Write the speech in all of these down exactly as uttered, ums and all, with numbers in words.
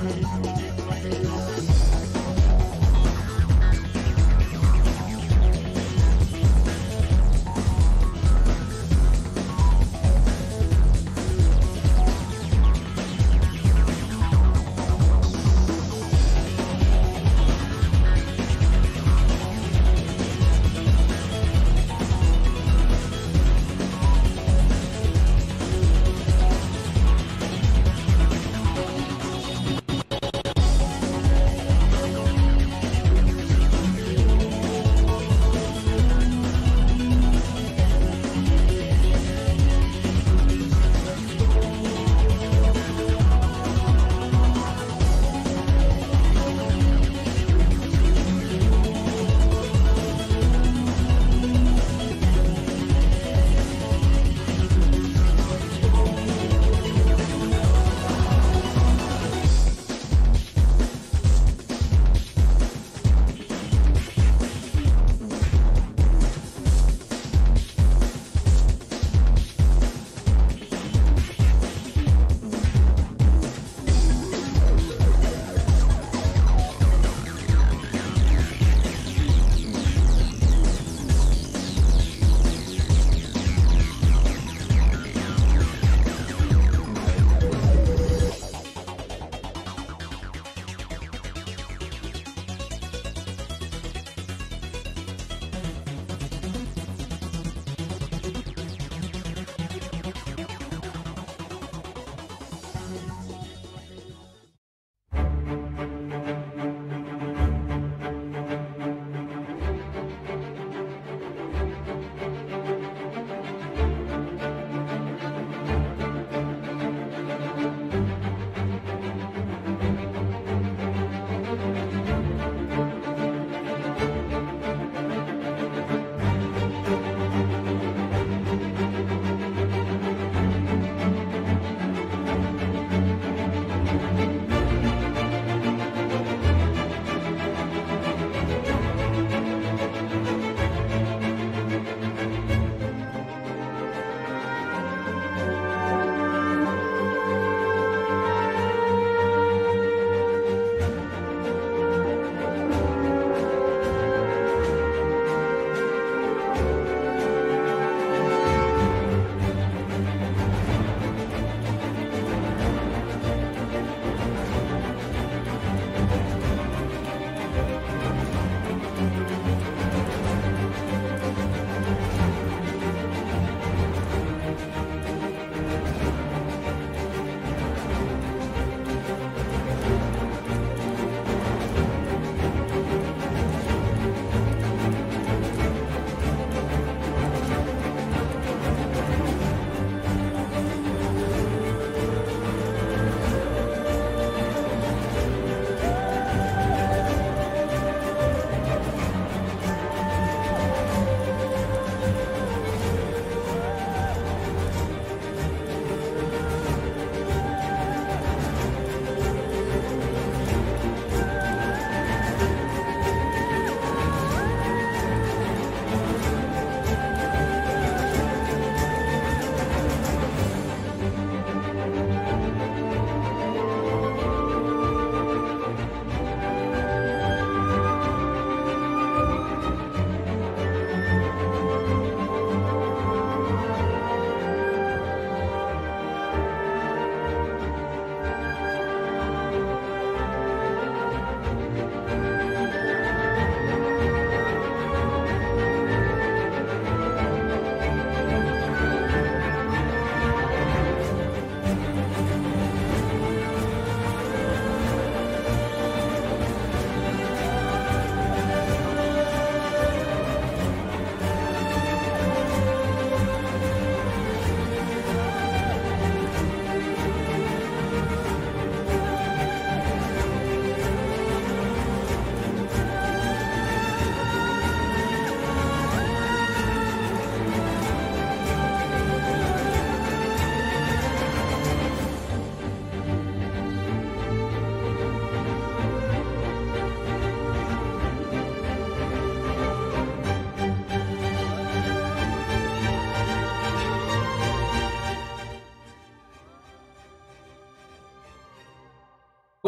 Bueno,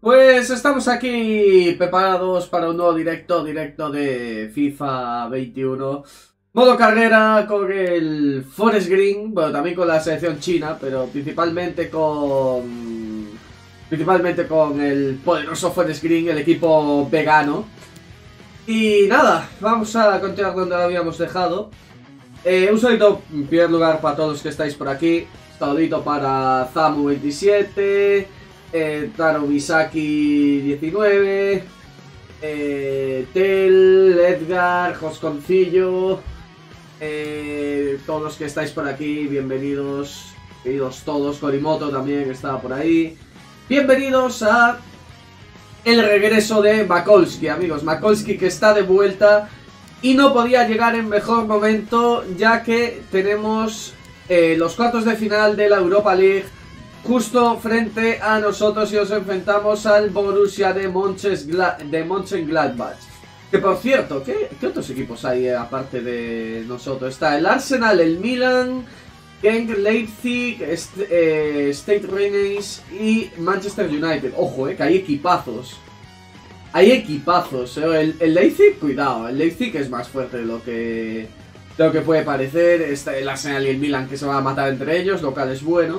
Pues estamos aquí preparados para un nuevo directo, directo de FIFA veintiuno. Modo carrera con el Forest Green, bueno, también con la selección china, pero principalmente con... Principalmente con el poderoso Forest Green, el equipo vegano. Y nada, vamos a continuar donde lo habíamos dejado. Eh, un saludito en primer lugar para todos los que estáis por aquí. Saludito para Zamu veintisiete, eh, Taro Misaki diecinueve, eh, Tel, Edgar, Josconcillo, eh, todos los que estáis por aquí, bienvenidos, bienvenidos todos. Korimoto también estaba por ahí. Bienvenidos a el regreso de Makolsky, amigos. Makolsky que está de vuelta y no podía llegar en mejor momento, ya que tenemos eh, los cuartos de final de la Europa League justo frente a nosotros y nos enfrentamos al Borussia de Mönchengladbach. Que por cierto, ¿qué, ¿qué otros equipos hay eh, aparte de nosotros? Está el Arsenal, el Milan, Genk, Leipzig, Est eh, Stade Rennais y Manchester United. Ojo, eh, que hay equipazos. Hay equipazos. Eh. El, el Leipzig, cuidado, el Leipzig es más fuerte de lo que, de lo que puede parecer. Está el Arsenal y el Milan que se van a matar entre ellos, lo cual es bueno.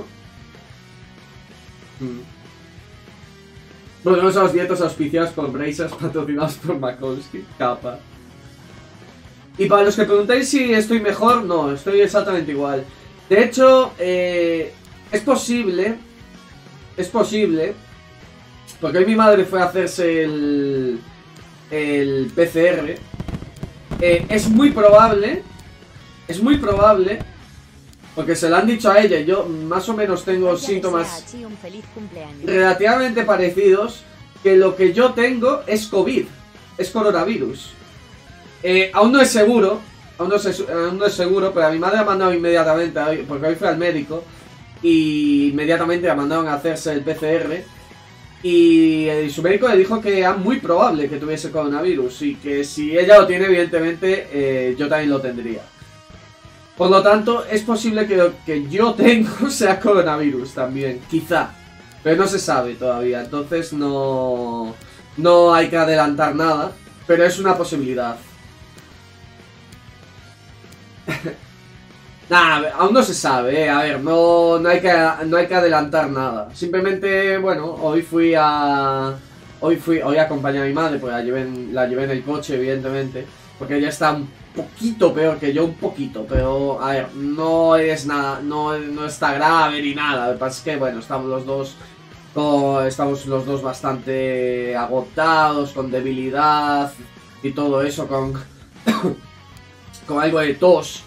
Hmm. Volvemos a los directos auspiciados por Brazers, patrocinados por Makolsky. Capa. Y para los que preguntáis si estoy mejor, no, estoy exactamente igual. De hecho, eh, es posible, es posible, porque hoy mi madre fue a hacerse el, el P C R, eh, es muy probable, es muy probable, porque se lo han dicho a ella, yo más o menos tengo síntomas relativamente parecidos, que lo que yo tengo es COVID, es coronavirus. Eh, aún no es seguro. Aún no, es, aún no es seguro, pero a mi madre la ha mandado inmediatamente, porque hoy fue al médico y inmediatamente la mandaron a hacerse el P C R y, y su médico le dijo que era muy probable que tuviese coronavirus y que si ella lo tiene, evidentemente eh, yo también lo tendría. Por lo tanto, es posible que lo que yo tengo sea coronavirus también, quizá, pero no se sabe todavía, entonces no, no hay que adelantar nada, pero es una posibilidad. Nada, aún no se sabe, eh. A ver, no, no, hay que, no hay que adelantar nada. Simplemente, bueno, hoy fui a... Hoy fui, hoy acompañé a mi madre, pues la llevé, en, la llevé en el coche, evidentemente. Porque ella está un poquito peor que yo, un poquito. Pero, a ver, no es nada, no, no está grave ni nada. Lo que pasa es que, bueno, estamos los dos... Con, estamos los dos bastante agotados, con debilidad y todo eso, con... con algo de tos.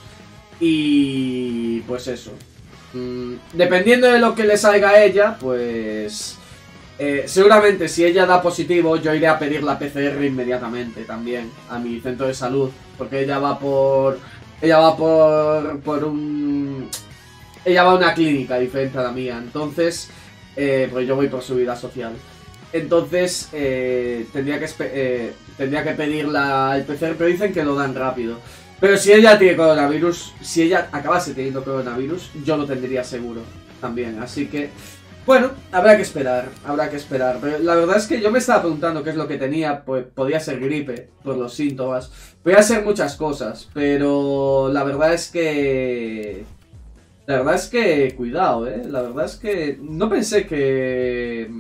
Y pues eso, mm, dependiendo de lo que le salga a ella, pues eh, seguramente si ella da positivo, yo iré a pedir la P C R inmediatamente también a mi centro de salud, porque ella va por ella va por por un ella va a una clínica diferente a la mía, entonces eh, pues yo voy por su vida social. Entonces eh, tendría que eh, tendría que pedir la, el P C R, pero dicen que lo dan rápido. Pero si ella tiene coronavirus, si ella acabase teniendo coronavirus, yo lo tendría seguro también. Así que, bueno, habrá que esperar, habrá que esperar. Pero la verdad es que yo me estaba preguntando qué es lo que tenía, pues podía ser gripe, por los síntomas. Podía ser muchas cosas, pero la verdad es que... La verdad es que, cuidado, eh. La verdad es que no pensé que...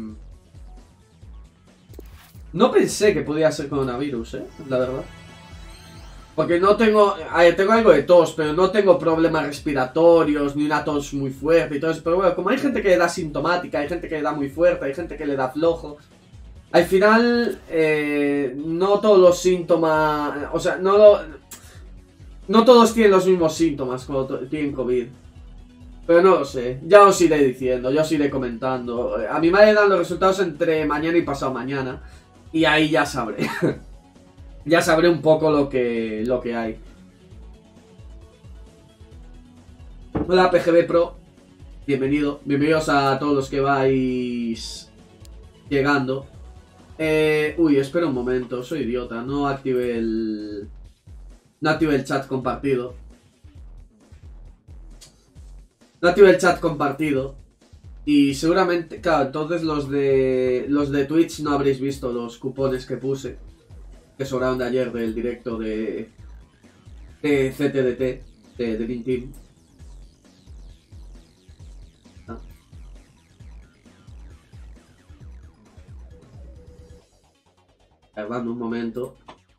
No pensé que podía ser coronavirus, eh, la verdad. Porque no tengo, tengo algo de tos, pero no tengo problemas respiratorios, ni una tos muy fuerte y todo eso. Pero bueno, como hay gente que le da sintomática, hay gente que le da muy fuerte, hay gente que le da flojo. Al final, eh, no todos los síntomas, o sea, no, lo, no todos tienen los mismos síntomas cuando tienen COVID. Pero no lo sé, ya os iré diciendo, ya os iré comentando. A mi madre dan los resultados entre mañana y pasado mañana. Y ahí ya sabré. Ya sabré un poco lo que, lo que hay. Hola P G B Pro. Bienvenido. Bienvenidos a todos los que vais llegando. Eh, uy, espera un momento. Soy idiota. No activé el... No activé el chat compartido. No activé el chat compartido. Y seguramente, claro, entonces los de los de Twitch no habréis visto los cupones que puse, que sobraron de ayer del directo de, de C T D T, de Dream Team. Ah. Tardando un momento.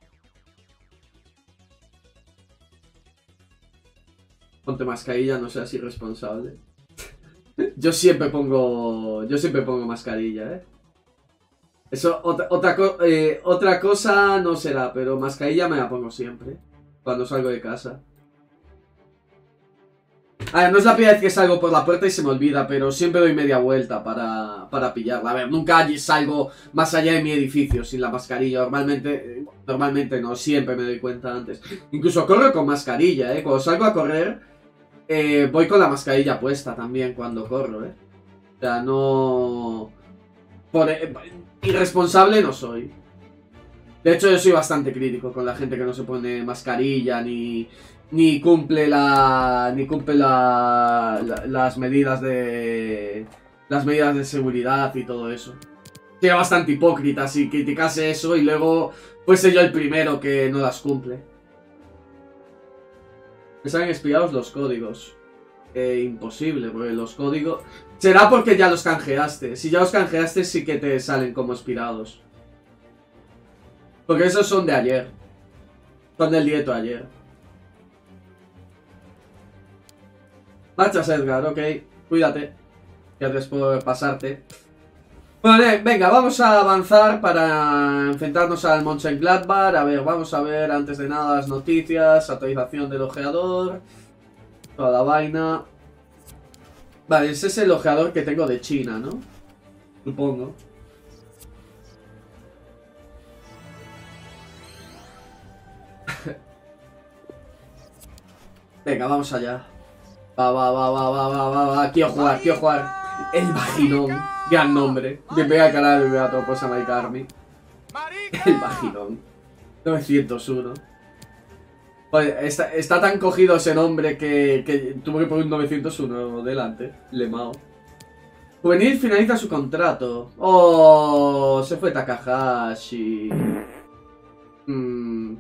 Ponte mascarilla, no seas irresponsable. Yo siempre pongo. Yo siempre pongo mascarilla, eh. Eso, otra, otra, eh, otra cosa no será, pero mascarilla me la pongo siempre. Cuando salgo de casa. A ver, no es la primera vez que salgo por la puerta y se me olvida, pero siempre doy media vuelta para, para pillarla. A ver, nunca salgo más allá de mi edificio sin la mascarilla. Normalmente, normalmente no, siempre me doy cuenta antes. Incluso corro con mascarilla, eh. Cuando salgo a correr, eh, voy con la mascarilla puesta también cuando corro, eh. O sea, no... Por, eh, irresponsable no soy. De hecho, yo soy bastante crítico con la gente que no se pone mascarilla ni... Ni cumple la... Ni cumple la, la... Las medidas de... Las medidas de seguridad y todo eso. Sería bastante hipócrita si criticase eso y luego fuese yo el primero que no las cumple. Me salen espiados los códigos. Eh, imposible, porque los códigos... Será porque ya los canjeaste. Si ya los canjeaste sí que te salen como expirados. Porque esos son de ayer. Son del directo ayer. Marchas, Edgar, ok. Cuídate. Gracias por pasarte. Bueno, venga, vamos a avanzar para enfrentarnos al Mönchengladbach. A ver, vamos a ver antes de nada las noticias. Actualización del ojeador. Toda la vaina. Vale, ese es el ojeador que tengo de China, ¿no? Supongo. Venga, vamos allá. Va, va, va, va, va, va, va, va. Quiero jugar, quiero jugar. El Vaginón. Gran nombre. Bienvenido al canal, bienvenido a todos por Samaic Army. El Vaginón. novecientos uno. Pues está, está tan cogido ese nombre que, que tuvo que poner un novecientos uno delante. Lemao. Juvenil finaliza su contrato. Oh, se fue Takahashi. Hmm.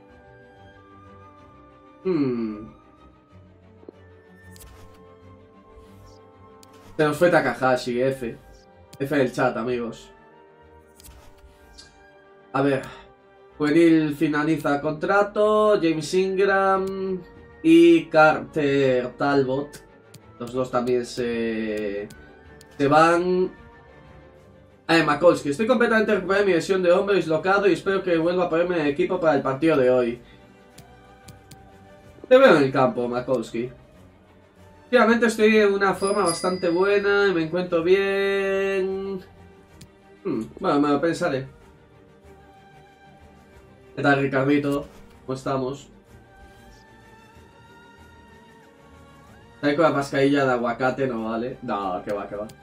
Hmm. Se nos fue Takahashi, F. F del chat, amigos. A ver. Juvenil finaliza contrato. James Ingram y Carter Talbot. Los dos también se, se van. A ver, Makolsky. Estoy completamente recuperado de mi lesión de hombro dislocado y espero que vuelva a ponerme en el equipo para el partido de hoy. Te veo en el campo, Makolsky. Últimamente estoy en una forma bastante buena y me encuentro bien. Hmm, bueno, me lo pensaré. ¿Qué tal, Ricardito? ¿Cómo estamos? ¿Sabes con la mascarilla de aguacate no vale? No, que va, que va.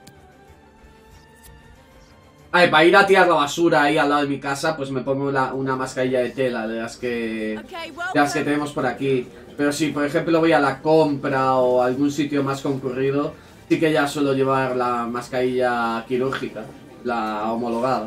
A ver, para ir a tirar la basura ahí al lado de mi casa, pues me pongo la, una mascarilla de tela de las que, de las que tenemos por aquí. Pero si, por ejemplo, voy a la compra o a algún sitio más concurrido, sí que ya suelo llevar la mascarilla quirúrgica, la homologada.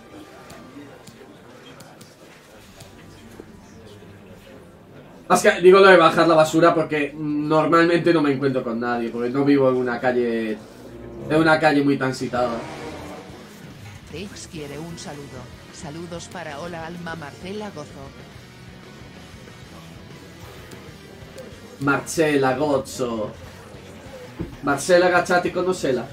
Más que digo lo de bajar la basura porque normalmente no me encuentro con nadie, porque no vivo en una calle, en una calle muy transitada. Rex quiere un saludo. Saludos para Hola Alma Marcela Gozo. Marcela Gozzo. Marcela Gacciati conoscela.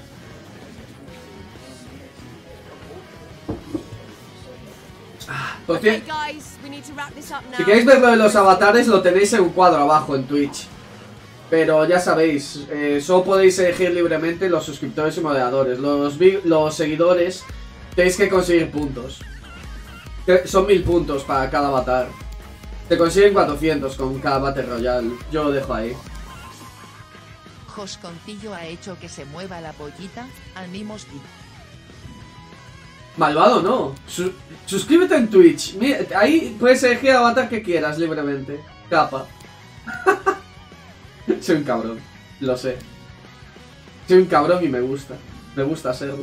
Ah, por Okay, cierto, guys, we need to wrap this up now. si queréis ver lo de los avatares, lo tenéis en un cuadro abajo en Twitch. Pero ya sabéis, eh, solo podéis elegir libremente los suscriptores y moderadores. Los, los seguidores tenéis que conseguir puntos. Son mil puntos para cada avatar. Se consiguen cuatrocientos con cada Battle Royale. Yo lo dejo ahí. Josconcillo ha hecho que se mueva la pollita. Animos. Malvado no. Su suscríbete en Twitch. Mira, ahí puedes elegir el avatar que quieras libremente. Capa. Soy un cabrón. Lo sé. Soy un cabrón y me gusta. Me gusta serlo.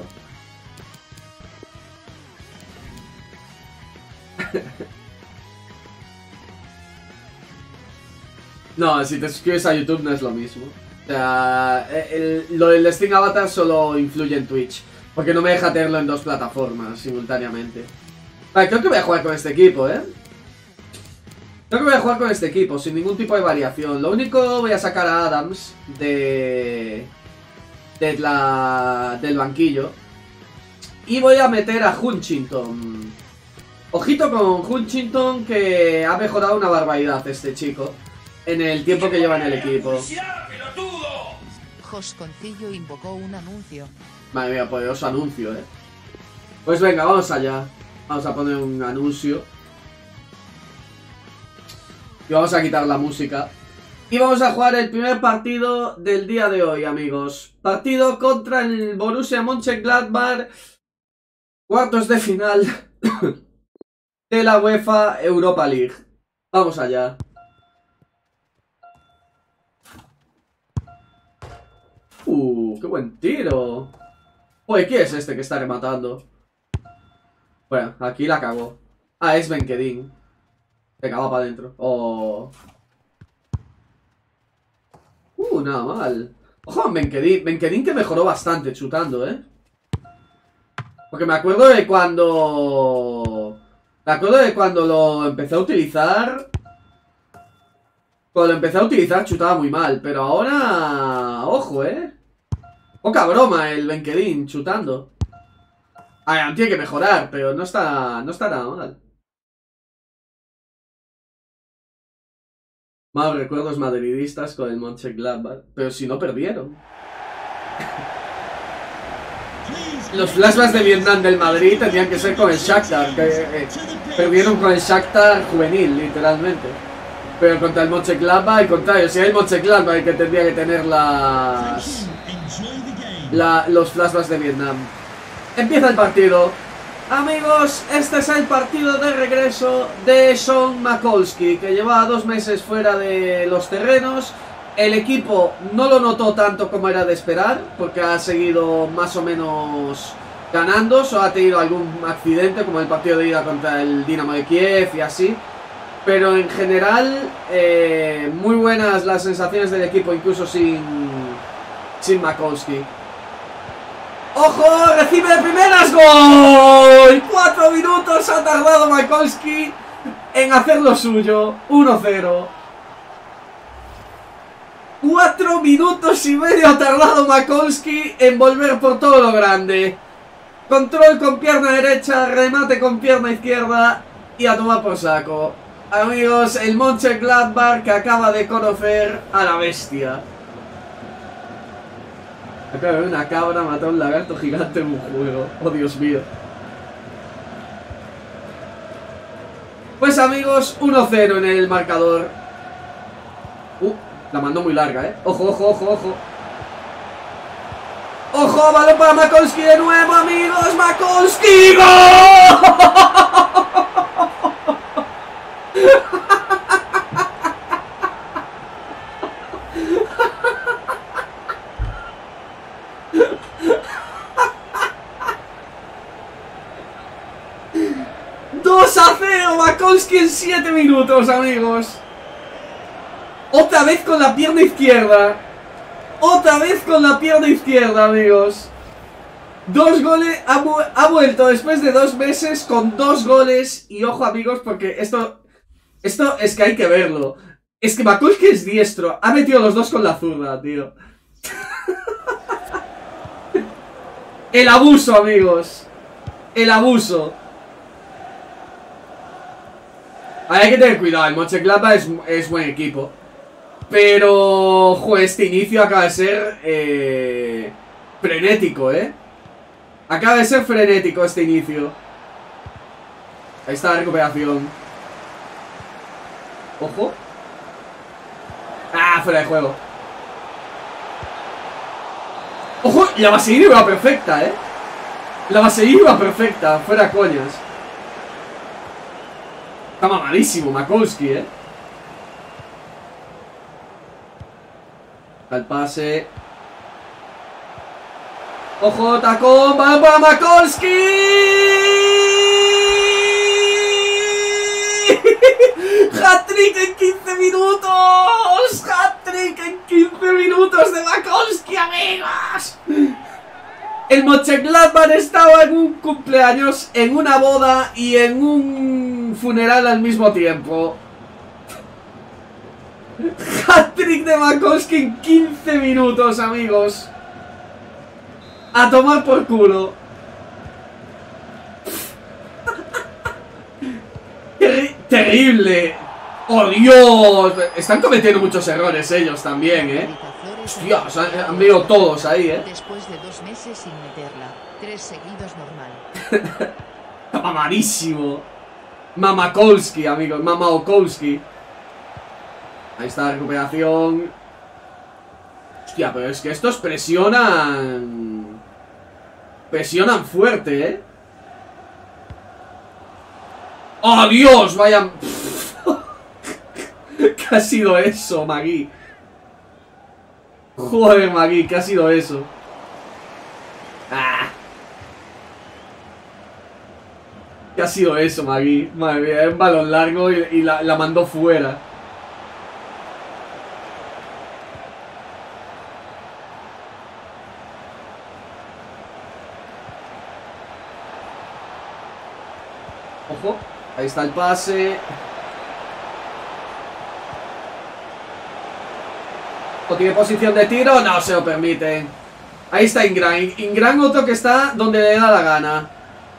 No, si te suscribes a YouTube no es lo mismo. O sea, el, lo del Steam Avatar solo influye en Twitch. Porque no me deja tenerlo en dos plataformas simultáneamente. Vale, creo que voy a jugar con este equipo, ¿eh? Creo que voy a jugar con este equipo, sin ningún tipo de variación. Lo único, voy a sacar a Adams de... de la... del banquillo. Y voy a meter a Huntington. Ojito con Huntington, que ha mejorado una barbaridad este chico en el tiempo que lleva en el equipo. Josconcillo invocó un anuncio. Madre mía, poderoso anuncio, eh. Pues venga, vamos allá. Vamos a poner un anuncio. Y vamos a quitar la música. Y vamos a jugar el primer partido del día de hoy, amigos. Partido contra el Borussia Mönchengladbach. Cuartos de final de la UEFA Europa League. Vamos allá. Uh, qué buen tiro. Oye, ¿quién es este que está rematando? Bueno, aquí la cagó. Ah, es Benkedin. Se cagó para adentro. Oh. Uh, nada mal. Ojo, Benkedin. Benkedin que mejoró bastante chutando, ¿eh? Porque me acuerdo de cuando... Me acuerdo de cuando lo empecé a utilizar... Cuando lo empecé a utilizar chutaba muy mal. Pero ahora... Ojo, ¿eh? Poca broma el Benkedin chutando. A ver, tiene que mejorar, pero no está, no está nada mal. Malos recuerdos madridistas con el Mönchengladbach. Pero si no perdieron. Los flashbacks de Vietnam del Madrid tendrían que ser con el Shakhtar, que eh, perdieron con el Shakhtar juvenil, literalmente. Pero contra el Mönchengladbach, al contrario, si es el Mönchengladbach el que tendría que tener las, la, los flashbacks de Vietnam. Empieza el partido. Amigos, este es el partido de regreso de Sean Makolsky, que llevaba dos meses fuera de los terrenos. El equipo no lo notó tanto como era de esperar, porque ha seguido más o menos ganando, solo ha tenido algún accidente como el partido de ida contra el Dinamo de Kiev y así. Pero en general, eh, muy buenas las sensaciones del equipo, incluso sin, sin Makolsky. ¡Ojo! ¡Recibe de primeras! ¡Gol! Cuatro minutos ha tardado Makolsky en hacer lo suyo. uno cero. Cuatro minutos y medio ha tardado Makolsky en volver por todo lo grande. Control con pierna derecha, remate con pierna izquierda y a tomar por saco. Amigos, el Mönchengladbach que acaba de conocer a la bestia. Acaba de ver una cabra matar a un lagarto gigante en un juego. Oh, Dios mío. Pues amigos, uno cero en el marcador. Uh, la mandó muy larga, eh. Ojo, ojo, ojo, ojo. ¡Ojo! Balón para Makolsky de nuevo, amigos. ¡Makolsky! ¡Gol! dos a cero, Makolsky en siete minutos, amigos. Otra vez con la pierna izquierda. Otra vez con la pierna izquierda, amigos. Dos goles, ha, ha vuelto después de dos meses con dos goles. Y ojo, amigos, porque esto Esto es que hay que verlo. Es que Makolsky es diestro. Ha metido los dos con la zurda, tío. El abuso, amigos. El abuso. Hay que tener cuidado. El Mönchengladbach es, es buen equipo. Pero, joder, este inicio acaba de ser eh, frenético, ¿eh? Acaba de ser frenético este inicio. Ahí está la recuperación. Ojo. Ah, fuera de juego. Ojo, la base iba perfecta, ¿eh? La base iba perfecta, fuera coñas. Está mamadísimo Makolsky, ¿eh? Al pase. Ojo, tacón, balón para Makolski. Hat-trick en quince minutos. Hat-trick en quince minutos de Makolski, amigos. El Mönchengladbach estaba en un cumpleaños, en una boda y en un funeral al mismo tiempo. Hat-trick de Makolski en quince minutos, amigos. A tomar por culo. Terri terrible. ¡Oh, Dios! Están cometiendo muchos errores ellos también, ¿eh? Hostia, han, han venido todos ahí, ¿eh? Después de dos meses sin meterla, tres seguidos normal. Mamadísimo. Mamakolski, amigos. Mamaokolski. Ahí está la recuperación. Hostia, pero es que estos presionan... Presionan fuerte, ¿eh? ¡Oh, Dios! Vaya... ¿Qué ha sido eso, Magui? Joder, Magui, ¿qué ha sido eso? ¡Ah! ¿Qué ha sido eso, Magui? Madre mía, es un balón largo y, y la, la mandó fuera. Ojo, ahí está el pase. ¿O tiene posición de tiro? No se lo permiten. Ahí está Ingram. Ingram otro que está donde le da la gana.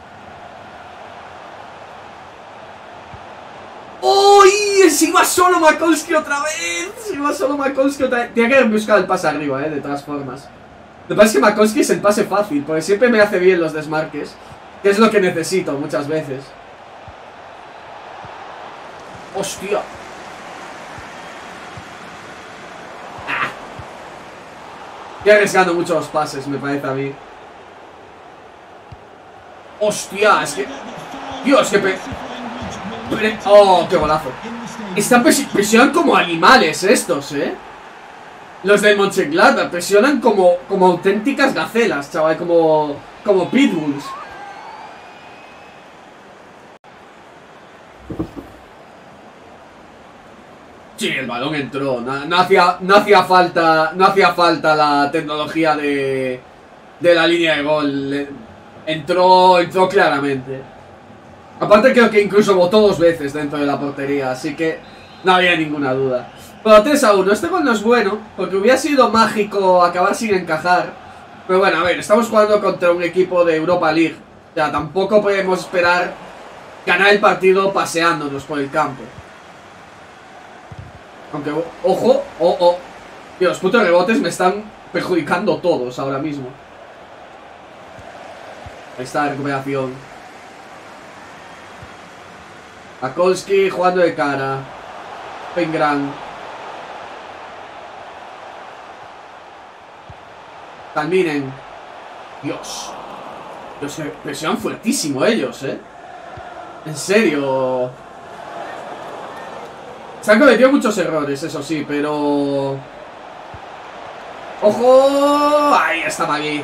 ¡Uy! Si va solo Makolski otra vez. Si va solo Makolski otra vez. Tiene que haber buscado el pase arriba, eh, de todas formas. Lo que pasa es que Makolski es el pase fácil, porque siempre me hace bien los desmarques, que es lo que necesito muchas veces. ¡Hostia! ¡Ah! Estoy arriesgando mucho los pases, me parece a mí. ¡Hostia! Es que... Dios, que... Pe... ¡Oh, qué golazo! Están pres presionan como animales estos, ¿eh? Los del Mönchengladbach presionan como, como auténticas gacelas, chaval. Como... Como pitbulls. Sí, el balón entró. No, no, hacía, no hacía falta. No hacía falta la tecnología de. De la línea de gol. Entró. Entró claramente. Aparte creo que incluso botó dos veces dentro de la portería. Así que no había ninguna duda. Pero tres a uno. Este gol no es bueno. Porque hubiera sido mágico acabar sin encajar. Pero bueno, a ver, estamos jugando contra un equipo de Europa League. O sea, tampoco podemos esperar ganar el partido paseándonos por el campo. Aunque, ojo, oh, oh. Tío, los putos rebotes me están perjudicando todos ahora mismo. Ahí está la recuperación. Makolski jugando de cara. Ingram. Calminen. Dios. Dios, presionan fuertísimo ellos, eh. En serio. Se han cometido muchos errores, eso sí, pero... ¡Ojo! Ahí está Magui.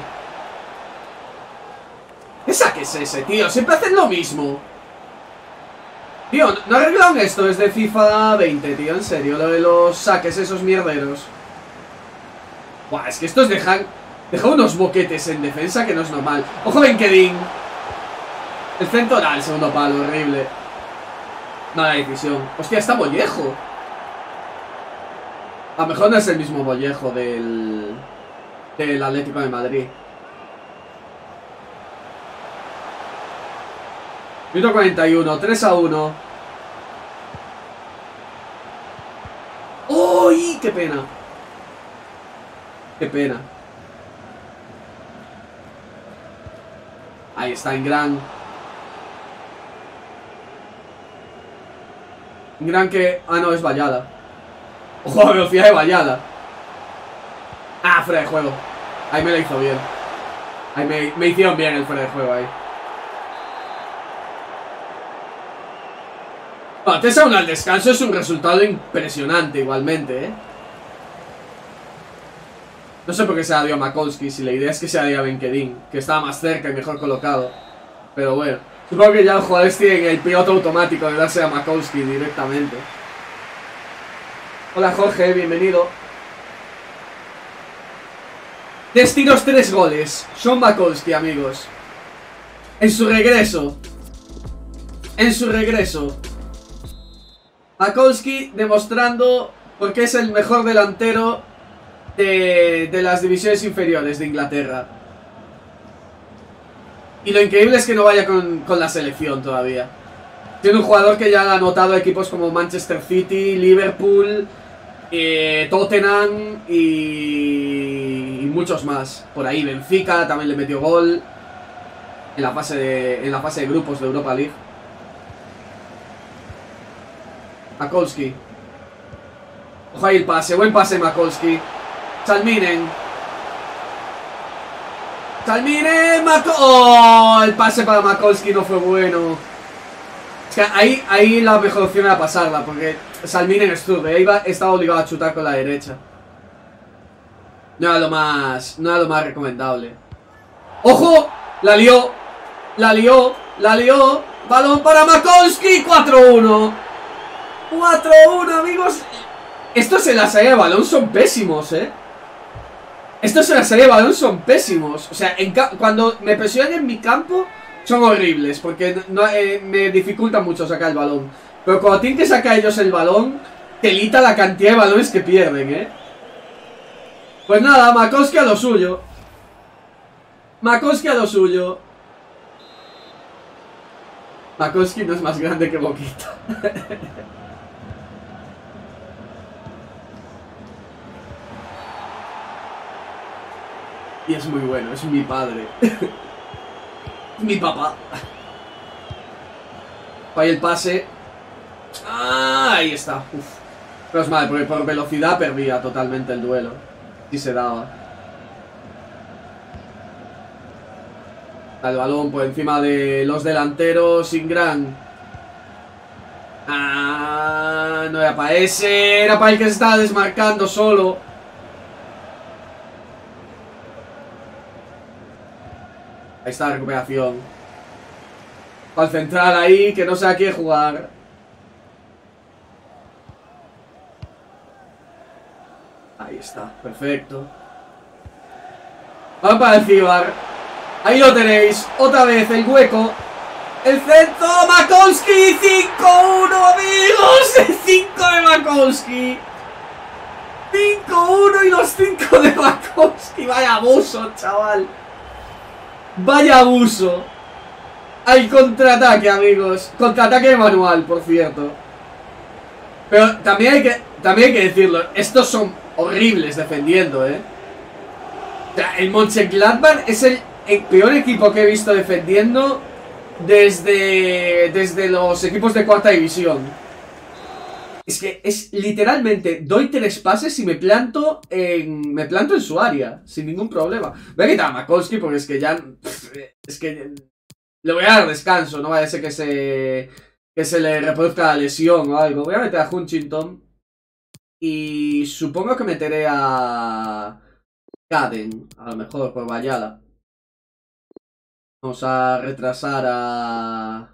¿Qué saque es ese, tío? Siempre hacen lo mismo. Tío, no arreglaron esto desde FIFA veinte, tío, en serio. Lo de los saques, esos mierderos. Buah, es que estos dejan... Dejan unos boquetes en defensa que no es normal. ¡Ojo, Benkedin! El centro, da, el segundo palo, horrible. Mala decisión. Hostia, está Mollejo. A lo mejor no es el mismo Mollejo del... Del Atlético de Madrid. Minuto cuarenta y uno, tres a uno. ¡Uy! ¡Qué pena! ¡Qué pena! Ahí está Ingram. Ingram que... Ah, no, es Vallada. Ojo, a velocidad de Vallada. Ah, fuera de juego. Ahí me la hizo bien. Ahí me, me hicieron bien el fuera de juego ahí. Bueno, tres a uno al descanso es un resultado impresionante igualmente, ¿eh? No sé por qué se la dio a Makolski, si la idea es que se la dio a Benkedin, que estaba más cerca y mejor colocado. Pero bueno, supongo que ya los jugadores tienen el piloto automático de darse a Makolski directamente. Hola Jorge, bienvenido. Destinos tres goles. Sean Makolski, amigos. En su regreso. En su regreso. Makolski demostrando por qué es el mejor delantero de, de las divisiones inferiores de Inglaterra. Y lo increíble es que no vaya con, con la selección todavía. Tiene un jugador que ya ha anotado a equipos como Manchester City, Liverpool, eh, Tottenham y, y muchos más. Por ahí Benfica también le metió gol en la fase de, en la fase de grupos de Europa League. Makolski. Ojo ahí el pase, buen pase Makolski. Salminen. Salminen, Makolski. Oh, el pase para Makolski no fue bueno. Es que ahí, ahí la mejor opción era pasarla, porque Salminen estuvo, ahí va, estaba obligado a chutar con la derecha. No era lo más, no era lo más recomendable. ¡Ojo! La lió. La lió. La lió. Balón para Makolski. cuatro uno. cuatro uno, amigos. Estos en la salida de balón son pésimos, eh. Estos en la salida de balón son pésimos. O sea, en cuando me presionan en mi campo son horribles, porque no, eh, me dificulta mucho sacar el balón. Pero cuando tienen que sacar ellos el balón, telita la cantidad de balones que pierden, eh. Pues nada, Makolski a lo suyo. Makolski a lo suyo. Makolski no es más grande que Boquita. Y es muy bueno, es mi padre. Mi papá. Ahí el pase. Ah, ahí está. Uf. Pero es mal, porque por velocidad perdía totalmente el duelo. Y se daba. El balón por encima de los delanteros. Ingram. Ah, no era para ese. Era para el que se estaba desmarcando solo. Ahí está la recuperación. Para el central ahí, que no sé a quién jugar. Ahí está, perfecto. Van para el Cibar. Ahí lo tenéis, otra vez el hueco. El centro, Makolski. cinco uno, amigos. El cinco de Makolski. cinco uno y los cinco de Makolski. Vaya abuso, chaval. Vaya abuso. Al contraataque, amigos. Contraataque manual, por cierto. Pero también hay que, también hay que decirlo. Estos son horribles defendiendo, eh. O sea, el Mönchengladbach es el, el peor equipo que he visto defendiendo desde, desde los equipos de cuarta división. Es que es literalmente, doy tres pases y me planto en, me planto en su área, sin ningún problema. Voy a quitar a Makolski porque es que ya, es que le voy a dar descanso, no vaya a ser que se, que se le reproduzca la lesión o algo. Voy a meter a Hutchinson y supongo que meteré a Caden, a lo mejor por Bayala. Vamos a retrasar a...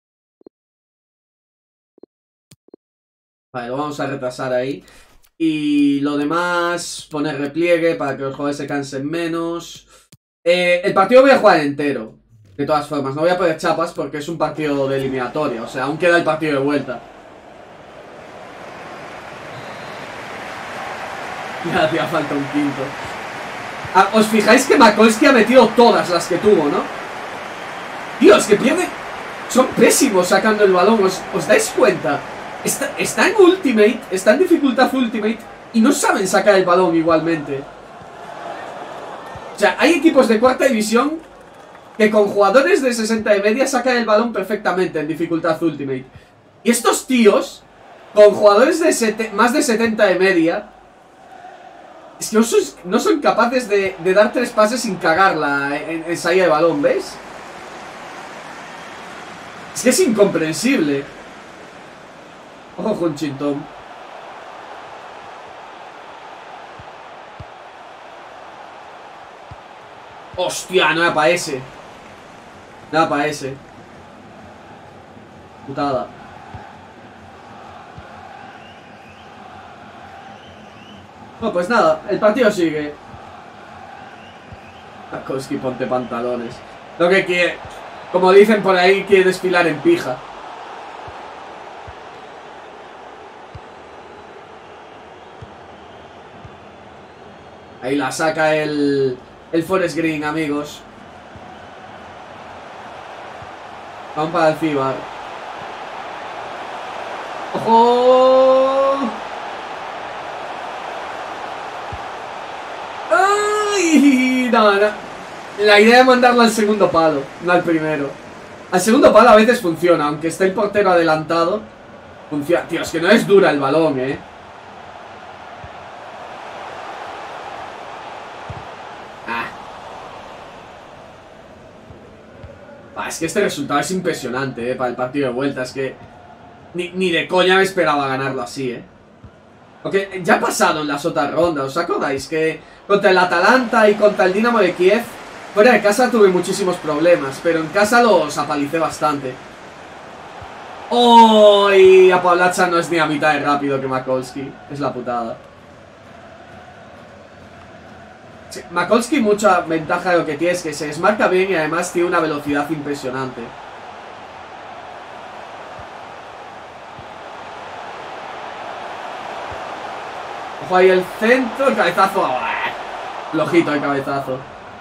Vale, lo vamos a retrasar ahí. Y lo demás, poner repliegue para que los jugadores se cansen menos. Eh, el partido voy a jugar entero. De todas formas, no voy a poner chapas porque es un partido de eliminatoria. O sea, aún queda el partido de vuelta. Ya hacía falta un quinto. Ah, os fijáis que Makolski ha metido todas las que tuvo, ¿no? Tío, es que pierde. Son pésimos sacando el balón. ¿Os, os dais cuenta? Está, está en Ultimate, está en dificultad Ultimate y no saben sacar el balón igualmente. O sea, hay equipos de cuarta división que con jugadores de sesenta de media sacan el balón perfectamente en dificultad Ultimate. Y estos tíos, con jugadores de más de setenta de media, es que no son, no son capaces de, de dar tres pases sin cagarla en, en salida de balón, ¿veis? Es que es incomprensible. Ojo, Hutchinson. Hostia, no era para ese. No era para ese. Putada. No, pues nada, el partido sigue. Tarkowski, ponte pantalones. Lo que quiere, como dicen por ahí, quiere desfilar en pija. Ahí la saca el, el Forest Green, amigos. Vamos para el Cibar. ¡Ojo! ¡Ay! No, no. La idea es mandarlo al segundo palo, no al primero. Al segundo palo a veces funciona, aunque esté el portero adelantado. Funciona. Tío, es que no es dura el balón, eh. Es que este resultado es impresionante, eh, para el partido de vuelta. Es que ni, ni de coña me esperaba ganarlo así, eh. Porque ya ha pasado en las otras rondas. ¿Os acordáis que contra el Atalanta y contra el Dinamo de Kiev, fuera de casa tuve muchísimos problemas, pero en casa los apalicé bastante? ¡Oh! Y a Pavlacha no es ni a mitad de rápido que Makolski. Es la putada. Sí, Makolski, mucha ventaja de lo que tiene es que se desmarca bien y además tiene una velocidad impresionante. Ojo ahí el centro, el cabezazo. Flojito el cabezazo.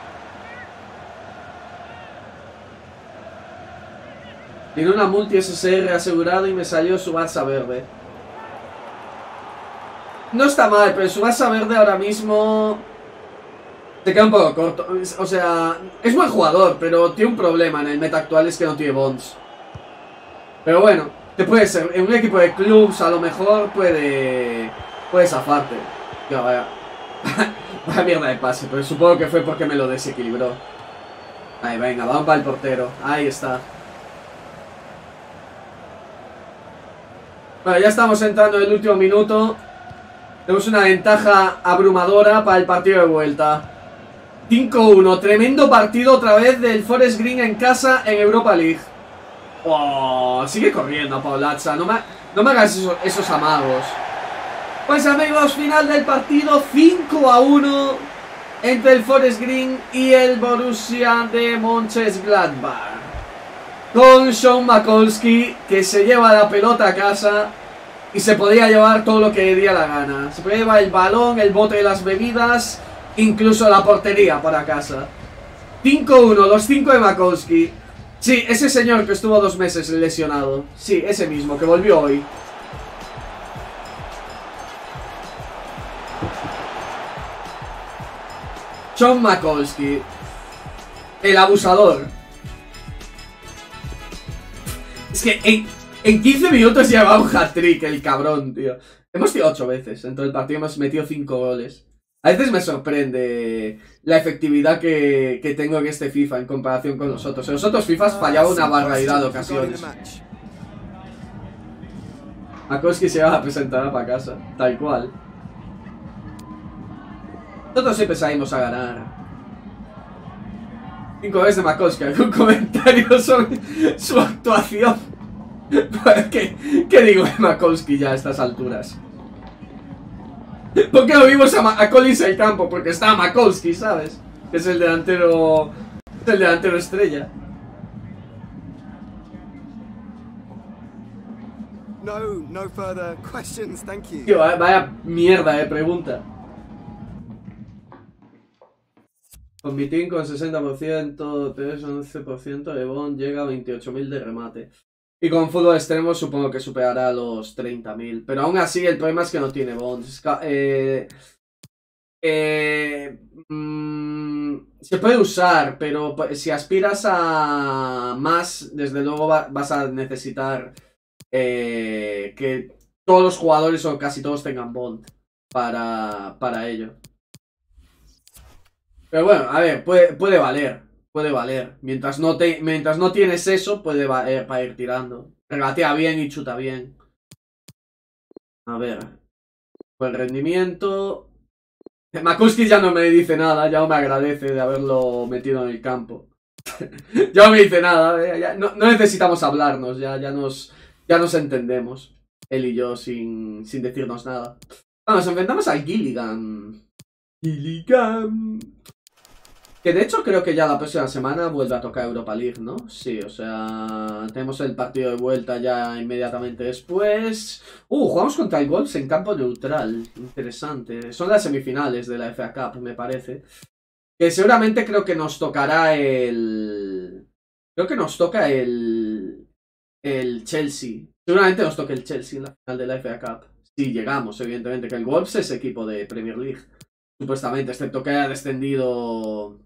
Tiene una multi S S R asegurada y me salió su Barça verde. No está mal, pero su Barça verde ahora mismo te queda un poco corto. O sea, es buen jugador, pero tiene un problema en el meta actual, es que no tiene bonds. Pero bueno, te puede ser. En un equipo de clubs a lo mejor puede puede zafarte. Ya, vaya. Vaya mierda de pase, pero supongo que fue porque me lo desequilibró. Ahí, venga, vamos para el portero. Ahí está. Bueno, ya estamos entrando en el último minuto. Tenemos una ventaja abrumadora para el partido de vuelta. cinco uno, tremendo partido otra vez del Forest Green en casa en Europa League. Oh, sigue corriendo Pavlacha, no me, no me hagas eso, esos amagos. Pues amigos, final del partido, cinco a uno entre el Forest Green y el Borussia de Mönchengladbach. Con Sean Makolski, que se lleva la pelota a casa y se podría llevar todo lo que le diera la gana. Se podría llevar el balón, el bote de las bebidas, incluso la portería para casa. cinco uno, los cinco de Makolski. Sí, ese señor que estuvo dos meses lesionado. Sí, ese mismo, que volvió hoy. Sean Makolski, el abusador. Es que en, en quince minutos lleva un hat-trick el cabrón, tío. Hemos tirado ocho veces, en todo el partido hemos metido cinco goles. A veces me sorprende la efectividad que, que tengo en este FIFA en comparación con los otros. En los otros FIFAs fallaba una barbaridad de ocasiones. Makolski se va a presentar para casa, tal cual. Nosotros siempre salimos a ganar. Cinco veces de Makolski. ¿Algún comentario sobre su actuación? ¿Qué, qué digo de Makolski ya a estas alturas? ¿Por qué lo vimos a, Ma a Collins en el campo? Porque está Makolski, ¿sabes? Que es el delantero. Es el delantero estrella. No, no further questions, thank you. Tío, vaya mierda de pregunta. Con mi team con sesenta por ciento, tres once por ciento de bond, llega a veintiocho mil de remate. Y con fútbol extremo supongo que superará los treinta mil. Pero aún así el problema es que no tiene bonds. Eh, eh, mmm, se puede usar, pero si aspiras a más, desde luego va, vas a necesitar eh, que todos los jugadores o casi todos tengan bond para, para ello. Pero bueno, a ver, puede, puede valer. Puede valer. Mientras no, te, mientras no tienes eso, puede valer para ir tirando. Regatea bien y chuta bien. A ver. Buen rendimiento. Makuski ya no me dice nada, ya no me agradece de haberlo metido en el campo. Ya no me dice nada, eh, ya, no, no necesitamos hablarnos, ya, ya, nos, ya nos entendemos. Él y yo sin, sin decirnos nada. Bueno, nos enfrentamos al Gilligan. Gilligan. Que de hecho creo que ya la próxima semana vuelve a tocar Europa League, ¿no? Sí, o sea, tenemos el partido de vuelta ya inmediatamente después. Uh, jugamos contra el Wolves en campo neutral. Interesante. Son las semifinales de la F A Cup, me parece. Que seguramente creo que nos tocará el... Creo que nos toca el... El Chelsea. Seguramente nos toque el Chelsea en la final de la F A Cup. Si llegamos, evidentemente, que el Wolves es equipo de Premier League. Supuestamente, excepto que haya descendido...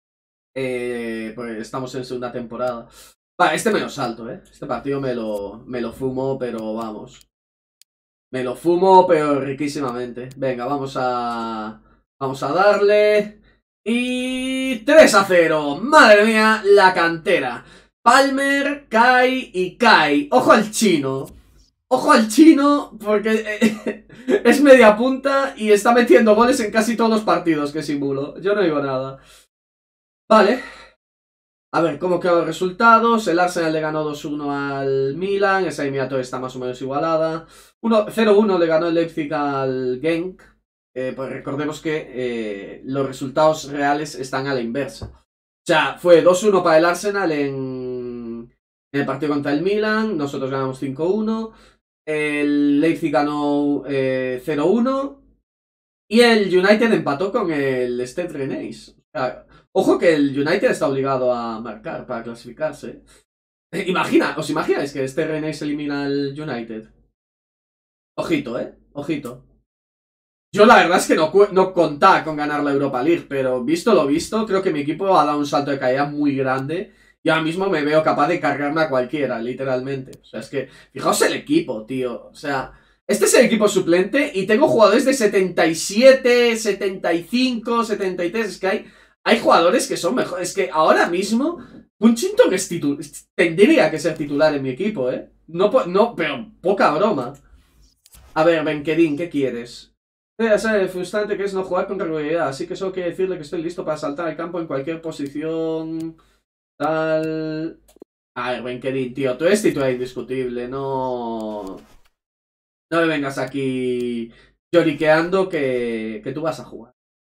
Eh, pues estamos en segunda temporada. Vale, este me lo salto, ¿eh? Este partido me lo, me lo fumo, pero vamos. Me lo fumo, pero riquísimamente. Venga, vamos a... Vamos a darle... Y... tres a cero. Madre mía, la cantera. Palmer, Kai y Kai. Ojo al chino. Ojo al chino, porque es media punta y está metiendo goles en casi todos los partidos que simulo. Yo no digo nada. Vale. A ver, ¿cómo quedan los resultados? El Arsenal le ganó dos uno al Milan. Esa eliminatoria está más o menos igualada. cero uno le ganó el Leipzig al Genk. Eh, pues recordemos que eh, los resultados reales están a la inversa. O sea, fue dos uno para el Arsenal en, en el partido contra el Milan. Nosotros ganamos cinco uno. El Leipzig ganó eh, cero uno. Y el United empató con el Stade Rennais. O sea, ojo que el United está obligado a marcar para clasificarse. Eh, imagina, ¿os imagináis que este Rennais elimina al United? Ojito, eh. Ojito. Yo la verdad es que no, no contaba con ganar la Europa League, pero visto lo visto, creo que mi equipo ha dado un salto de calidad muy grande. Y ahora mismo me veo capaz de cargarme a cualquiera, literalmente. O sea, es que, fijaos el equipo, tío. O sea, este es el equipo suplente y tengo jugadores de setenta y siete, setenta y cinco, setenta y tres. Es que hay, hay jugadores que son mejores. Es que ahora mismo, Punchington es titular. Tendría que ser titular en mi equipo, ¿eh? No, no, pero poca broma. A ver, Benkedín, ¿qué quieres? Ya sabes, frustrante que es no jugar con regularidad, así que solo quiero decirle que estoy listo para saltar al campo en cualquier posición. Tal... A ver, Benkedín, tío, tú eres titular indiscutible, no... No me vengas aquí lloriqueando que, que tú vas a jugar.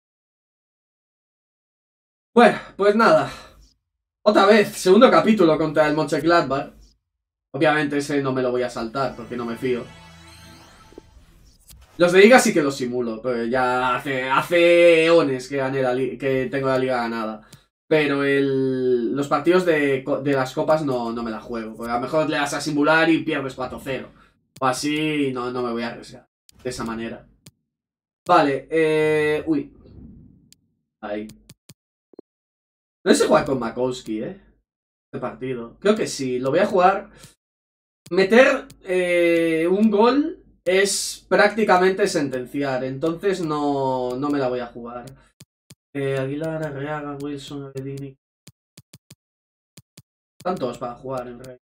Bueno, pues nada. Otra vez, segundo capítulo contra el Mönchengladbach. Obviamente ese no me lo voy a saltar porque no me fío. Los de liga sí que los simulo, pero ya hace, hace eones que, gané la que tengo la liga ganada. Pero el, los partidos de, de las copas no, no me la juego. Porque a lo mejor le das a simular y pierdes cuatro cero. O así no, no me voy a arriesgar de esa manera. Vale, eh... Uy. Ahí. No sé si jugar con Makowski, eh. Este partido. Creo que sí. Lo voy a jugar. Meter eh, un gol es prácticamente sentenciar. Entonces no, no me la voy a jugar. Eh, Aguilar, Arreaga, Wilson, Avedini. Están todos para jugar en realidad.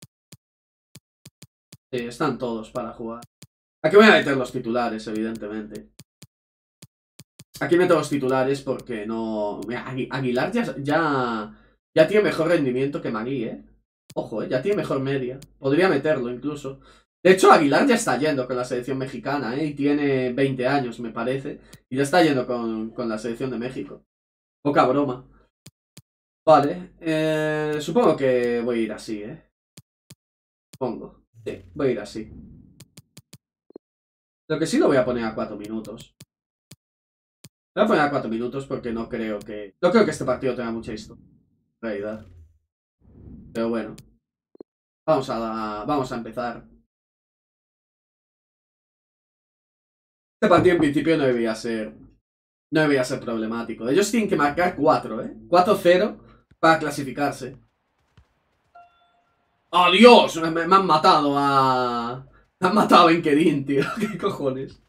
Sí, están todos para jugar. Aquí voy a meter los titulares, evidentemente. Aquí meto los titulares porque no... Mira, Aguilar ya, ya, ya tiene mejor rendimiento que Magui, ¿eh? Ojo, ¿eh? Ya tiene mejor media. Podría meterlo incluso. De hecho, Aguilar ya está yendo con la selección mexicana, ¿eh? Y tiene veinte años, me parece. Y ya está yendo con, con la selección de México. Poca broma. Vale. Eh, supongo que voy a ir así, ¿eh? Supongo. Sí, voy a ir así. Lo que sí lo voy a poner a cuatro minutos. Lo voy a poner a cuatro minutos porque no creo que... No creo que este partido tenga mucha historia. En realidad. Pero bueno. Vamos a, vamos a empezar. Este partido en principio no debía ser... No debía ser problemático. Ellos tienen que marcar cuatro, ¿eh? cuatro cero para clasificarse. ¡Adiós! Me, me han matado a... Me han matado a Benkedín, tío. ¿Qué cojones?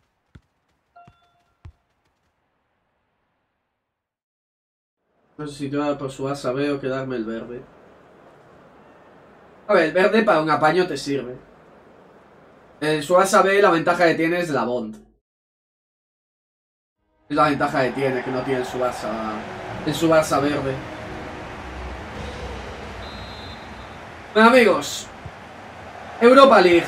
No sé si te va por su asa B o quedarme el verde. A ver, el verde para un apaño te sirve. En su asa B la ventaja que tiene es la Bond. Es la ventaja que tiene, que no tiene en su Barça, en su Barça verde. Bueno, amigos, Europa League.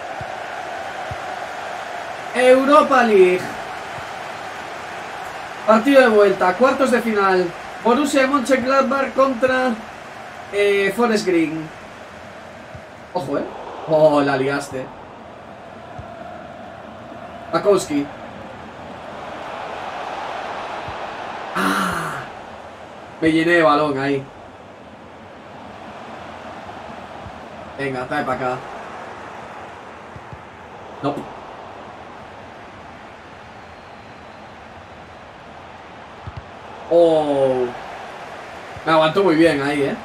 Europa League. Partido de vuelta, cuartos de final. Borussia Mönchengladbach contra eh, Forest Green. Ojo, eh. Oh, la liaste. Makowski. Ah, me llené de balón ahí. Venga, trae para acá. No. Oh. Me aguantó muy bien ahí, eh.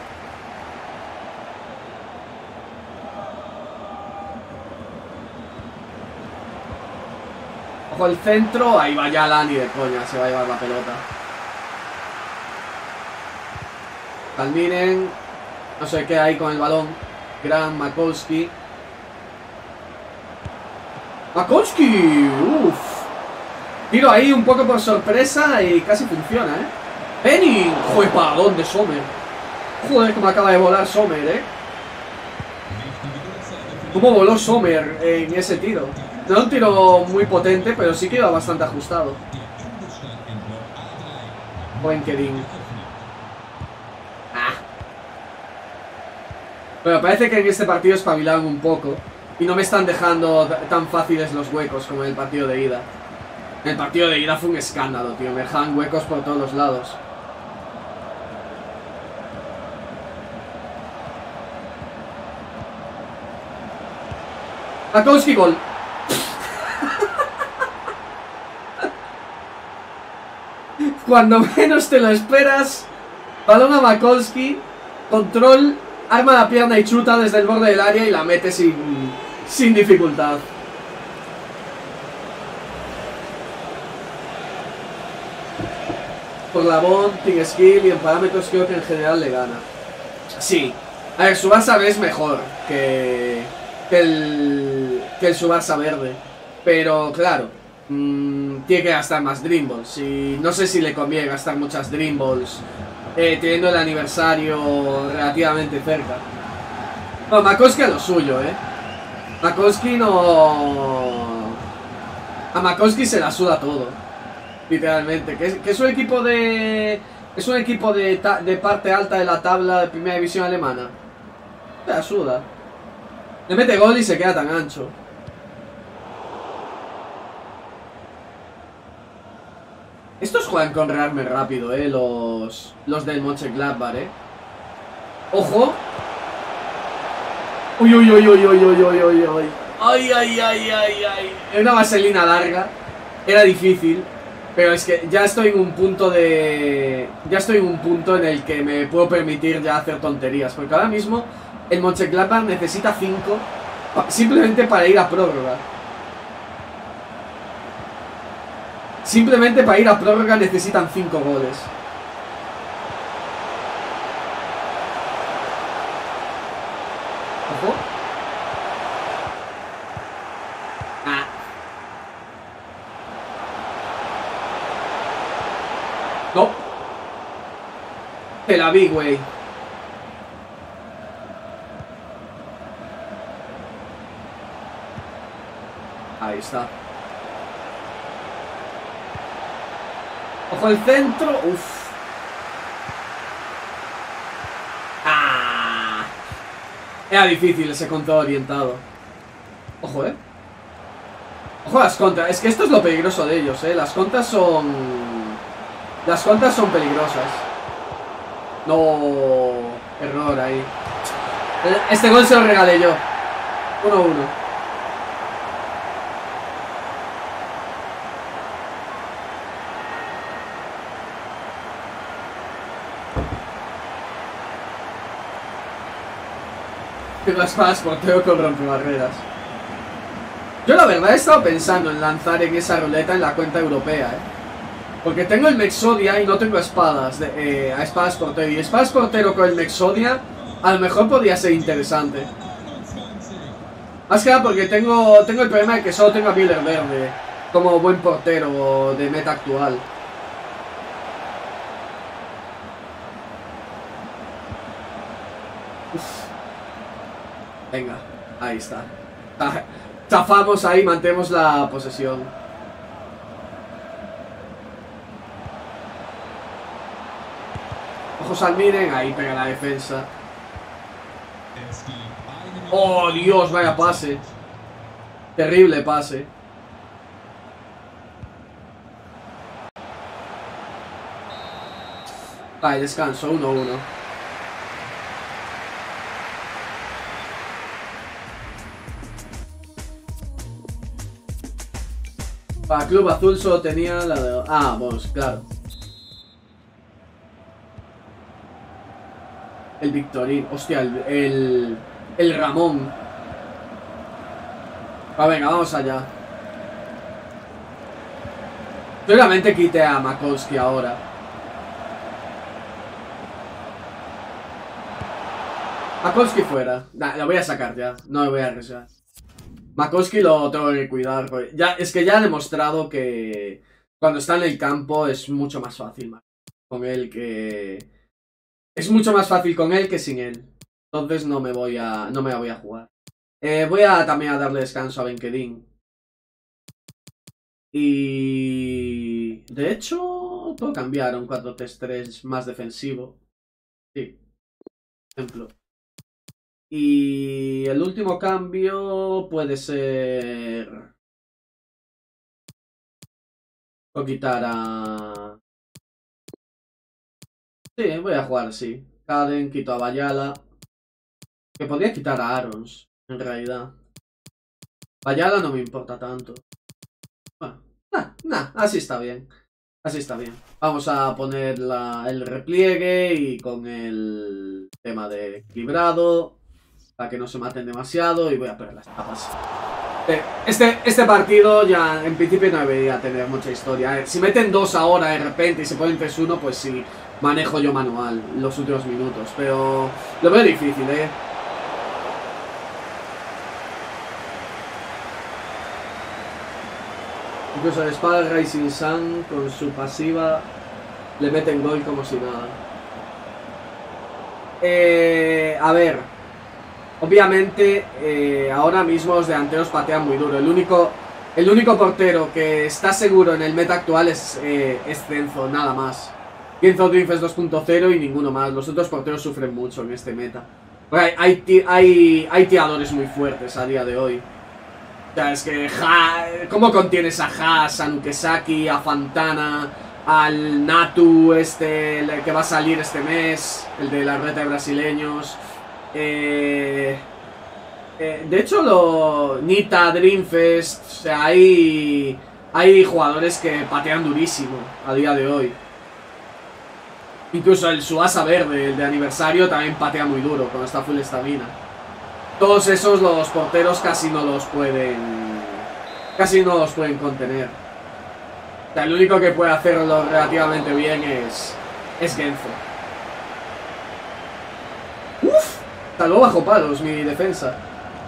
Ojo el centro. Ahí va ya Lani de coña. Se va a llevar la pelota. Kalminen. No sé qué hay con el balón. Gran Makowski. Makowski. Uff. Tiro ahí un poco por sorpresa y casi funciona, ¿eh? Penny. Joder, ¿para dónde Sommer? Joder, cómo acaba de volar Sommer, ¿eh? Cómo voló Sommer en ese tiro. No es un tiro muy potente, pero sí que iba bastante ajustado. Buen Kedin. Ah. Pero parece que en este partido espabilaron un poco y no me están dejando tan fáciles los huecos como en el partido de ida. En el partido de ida fue un escándalo, tío. Me dejaban huecos por todos los lados. Makowski, gol. Cuando menos te lo esperas, balón a Makowski, control, arma la pierna y chuta desde el borde del área y la mete sin, sin dificultad. Por la bond, team skill y en parámetros creo que en general le gana. Sí. A ver, su Barça es mejor que, que el que el su Barça verde. Pero claro, mmm, tiene que gastar más Dream Balls. Y no sé si le conviene gastar muchas Dream Balls eh, teniendo el aniversario relativamente cerca. No, Makowski a lo suyo, eh. Makowski no... A Makowski se la suda todo. Literalmente, que es, que es un equipo de... Es un equipo de, ta, de parte alta de la tabla de primera división alemana. Se la suda. Le mete gol y se queda tan ancho. Estos juegan con rearme rápido, eh, los... Los del Mönchengladbach, eh. ¡Ojo! ¡Uy, uy, uy, uy, uy, uy, uy, uy, uy! ¡Ay, ay, ay, ay, ay! Era una vaselina larga. Era difícil. Pero es que ya estoy en un punto de... Ya estoy en un punto en el que me puedo permitir ya hacer tonterías. Porque ahora mismo el Mönchengladbach necesita cinco simplemente para ir a prórroga. Simplemente para ir a prórroga necesitan cinco goles. Ojo. Ah. No. Te la vi, güey. Ahí está. Ojo el centro. Uf. Ah. Era difícil ese control orientado. Ojo, eh. Ojo las contras. Es que esto es lo peligroso de ellos, eh. Las contras son... Las contras son peligrosas. No. Error ahí. Este gol se lo regalé yo. uno uno. Las espadas porteo con rompebarreras. Yo la verdad he estado pensando en lanzar en esa ruleta en la cuenta europea, eh. Porque tengo el Mexodia y no tengo espadas de, eh, a espadas portero. Y espadas portero con el Mexodia a lo mejor podría ser interesante. Más que nada porque tengo, tengo el problema de que solo tengo a Müller verde. como buen portero de meta actual. Uf. Venga, ahí está. Zafamos ahí, mantenemos la posesión. Ojos al miren, ahí pega la defensa. Oh, Dios, vaya pase. Terrible pase. Vale, descanso, uno uno. Para Club Azul solo tenía la de... Ah, vamos, claro. El Victorín. Hostia, el... El, el Ramón. Ah, venga, vamos allá. Seguramente quite a Makowski ahora. Makowski fuera. Nah, lo voy a sacar ya. No lo voy a arriesgar. Makowski lo tengo que cuidar. Ya, es que ya ha demostrado que cuando está en el campo es mucho más fácil con él que... Es mucho más fácil con él que sin él. Entonces no me voy a, no me la voy a jugar. Eh, voy a también a darle descanso a Benkedín. Y... De hecho, puedo cambiar a un cuatro tres tres más defensivo. Sí. Por ejemplo. Y el último cambio puede ser... Puedo quitar a... Sí, voy a jugar así. Caden, quito a Bayala. Que podría quitar a Arons, en realidad. Bayala no me importa tanto. Bueno, nah, nah, así está bien. Así está bien. Vamos a poner la, el repliegue y con el tema de equilibrado. Para que no se maten demasiado y voy a perder las tapas. Este, este partido ya en principio no debería tener mucha historia. Si meten dos ahora de repente y se ponen tres uno, pues sí, manejo yo manual los últimos minutos. Pero lo veo difícil, ¿eh? Incluso el Espada Rising Sun con su pasiva le meten gol como si nada. Eh, a ver... Obviamente, eh, ahora mismo los delanteros patean muy duro. El único, el único portero que está seguro en el meta actual es, eh, es Cenzo, nada más. Cenzo Dreamfest dos punto cero y ninguno más. Los otros porteros sufren mucho en este meta. Hay, hay, hay, hay tiradores muy fuertes a día de hoy. O sea, es que... Ja, ¿cómo contienes a Haas, a Nukesaki, a Fantana, al Natu, este, el que va a salir este mes, el de la reta de brasileños? Eh, eh, de hecho, lo Nita, Dreamfest, o sea, hay, hay jugadores que patean durísimo a día de hoy. Incluso el Suasa Verde, el de aniversario, también patea muy duro cuando está full estamina. Todos esos los porteros casi no los pueden, casi no los pueden contener. O sea, el único que puede hacerlo relativamente bien es, es Genzo. Uf. Salvo bajo palos mi defensa.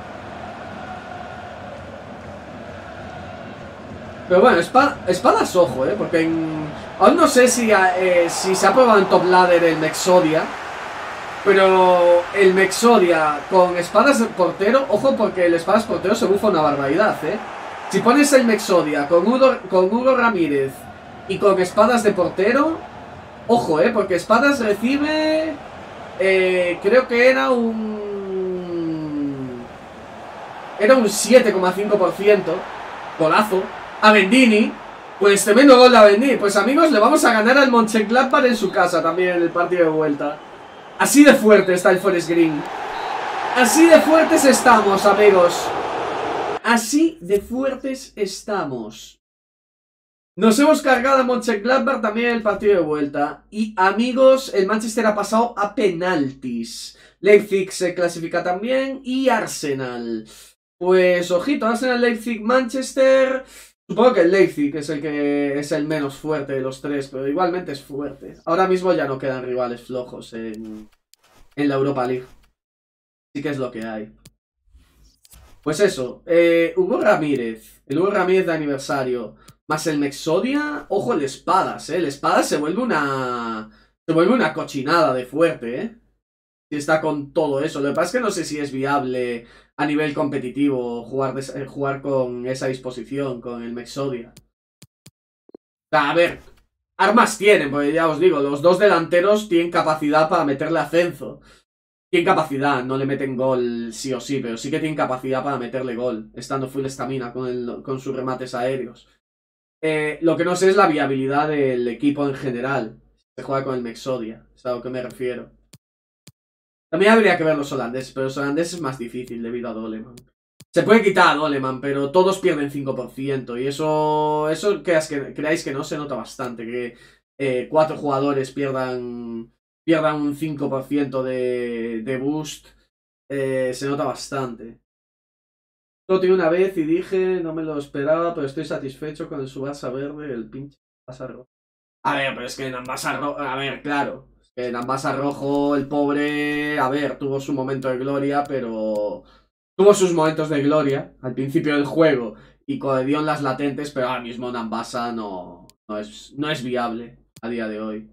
Pero bueno, espada, espadas ojo, eh. Porque en, aún no sé si, eh, si se ha probado en Top Ladder el Mexodia. Pero el Mexodia con espadas de portero, ojo porque el espadas portero se bufa una barbaridad, eh. Si pones el Mexodia con Hugo, con Hugo Ramírez y con espadas de portero, ojo, eh. Porque espadas recibe... Eh, creo que era un... Era un siete coma cinco por ciento. Golazo. A Bendini. Pues tremendo gol de Bendini. Pues amigos, le vamos a ganar al Mönchengladbach en su casa también en el partido de vuelta. Así de fuerte está el Forest Green. Así de fuertes estamos, amigos. Así de fuertes estamos. Nos hemos cargado a Mönchengladbach también en el partido de vuelta. Y amigos, el Manchester ha pasado a penaltis. Leipzig se clasifica también. Y Arsenal. Pues ojito, Arsenal, Leipzig, Manchester. Supongo que el Leipzig es el que es el menos fuerte de los tres, pero igualmente es fuerte. Ahora mismo ya no quedan rivales flojos en, en la Europa League. Sí que es lo que hay. Pues eso, eh, Hugo Ramírez, el Hugo Ramírez de aniversario, más el Mexodia, ojo el Espadas, eh, el Espadas se vuelve una, se vuelve una cochinada de fuerte, eh, si está con todo eso. Lo que pasa es que no sé si es viable a nivel competitivo jugar, de, jugar con esa disposición, con el Mexodia. O sea, a ver, armas tienen, porque ya os digo, los dos delanteros tienen capacidad para meterle ascenso. Tienen capacidad, no le meten gol sí o sí, pero sí que tienen capacidad para meterle gol, estando full estamina con, el, con sus remates aéreos. Eh, lo que no sé es la viabilidad del equipo en general. Se juega con el Mexodia, es a lo que me refiero. También habría que ver los holandeses, pero los holandeses es más difícil debido a Doleman. Se puede quitar a Doleman, pero todos pierden cinco por ciento. Y eso, eso creáis que, creáis que no, se nota bastante. Que eh, cuatro jugadores pierdan... pierdan un cinco por ciento de, de boost, eh, se nota bastante. Lo tuve una vez y dije, no me lo esperaba, pero estoy satisfecho con el Subasa verde, el pinche Ambasa rojo. A ver, pero es que en Ambasa rojo, a ver, claro, es que en Ambasa rojo el pobre, a ver, tuvo su momento de gloria, pero tuvo sus momentos de gloria al principio del juego y dio en las latentes, pero ahora mismo en Ambasa no, no, es, no es viable a día de hoy.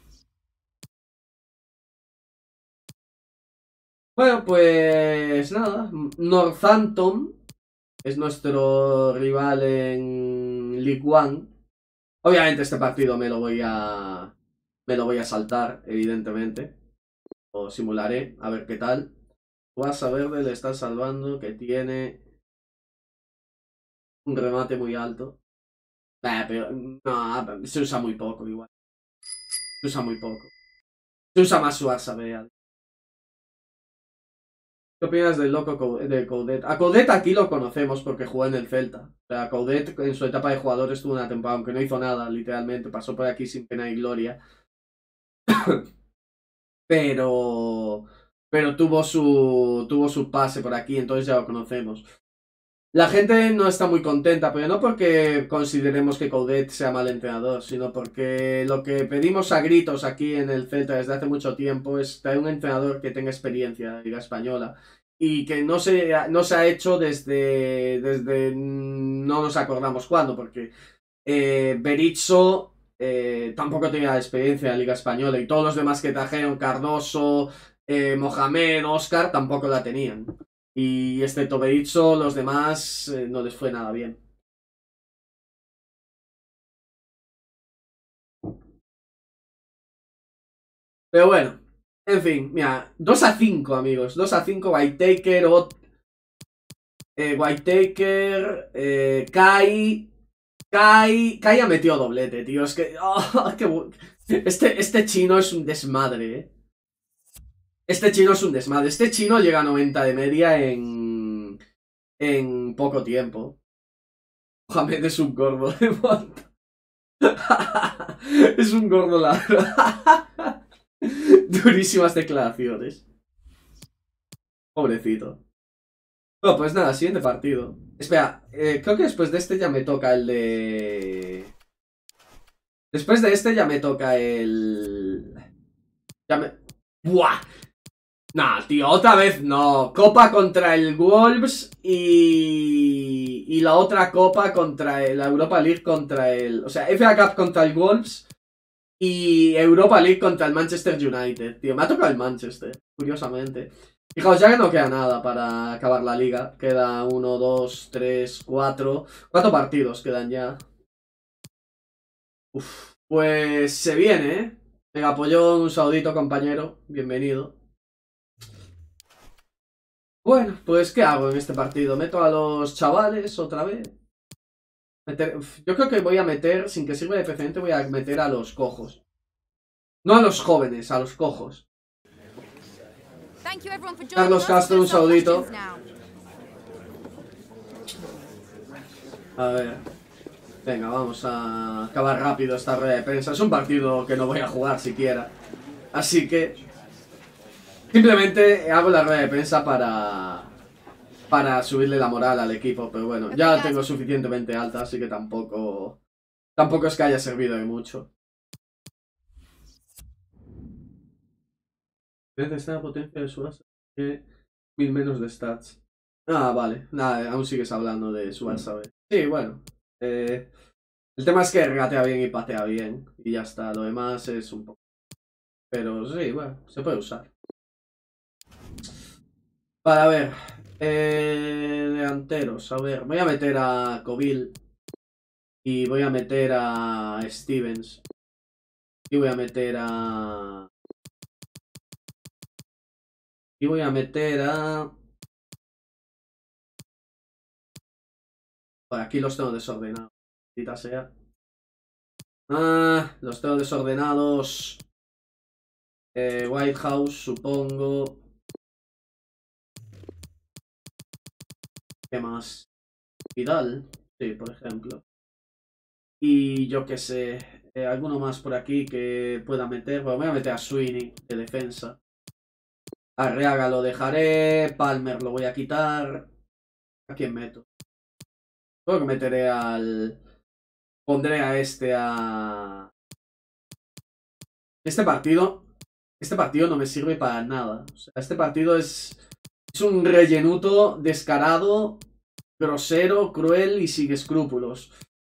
Bueno, pues nada, Northampton es nuestro rival en League One. Obviamente este partido me lo voy a me lo voy a saltar, evidentemente. O simularé, a ver qué tal. Vas a ver, le está salvando, que tiene un remate muy alto. Bah, pero no, se usa muy poco igual. Se usa muy poco. Se usa más su Arsabeal. ¿Qué opinas del loco de Coudet? A Coudet aquí lo conocemos porque jugó en el Celta. O sea, Coudet en su etapa de jugador estuvo una temporada, aunque no hizo nada, literalmente. Pasó por aquí sin pena y gloria. pero... Pero tuvo su, tuvo su pase por aquí, entonces ya lo conocemos. La gente no está muy contenta, pero no porque consideremos que Coudet sea mal entrenador, sino porque lo que pedimos a gritos aquí en el Celta desde hace mucho tiempo es traer un entrenador que tenga experiencia en la Liga Española y que no se, no se ha hecho desde, desde no nos acordamos cuándo, porque eh, Berizzo eh, tampoco tenía experiencia en la Liga Española y todos los demás que trajeron, Cardoso, eh, Mohamed, Oscar, tampoco la tenían. Y excepto Berizzo, los demás eh, no les fue nada bien. Pero bueno, en fin, mira, dos a cinco, amigos. dos a cinco, Whitaker, Ot eh, Whitaker, eh, Kai. Kai. Kai ha metido doblete, tío. Es que. Oh, qué este, este chino es un desmadre, eh. Este chino es un desmadre. Este chino llega a noventa de media en. En poco tiempo. Mohamed es un gordo de monta. Es un gordo ladro. Durísimas declaraciones. Pobrecito. Bueno, pues nada, siguiente partido. Espera, eh, creo que después de este ya me toca el de... Después de este ya me toca el... Ya me... ¡Buah! Nah, tío, otra vez no. Copa contra el Wolves y... Y la otra copa contra el... La Europa League contra el... O sea, F A Cup contra el Wolves y Europa League contra el Manchester United. Tío, me ha tocado el Manchester, curiosamente. Fijaos, ya que no queda nada para acabar la liga. Queda uno, dos, tres, cuatro. Cuatro partidos quedan ya. Uf, pues se viene, ¿eh? Venga, apoyó un saludito, compañero. Bienvenido. Bueno, pues ¿qué hago en este partido? ¿Meto a los chavales otra vez? Meter... Yo creo que voy a meter, sin que sirva de precedente, voy a meter a los cojos. No a los jóvenes, a los cojos. Carlos Castro, un saludito. A ver. Venga, vamos a acabar rápido esta rueda de prensa. Es un partido que no voy a jugar siquiera. Así que... Simplemente hago la rueda de prensa para... Para subirle la moral al equipo. Pero bueno, ya la tengo suficientemente alta, así que tampoco... Tampoco es que haya servido de mucho. Está la potencia de su base que mil menos de stats. Ah, vale. Nada, aún sigues hablando de su Barça B. Sí, bueno. Eh, el tema es que regatea bien y patea bien. Y ya está. Lo demás es un poco... Pero sí, bueno, se puede usar. Vale, a ver. Eh, delanteros. A ver, voy a meter a Kobil. Y voy a meter a Stevens. Y voy a meter a... Y voy a meter a... Por aquí los tengo desordenados. Maldita sea. Ah, los tengo desordenados. Eh, White House, supongo. ¿Qué más? Vidal. Sí, por ejemplo. Y yo qué sé. Eh, alguno más por aquí que pueda meter. Bueno, voy a meter a Sweeney de defensa. Arriaga lo dejaré. Palmer lo voy a quitar. ¿A quién meto? Creo que meteré al... Pondré a este a... Este partido... Este partido no me sirve para nada. O sea, este partido es... Es un rellenuto descarado, grosero, cruel y sin escrúpulos.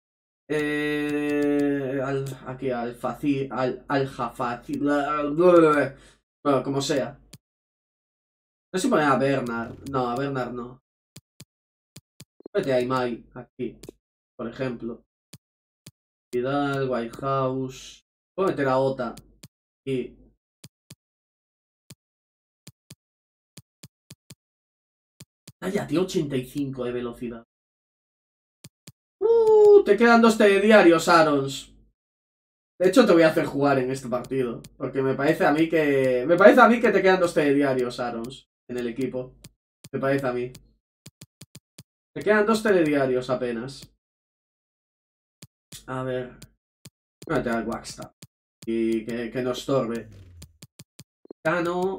Eh, al, aquí, al fácil... Al, al jafácil... Bueno, como sea. No sé si poner a Bernard. No, a Bernard no. Vete a Imai, aquí, por ejemplo. Vidal, White House. Puedo meter a Ota. Y... Ah, ya, tío, ochenta y cinco de velocidad. Uh, te quedan dos telediarios, Arons. De hecho, te voy a hacer jugar en este partido. Porque me parece a mí que... Me parece a mí que te quedan dos telediarios, Arons. En el equipo. Me parece a mí. Te quedan dos telediarios apenas. A ver. Voy a meter al Waxta. Y que, que no estorbe. Cano.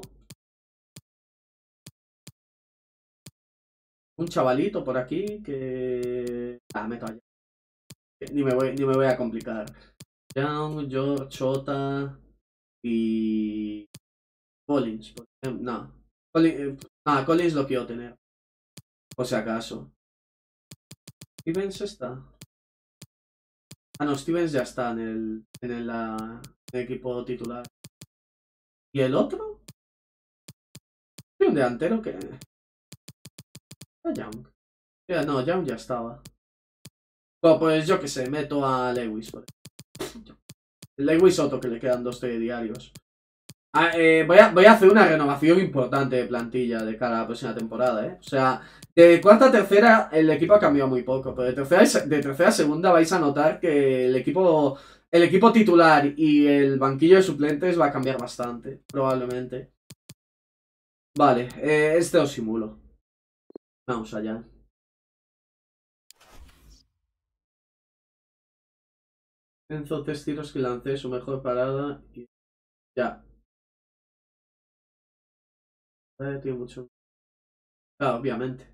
Un chavalito por aquí que... Ah, me callo. Ni me voy, ni me voy a complicar. Young, George, Chota y... Collins. Por ejemplo. No. Collins, ah, Collins lo quiero tener. Por si acaso. Stevens está. Ah, no, Stevens ya está en el, en el, uh, en el equipo titular. ¿Y el otro? Hay un delantero que... Ah, Young. Ya, no, Young ya estaba. Bueno, pues yo que sé, meto a Lewis. Por ejemplo. Lewis otro que le quedan dos telediarios. Ah, eh, voy, a, voy a hacer una renovación importante de plantilla de cara a la próxima temporada, ¿eh? O sea, de cuarta a tercera el equipo ha cambiado muy poco, pero de tercera, de tercera a segunda vais a notar que el equipo, el equipo titular y el banquillo de suplentes va a cambiar bastante, probablemente. Vale, eh, este lo simulo. Vamos allá. Enzo, tres tiros que lancé, su mejor parada y... Ya. Eh, tiene mucho... Claro, obviamente.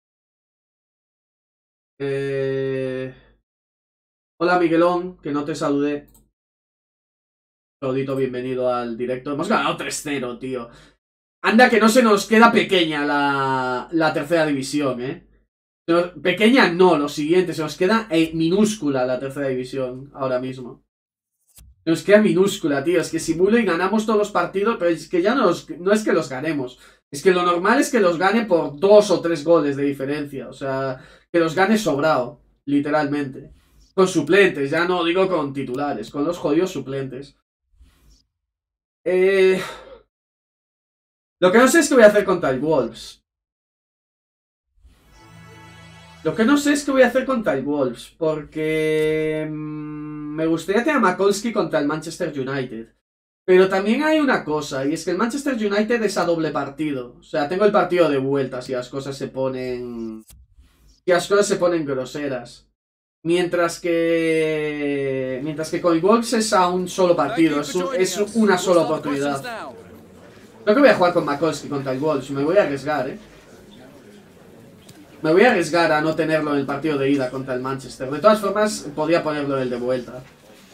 Eh... Hola Miguelón, que no te saludé. Claudito, bienvenido al directo. Hemos ganado tres cero, tío. Anda que no se nos queda pequeña la, la tercera división, ¿eh? Nos, pequeña no, lo siguiente. Se nos queda eh, minúscula la tercera división ahora mismo. Se nos queda minúscula, tío. Es que simulo y ganamos todos los partidos, pero es que ya no, los, no es que los ganemos. Es que lo normal es que los gane por dos o tres goles de diferencia. O sea, que los gane sobrado, literalmente. Con suplentes, ya no digo con titulares, con los jodidos suplentes. Eh... Lo que no sé es qué voy a hacer contra el Wolves. Lo que no sé es qué voy a hacer contra el Wolves. Porque... Mmm, me gustaría tener a Makolski contra el Manchester United. Pero también hay una cosa, y es que el Manchester United es a doble partido. O sea, tengo el partido de vuelta si las cosas se ponen... Si las cosas se ponen groseras. Mientras que... Mientras que con el Wolves es a un solo partido. Es, un, es una sola oportunidad. Creo que voy a jugar con Makolski contra el Wolves. Me voy a arriesgar, eh. Me voy a arriesgar a no tenerlo en el partido de ida contra el Manchester. De todas formas, podría ponerlo en el de vuelta.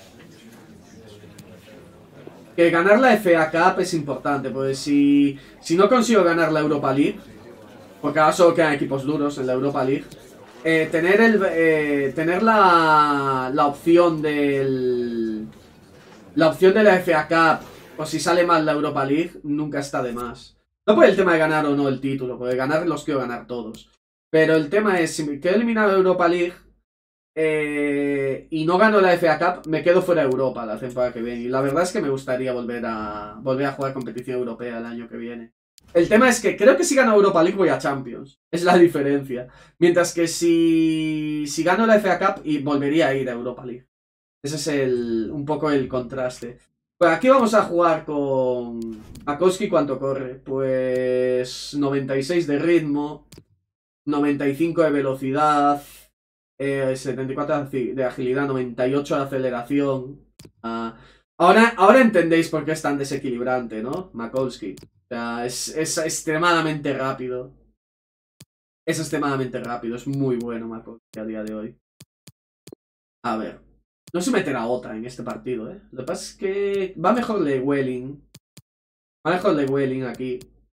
Que ganar la F A Cup es importante, porque si, si no consigo ganar la Europa League, porque ahora solo quedan equipos duros en la Europa League. Eh, tener el eh, tener la, la opción del la opción de la F A Cup, o si sale mal la Europa League, nunca está de más. No por el tema de ganar o no el título, porque ganar los quiero ganar todos. Pero el tema es, si me quedo eliminado de Europa League eh, y no gano la F A Cup, me quedo fuera de Europa la temporada que viene. Y la verdad es que me gustaría volver a volver a jugar competición europea el año que viene. El tema es que creo que si gano Europa League voy a Champions. Es la diferencia. Mientras que si, si gano la F A Cup y volvería a ir a Europa League. Ese es el, un poco el contraste. Pues aquí vamos a jugar con Makowski. ¿Cuánto corre? Pues noventa y seis de ritmo, noventa y cinco de velocidad, eh, setenta y cuatro de agilidad, noventa y ocho de aceleración. Uh, ahora, ahora entendéis por qué es tan desequilibrante, ¿no? Makowski. O sea, es, es extremadamente rápido. Es extremadamente rápido. Es muy bueno Makowski a día de hoy. A ver. No se meterá otra en este partido, ¿eh? Lo que pasa es que va mejor Llewellyn. Va mejor Llewellyn aquí.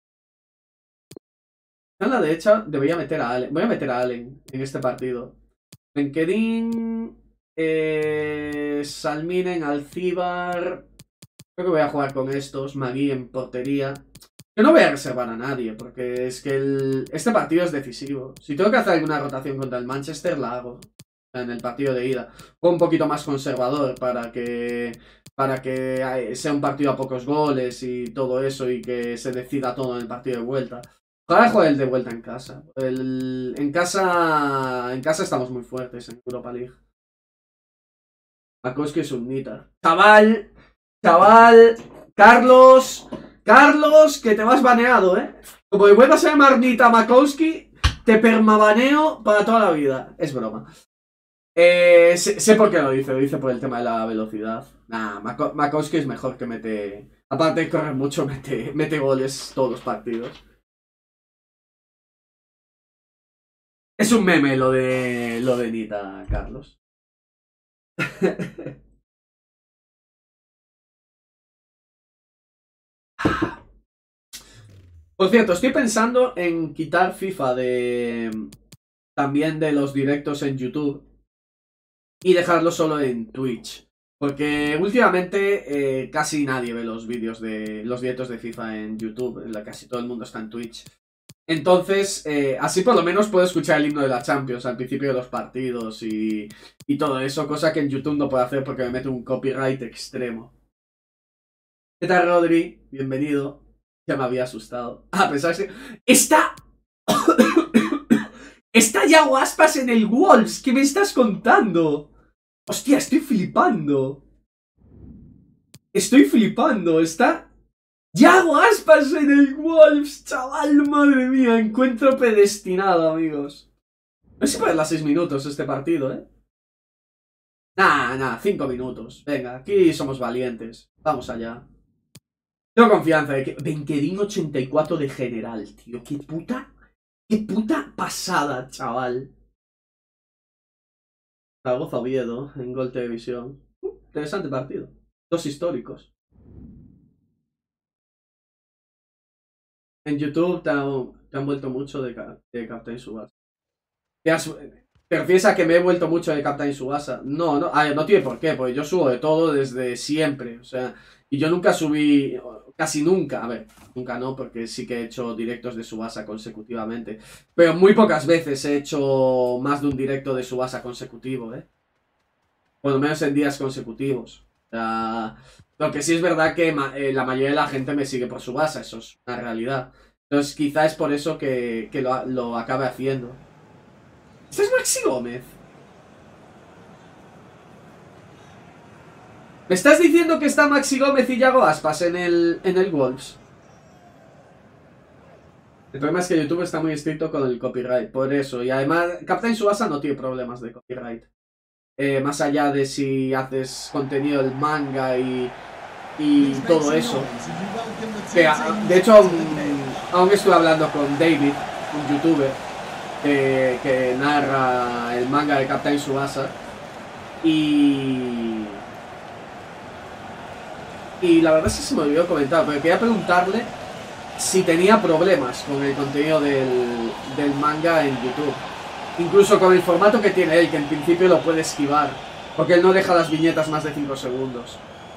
En la derecha debería meter a Allen. Voy a meter a Allen en este partido. Benkedin, eh, Salminen, Alcibar. Creo que voy a jugar con estos. Magui en portería. Yo no voy a reservar a nadie, porque es que el, este partido es decisivo. Si tengo que hacer alguna rotación contra el Manchester, la hago. En el partido de ida. O un poquito más conservador para que para que sea un partido a pocos goles y todo eso y que se decida todo en el partido de vuelta. Ojalá juegue el de vuelta en casa. El, en casa en casa estamos muy fuertes en Europa League. Makowski es un nita. Chaval, chaval, Carlos, Carlos, que te vas baneado, ¿eh? Como que vuelvas a llamar nita Makowski, te permabaneo para toda la vida. Es broma. Eh, sé, sé por qué lo dice, lo dice por el tema de la velocidad. Nah, Makowski es mejor, que mete... Aparte de correr mucho, mete, mete goles todos los partidos. Es un meme lo de lo de Nita, Carlos. Por cierto, estoy pensando en quitar FIFA de... también de los directos en YouTube. Y dejarlo solo en Twitch. Porque últimamente eh, casi nadie ve los vídeos de los directos de FIFA en YouTube. Casi todo el mundo está en Twitch. Entonces, eh, así por lo menos puedo escuchar el himno de la Champions al principio de los partidos y, y todo eso. Cosa que en YouTube no puedo hacer porque me mete un copyright extremo. ¿Qué tal, Rodri? Bienvenido. Ya me había asustado. Ah, pensaba que... ¡Está! ¡Está Yago Aspas en el Wolves! ¿Qué me estás contando? ¡Hostia, estoy flipando! Estoy flipando, está... ¡Yago Aspas en el Wolves! ¡Chaval, madre mía! Encuentro predestinado, amigos. No sé si puede dar seis minutos este partido, ¿eh? Nah, nah, cinco minutos. Venga, aquí somos valientes. Vamos allá. Tengo confianza de que... Benkedin ochenta y cuatro de general, tío. ¡Qué puta... ¡Qué puta pasada, chaval! Zaragoza Oviedo en Gol Televisión. Uh, interesante partido. Dos históricos. En YouTube te han, te han vuelto mucho de, de Captain Tsubasa. ¿Te, has, ¿Te refieres a que me he vuelto mucho de Captain Tsubasa? No, no, a ver, no tiene por qué, porque yo subo de todo desde siempre. O sea, y yo nunca subí, casi nunca, a ver, nunca no, porque sí que he hecho directos de Tsubasa consecutivamente. Pero muy pocas veces he hecho más de un directo de Tsubasa consecutivo, ¿eh? Por lo menos en días consecutivos. O sea, lo que sí es verdad que ma eh, la mayoría de la gente me sigue por Tsubasa, eso es una realidad. Entonces quizá es por eso que, que lo, lo acabe haciendo. ¿Este es Maxi Gómez? ¿Me estás diciendo que está Maxi Gómez y Yago Aspas en el, en el Wolves? El problema es que YouTube está muy estricto con el copyright, por eso. Y además, Captain Tsubasa no tiene problemas de copyright. Eh, más allá de si haces contenido del manga y, y todo eso. Que, de hecho, aún, aún estuve hablando con David, un youtuber, que, que narra el manga de Captain Tsubasa. Y... Y la verdad es que se me olvidó comentar, pero quería preguntarle si tenía problemas con el contenido del, del manga en YouTube. Incluso con el formato que tiene él, que en principio lo puede esquivar, porque él no deja las viñetas más de cinco segundos.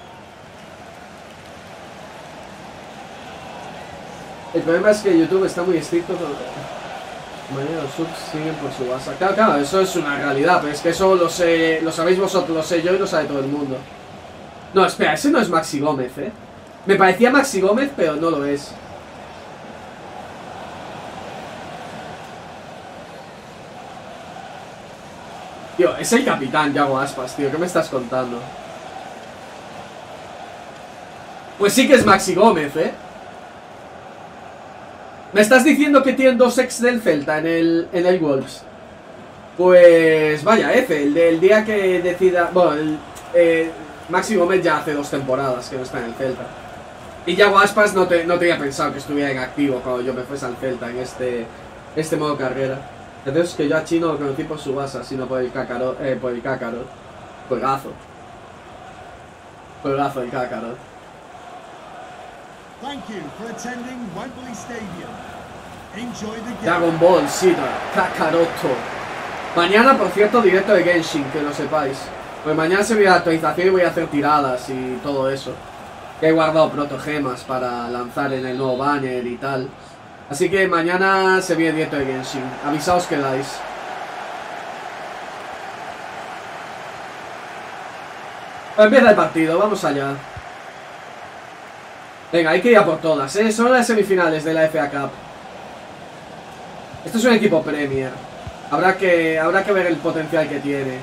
El problema es que YouTube está muy estricto. Mañana los subs siguen por su base. Claro, claro, eso es una realidad, pero es que eso lo sé, lo sabéis vosotros, lo sé yo y lo sabe todo el mundo. No, espera, ese no es Maxi Gómez, eh. Me parecía Maxi Gómez, pero no lo es. Tío, es el capitán Yago Aspas, tío, ¿qué me estás contando? Pues sí que es Maxi Gómez, eh. ¿Me estás diciendo que tienen dos ex del Celta en el, en el Wolves? Pues vaya F, el del día que decida... Bueno, el, eh, Maxi Gómez ya hace dos temporadas que no está en el Celta. Y Yago Aspas no, te, no tenía pensado que estuviera en activo cuando yo me fuese al Celta en este, este modo carrera. Entonces que yo a Chino lo conocí por su base, sino por el Kakarot, eh, por el Kakarot. Juegazo. Juegazo el Kakarot. Thank you for attending Wembley Stadium. Enjoy the game. Dragon Ball, Sida, Kakaroto. Mañana, por cierto, directo de Genshin, que lo sepáis. Pues mañana se viene la actualización y voy a hacer tiradas y todo eso. Que he guardado protogemas para lanzar en el nuevo banner y tal. Así que mañana se viene directo de Genshin. Avisaos que dais. Pues empieza el partido, vamos allá. Venga, hay que ir a por todas, ¿eh? Son las semifinales de la F A Cup. Esto es un equipo Premier. Habrá que, habrá que ver el potencial que tiene.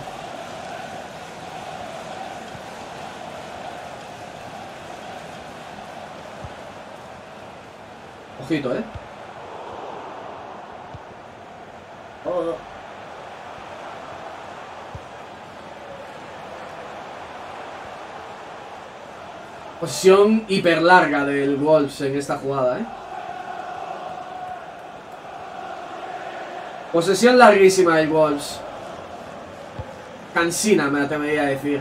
Ojito, ¿eh? Oh. Posición hiper larga del Wolves en esta jugada, ¿eh? Posesión larguísima del Wolves. Cansina, me atrevería a decir.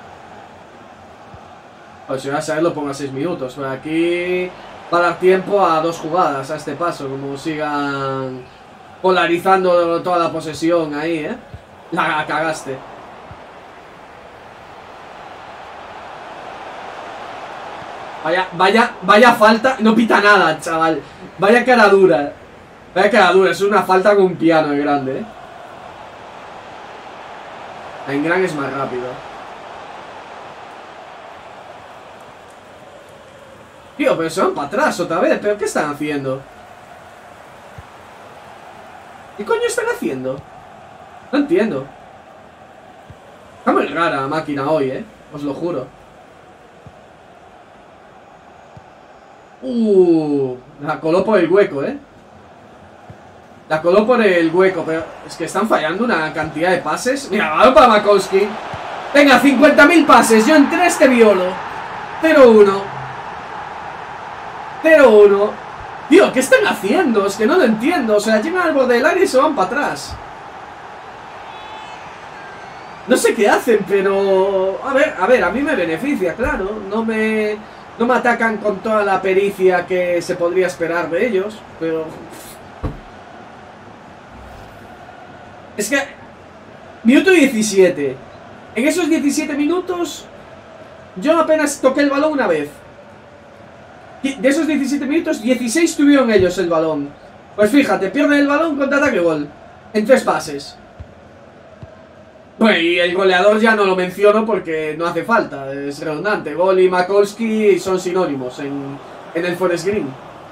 Pues si voy a saber lo pongo a seis minutos. Pero aquí va a dar tiempo a dos jugadas a este paso. Como sigan polarizando toda la posesión ahí, ¿eh? La cagaste. Vaya, vaya, vaya falta. No pita nada, chaval. Vaya cara dura. Vaya cara dura. Es una falta con un piano de grande, ¿eh? En gran es más rápido. Tío, pero se van para atrás otra vez. ¿Pero qué están haciendo? ¿Qué coño están haciendo? No entiendo. Está muy rara la máquina hoy, ¿eh? Os lo juro. Uh, la coló por el hueco, ¿eh? La coló por el hueco, pero es que están fallando una cantidad de pases. Mira, vamos para Makowski. Venga, cincuenta mil pases. Yo entré este violo. cero uno. cero uno. Tío, ¿qué están haciendo? Es que no lo entiendo. O sea, llegan al borde del área y se van para atrás. No sé qué hacen, pero... A ver, a ver, a mí me beneficia, claro. No me... No me atacan con toda la pericia que se podría esperar de ellos, pero... Es que... Minuto diecisiete. En esos diecisiete minutos... Yo apenas toqué el balón una vez. De esos diecisiete minutos, dieciséis tuvieron ellos el balón. Pues fíjate, pierden el balón, contraataque, gol. En tres pases. Bueno, y el goleador ya no lo menciono porque no hace falta, es redundante. Gol y Makowski son sinónimos en, en el Forest Green.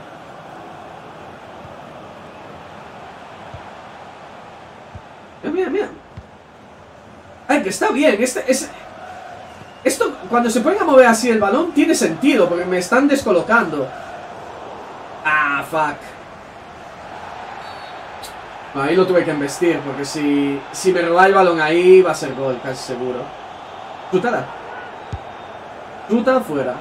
Mira, mira, mira. Ay, que está bien. Este, es, esto, cuando se ponen a mover así el balón, tiene sentido porque me están descolocando. Ah, fuck. Ahí lo tuve que embestir, porque si, si me roba el balón ahí va a ser gol, casi seguro. Chútala. Chuta fuera.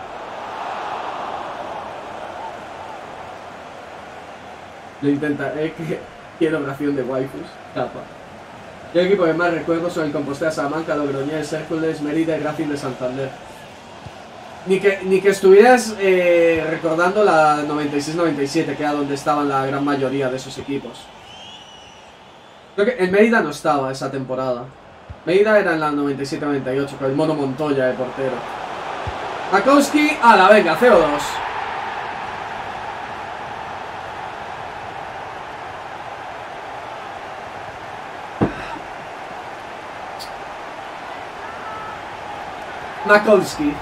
Lo intenta, eh, que quiero oración de waifus. Tapa. Yo el equipo que más recuerdo son el Compostela Salamanca, Logroñés, Hércules, Mérida y Racing de Santander. Ni que, ni que estuvieras eh, recordando la noventa y seis noventa y siete, que era donde estaban la gran mayoría de esos equipos. Creo que en Mérida no estaba esa temporada. Mérida era en la noventa y siete noventa y ocho, con el Mono Montoya de portero. Makowski, a la venga, cero dos. Makowski.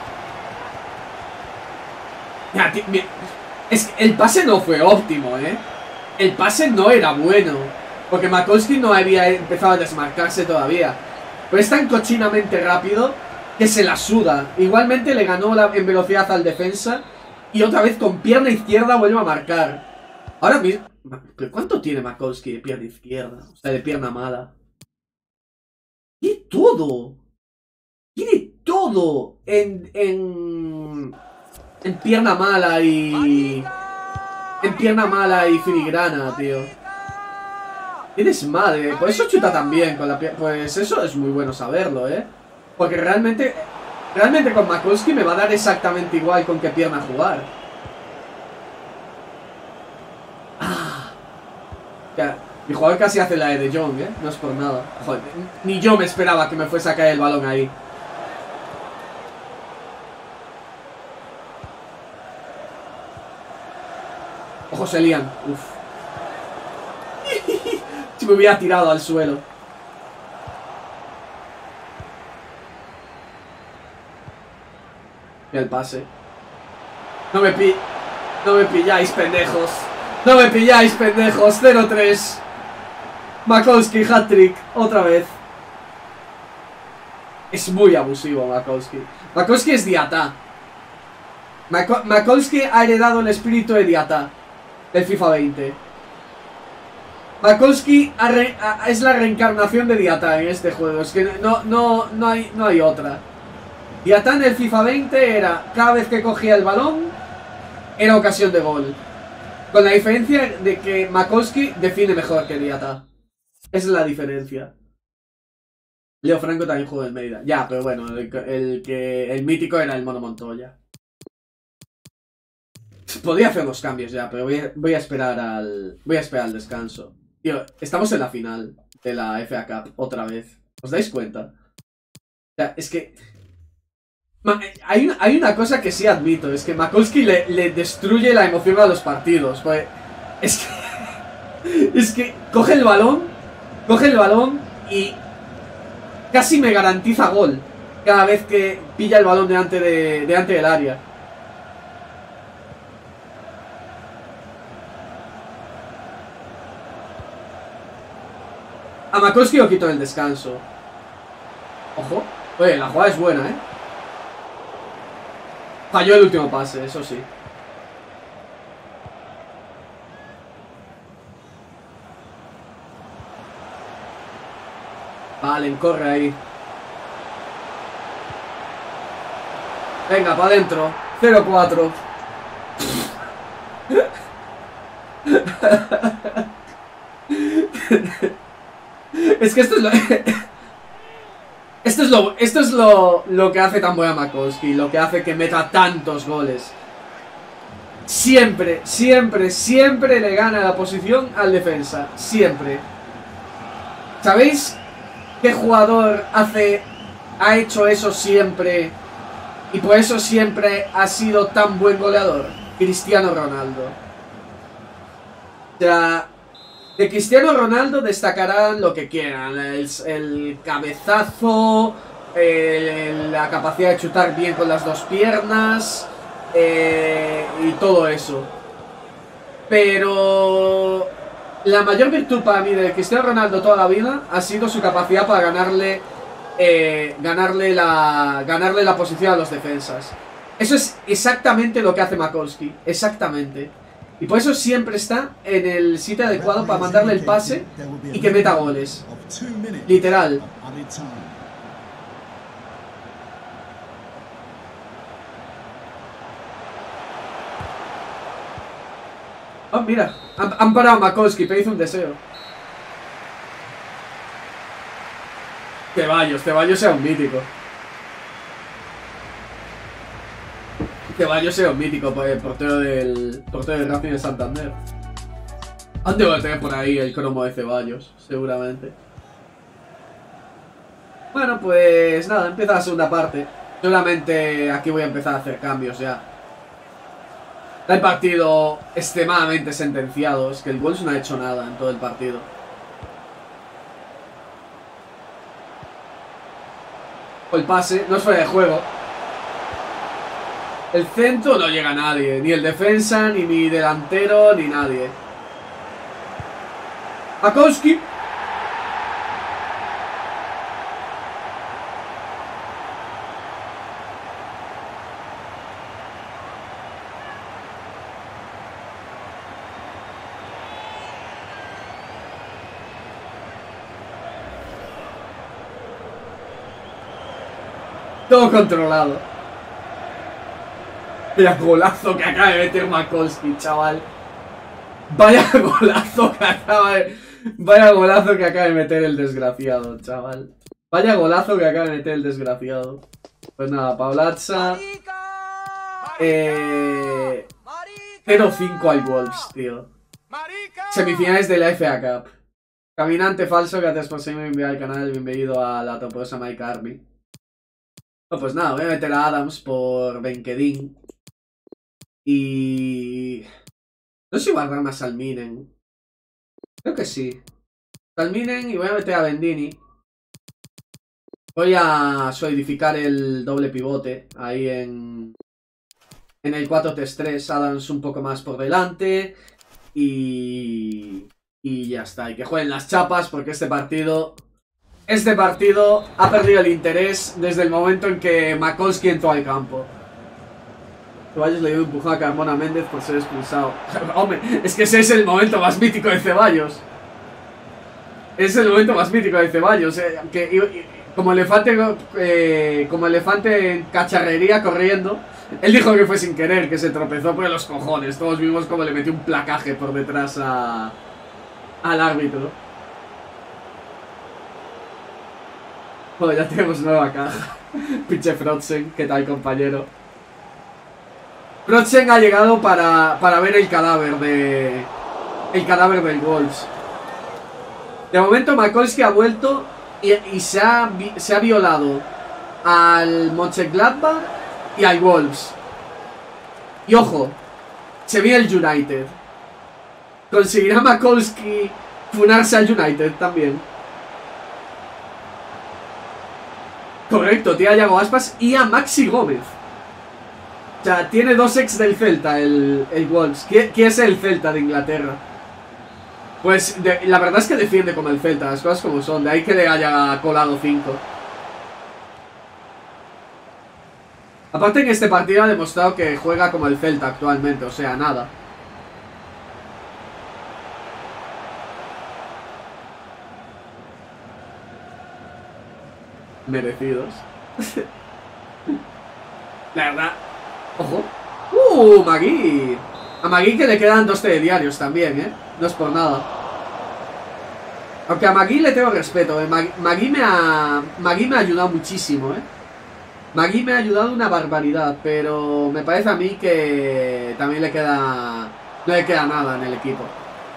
Ya, tío, es que el pase no fue óptimo, ¿eh? El pase no era bueno. Porque Makowski no había empezado a desmarcarse todavía. Pero es tan cochinamente rápido que se la suda. Igualmente le ganó la, en velocidad al defensa. Y otra vez con pierna izquierda vuelve a marcar. Ahora mismo... ¿Pero cuánto tiene Makowski de pierna izquierda? O sea, de pierna mala. Tiene todo. Tiene todo en... en... En pierna mala y... En pierna mala y filigrana, tío. Tienes madre, por eso chuta tan bien con la pierna. Pues eso es muy bueno saberlo, ¿eh? Porque realmente... Realmente con Makowski me va a dar exactamente igual con qué pierna jugar. Ah. Ya, mi jugador casi hace la de De Jong, ¿eh? No es por nada. Joder, ni yo me esperaba que me fuese a caer el balón ahí. Ojo, se lían. Uf. Si me hubiera tirado al suelo. Mira el pase. No me pi... No me pilláis, pendejos. No me pilláis, pendejos. cero tres. Makowski, hat-trick. Otra vez. Es muy abusivo Makowski. Makowski es Diatá. Mako Makowski ha heredado el espíritu de Diatá del FIFA veinte. Makowski es la reencarnación de Diatá en este juego. Es que no, no, no, hay, no hay otra. Diatá en el FIFA veinte era, cada vez que cogía el balón, era ocasión de gol. Con la diferencia de que Makowski define mejor que Diatá. Esa es la diferencia. Leo Franco también jugó en Mérida. Ya, pero bueno, el, el, que, el mítico era el Mono Montoya. Podría hacer unos cambios ya, pero voy a, voy a esperar al... Voy a esperar al descanso. Tío, estamos en la final de la F A Cup otra vez. ¿Os dais cuenta? O sea, es que... Hay una, hay una cosa que sí admito, es que Makowski le, le destruye la emoción a los partidos. Pues, es que... Es que coge el balón, coge el balón y casi me garantiza gol cada vez que pilla el balón delante, de, delante del área. A Makowski lo quito en el descanso. Ojo. Oye, la jugada es buena, ¿eh? Falló el último pase, eso sí. Vale, corre ahí. Venga, para adentro. cero cuatro. Es que esto es lo... Esto es lo, esto es lo, lo que hace tan buena Makowski, lo que hace que meta tantos goles. Siempre, siempre, siempre le gana la posición al defensa. Siempre. ¿Sabéis qué jugador hace, ha hecho eso siempre? Y por eso siempre ha sido tan buen goleador. Cristiano Ronaldo. O sea... De Cristiano Ronaldo destacarán lo que quieran, el, el cabezazo, el, la capacidad de chutar bien con las dos piernas eh, y todo eso. Pero la mayor virtud para mí de Cristiano Ronaldo toda la vida ha sido su capacidad para ganarle, eh, ganarle, la, ganarle la posición a los defensas. Eso es exactamente lo que hace Makowski, exactamente. Y por eso siempre está en el sitio adecuado para mandarle el pase y que meta goles. Literal. Oh, mira. Han, han parado a Makowski, pero hizo un deseo. Ceballos, Ceballos sea un mítico. Ceballos era un mítico, pues, portero del portero del Racing de Santander. Antes voy a tener por ahí el cromo de Ceballos, seguramente. Bueno, pues nada, empieza la segunda parte. Solamente aquí voy a empezar a hacer cambios ya. Está el partido extremadamente sentenciado. Es que el Wolves no ha hecho nada en todo el partido. O el pase, no es fuera de juego. El centro no llega a nadie. Ni el defensa, ni mi delantero, ni nadie. Makowski. Todo controlado. Vaya golazo que acaba de meter Makowski, chaval. Vaya golazo que acaba de... Vaya golazo que acaba de meter el desgraciado, chaval. Vaya golazo que acaba de meter el desgraciado. Pues nada, Paulatza. Eh... cero cinco al Wolves, tío. Semifinales de la F A Cup. Caminante falso, gracias por seguirme, enviar al canal. Bienvenido a la toposa Mike Army. No, pues nada, voy a meter a Adams por Benkedin. Y... no sé si guardar a Salminen. Creo que sí. Salminen y voy a meter a Bendini. Voy a solidificar el doble pivote ahí en... en el cuatro tres tres. Adams un poco más por delante. Y... y ya está. Y que jueguen las chapas porque este partido... Este partido ha perdido el interés desde el momento en que Makowski entró al campo. Ceballos le dio un empujón a Carmona Méndez por ser expulsado. Hombre, es que ese es el momento más mítico de Ceballos. Es el momento más mítico de Ceballos. Eh, que, y, y, como elefante eh, como elefante en cacharrería corriendo. Él dijo que fue sin querer, que se tropezó por los cojones. Todos vimos cómo le metió un placaje por detrás a, al árbitro. Bueno, ya tenemos nueva caja. Pinche Frotzen, ¿qué tal, compañero? Frotzen ha llegado para, para ver el cadáver de... El cadáver del Wolves. De momento Makowski ha vuelto y, y se, ha, se ha violado al Mönchengladbach y al Wolves. Y ojo, se viene el United. ¿Conseguirá Makowski funarse al United también? Correcto, tiene a Yago Aspas y a Maxi Gómez. O sea, tiene dos ex del Celta, el, el Wolves. ¿Qué, ¿Qué es el Celta de Inglaterra? Pues de, la verdad es que defiende como el Celta, las cosas como son. De ahí que le haya colado cinco. Aparte en este partido ha demostrado que juega como el Celta actualmente, o sea, nada. Merecidos. La verdad. Ojo. Uh, Magui. A Magui que le quedan dos telediarios también, eh. No es por nada. Aunque a Magui le tengo respeto, eh. Magui, Magui me ha. Magui me ha ayudado muchísimo, eh. Magui me ha ayudado una barbaridad. Pero me parece a mí que también le queda. No le queda nada en el equipo.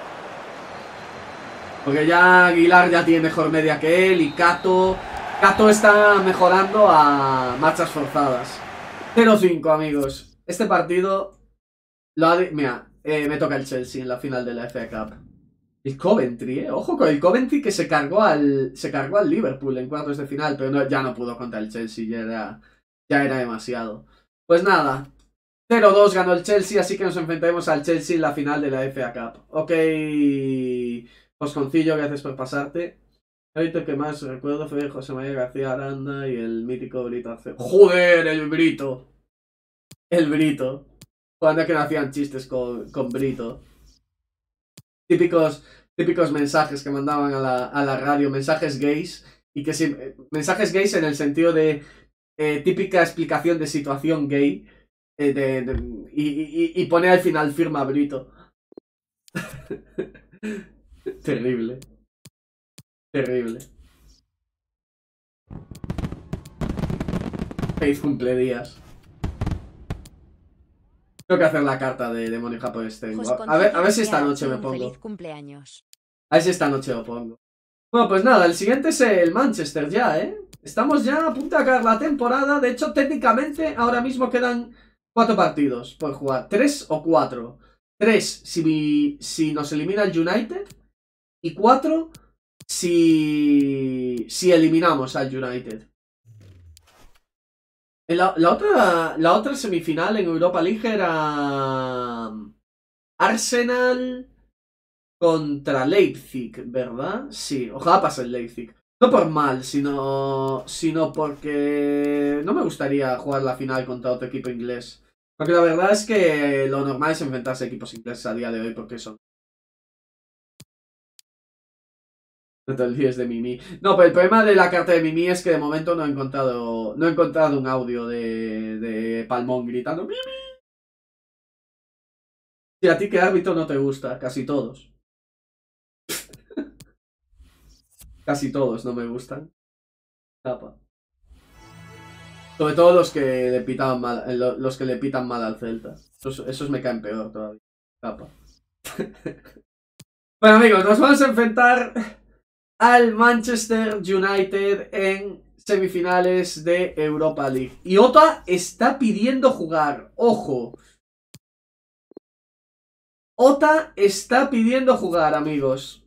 Porque ya Aguilar ya tiene mejor media que él. Y Cato. Cato está mejorando a marchas forzadas. cero cinco, amigos. Este partido lo ha de... Mira, eh, me toca el Chelsea en la final de la F A Cup. El Coventry, eh. Ojo con el Coventry que se cargó al se cargó al Liverpool en cuartos de final, pero no, ya no pudo contra el Chelsea, ya era, ya era demasiado. Pues nada, cero dos ganó el Chelsea, así que nos enfrentaremos al Chelsea en la final de la F A Cup. Ok, Posconcillo, gracias por pasarte. Ahorita que más recuerdo fue José María García Aranda y el mítico Brito Arce. ¡Joder, el Brito! El Brito. Cuando que no hacían chistes con, con Brito. Típicos, típicos mensajes que mandaban a la, a la radio, mensajes gays. Y que sí, mensajes gays en el sentido de eh, típica explicación de situación gay. Eh, de, de, y, y, y pone al final firma Brito. Terrible. Terrible. Feliz cumpleaños. Tengo que hacer la carta de demonio japonés tengo. Jos A ver, a ver si esta Concilla, noche me un pongo. Feliz cumpleaños. A ver si esta noche lo pongo. Bueno, pues nada, el siguiente es el Manchester ya, ¿eh? Estamos ya a punto de acabar la temporada. De hecho, técnicamente, ahora mismo quedan cuatro partidos por jugar. Tres o cuatro. Tres si, si nos elimina el United. Y cuatro si, si eliminamos al United. La, la, otra, la otra semifinal en Europa League era Arsenal contra Leipzig, ¿verdad? Sí, ojalá pase el Leipzig. No por mal, sino, sino porque no me gustaría jugar la final contra otro equipo inglés. Porque la verdad es que lo normal es enfrentarse a equipos ingleses a día de hoy porque son... No te olvides de Mimi. No, pero el problema de la carta de Mimi es que de momento no he encontrado no he encontrado un audio de, de Palmón gritando ¡Mimi! Si a ti qué árbitro no te gusta, casi todos. Casi todos no me gustan. Capa. Sobre todo los que le pitan mal, los que le pitan mal al Celta. Esos, esos me caen peor todavía. Capa. Bueno amigos, nos vamos a enfrentar al Manchester United en semifinales de Europa League. Y Ota está pidiendo jugar. Ojo. Ota está pidiendo jugar, amigos.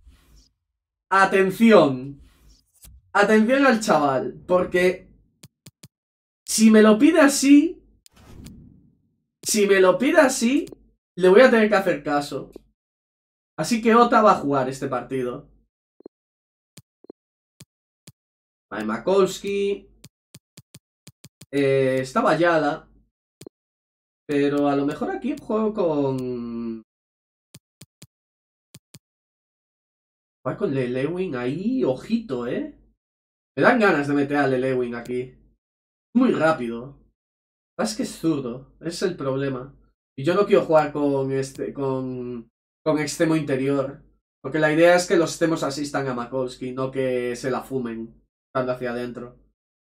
Atención. Atención al chaval. Porque si me lo pide así, si me lo pide así, le voy a tener que hacer caso. Así que Ota va a jugar este partido. Vale, Makolski. Eh, está Bayala. Pero a lo mejor aquí juego con... Va con Lelewin ahí, ojito, ¿eh? Me dan ganas de meter a Lelewin aquí. Muy rápido. Es que es zurdo, ese es el problema. Y yo no quiero jugar con este, con, con extremo interior. Porque la idea es que los extremos asistan a Makolski, no que se la fumen estando hacia adentro.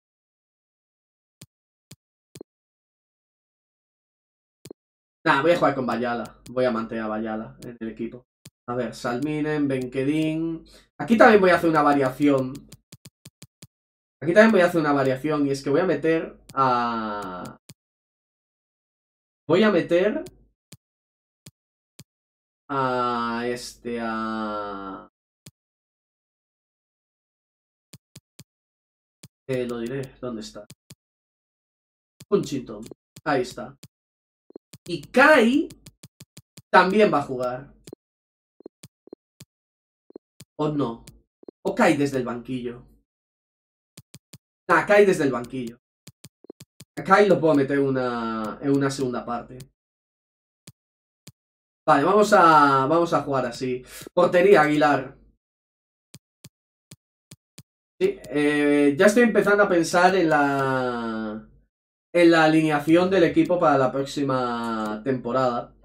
Nah, voy a jugar con Bayala. Voy a mantener a Bayala en el equipo. A ver, Salminen, Benkedin. Aquí también voy a hacer una variación. Aquí también voy a hacer una variación. Y es que voy a meter a... Voy a meter... A este, a... Eh, lo diré. ¿Dónde está? Huntington. Ahí está. Y Kai también va a jugar. O no. O Kai desde el banquillo. Nah, Kai desde el banquillo. A Kai lo puedo meter una, en una segunda parte. Vale, vamos a, vamos a jugar así. Portería, Aguilar. Sí, eh, ya estoy empezando a pensar en la... En la alineación del equipo para la próxima temporada.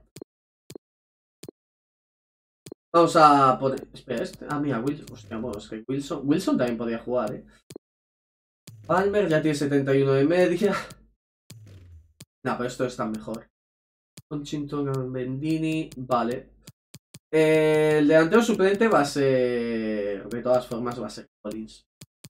Vamos a poner... Espera, este... Ah, mira, Wilson. Hostia, bueno, es que Wilson... Wilson también podía jugar, eh. Palmer ya tiene setenta y uno de media. Nah, pero esto está mejor. Conchington, Bendini... Vale. Eh, el delantero suplente va a ser... De todas formas va a ser Collins.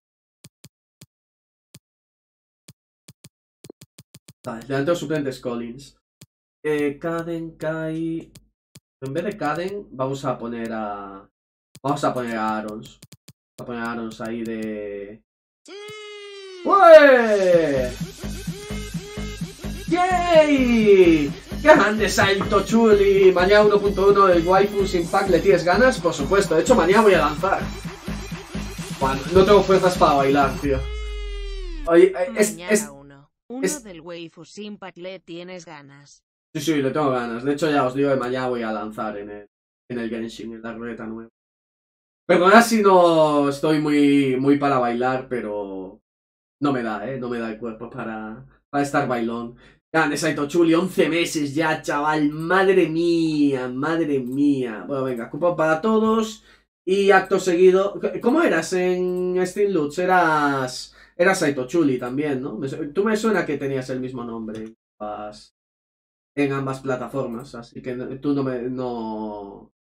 Vale, el delantero suplente es Collins. Eh, Caden, Kai... En vez de Caden, vamos a poner a... Vamos a poner a Arons. Vamos a poner a Arons ahí de... ¡Ué! ¡Yay! ¡Qué grande Saito Chuli! Mañana uno punto uno del Waifus Impact, ¿le tienes ganas? Por supuesto, de hecho mañana voy a lanzar. Bueno, no tengo fuerzas para bailar, tío. Oye, es... Mañana es, uno. Uno es... del Waifus Impact, ¿le tienes ganas? Sí, sí, le tengo ganas. De hecho ya os digo que mañana voy a lanzar en el, en el Genshin, en la ruleta nueva. Perdona si no estoy muy, muy para bailar, pero... No me da, ¿eh? No me da el cuerpo para, para estar bailón. Grande Saito Chuli, once meses ya, chaval. Madre mía, madre mía. Bueno, venga, cupo para todos. Y acto seguido... ¿Cómo eras en Steam Lutz? Eras... Eras Saito Chuli también, ¿no? Tú me suena que tenías el mismo nombre. Vas... en ambas plataformas, así que tú no me no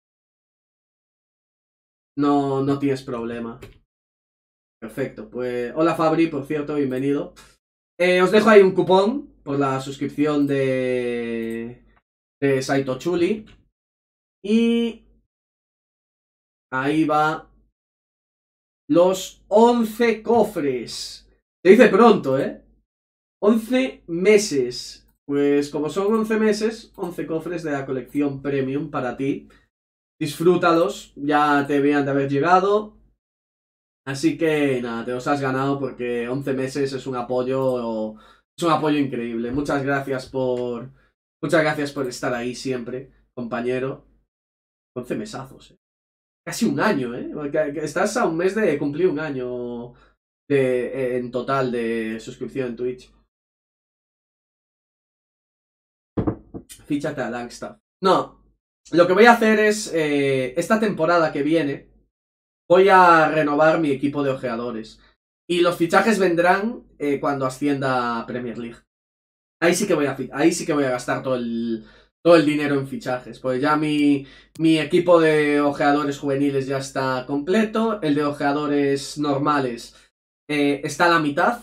no no tienes problema. Perfecto, pues hola Fabri, por cierto, bienvenido. Eh, os dejo ahí un cupón por la suscripción de de Saito Chuli y ahí va los once cofres. Se dice pronto, ¿eh? once meses. Pues como son once meses, once cofres de la colección Premium para ti. Disfrútalos, ya te debían de haber llegado. Así que nada, te los has ganado porque once meses es un apoyo, es un apoyo increíble. Muchas gracias por, muchas gracias por estar ahí siempre, compañero. once mesazos, ¿eh? Casi un año, ¿eh? Estás a un mes de cumplir un año de, en total de suscripción en Twitch. Fíchate a Langstaff. No, lo que voy a hacer es, eh, esta temporada que viene, voy a renovar mi equipo de ojeadores. Y los fichajes vendrán eh, cuando ascienda a Premier League. Ahí sí que voy a, ahí sí que voy a gastar todo el, todo el dinero en fichajes. Pues ya mi, mi equipo de ojeadores juveniles ya está completo. El de ojeadores normales eh, está a la mitad.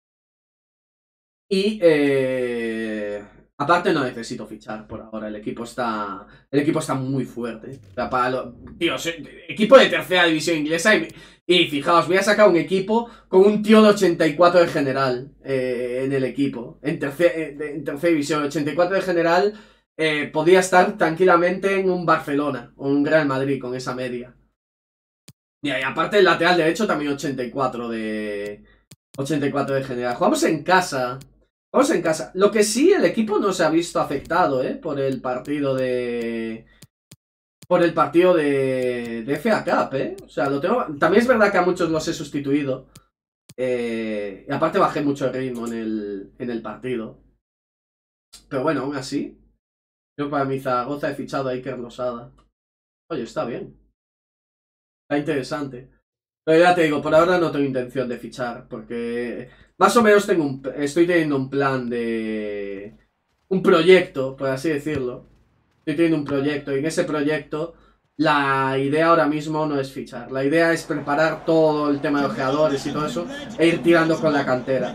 Y eh, aparte no necesito fichar por ahora. El equipo está el equipo está muy fuerte. O sea, para lo, tío, equipo de tercera división inglesa. Y, y fijaos, voy a sacar un equipo con un tío de ochenta y cuatro de general eh, en el equipo. En, tercer, en tercera división, ochenta y cuatro de general. Eh, podría estar tranquilamente en un Barcelona o un Real Madrid con esa media. Y ahí, aparte el lateral derecho también ochenta y cuatro de ochenta y cuatro de general. Jugamos en casa. Vamos en casa. Lo que sí, el equipo no se ha visto afectado, ¿eh? Por el partido de... Por el partido de... De F A Cup, ¿eh? O sea, lo tengo... También es verdad que a muchos los he sustituido. Eh... Y aparte bajé mucho el ritmo en el... En el partido. Pero bueno, aún así. Yo para mi Zaragoza he fichado a Iker Losada. Oye, está bien. Está interesante. Pero ya te digo, por ahora no tengo intención de fichar. Porque... Más o menos tengo un, estoy teniendo un plan de... Un proyecto, por así decirlo. Estoy teniendo un proyecto y en ese proyecto la idea ahora mismo no es fichar. La idea es preparar todo el tema de ojeadores y todo eso e ir tirando con la cantera.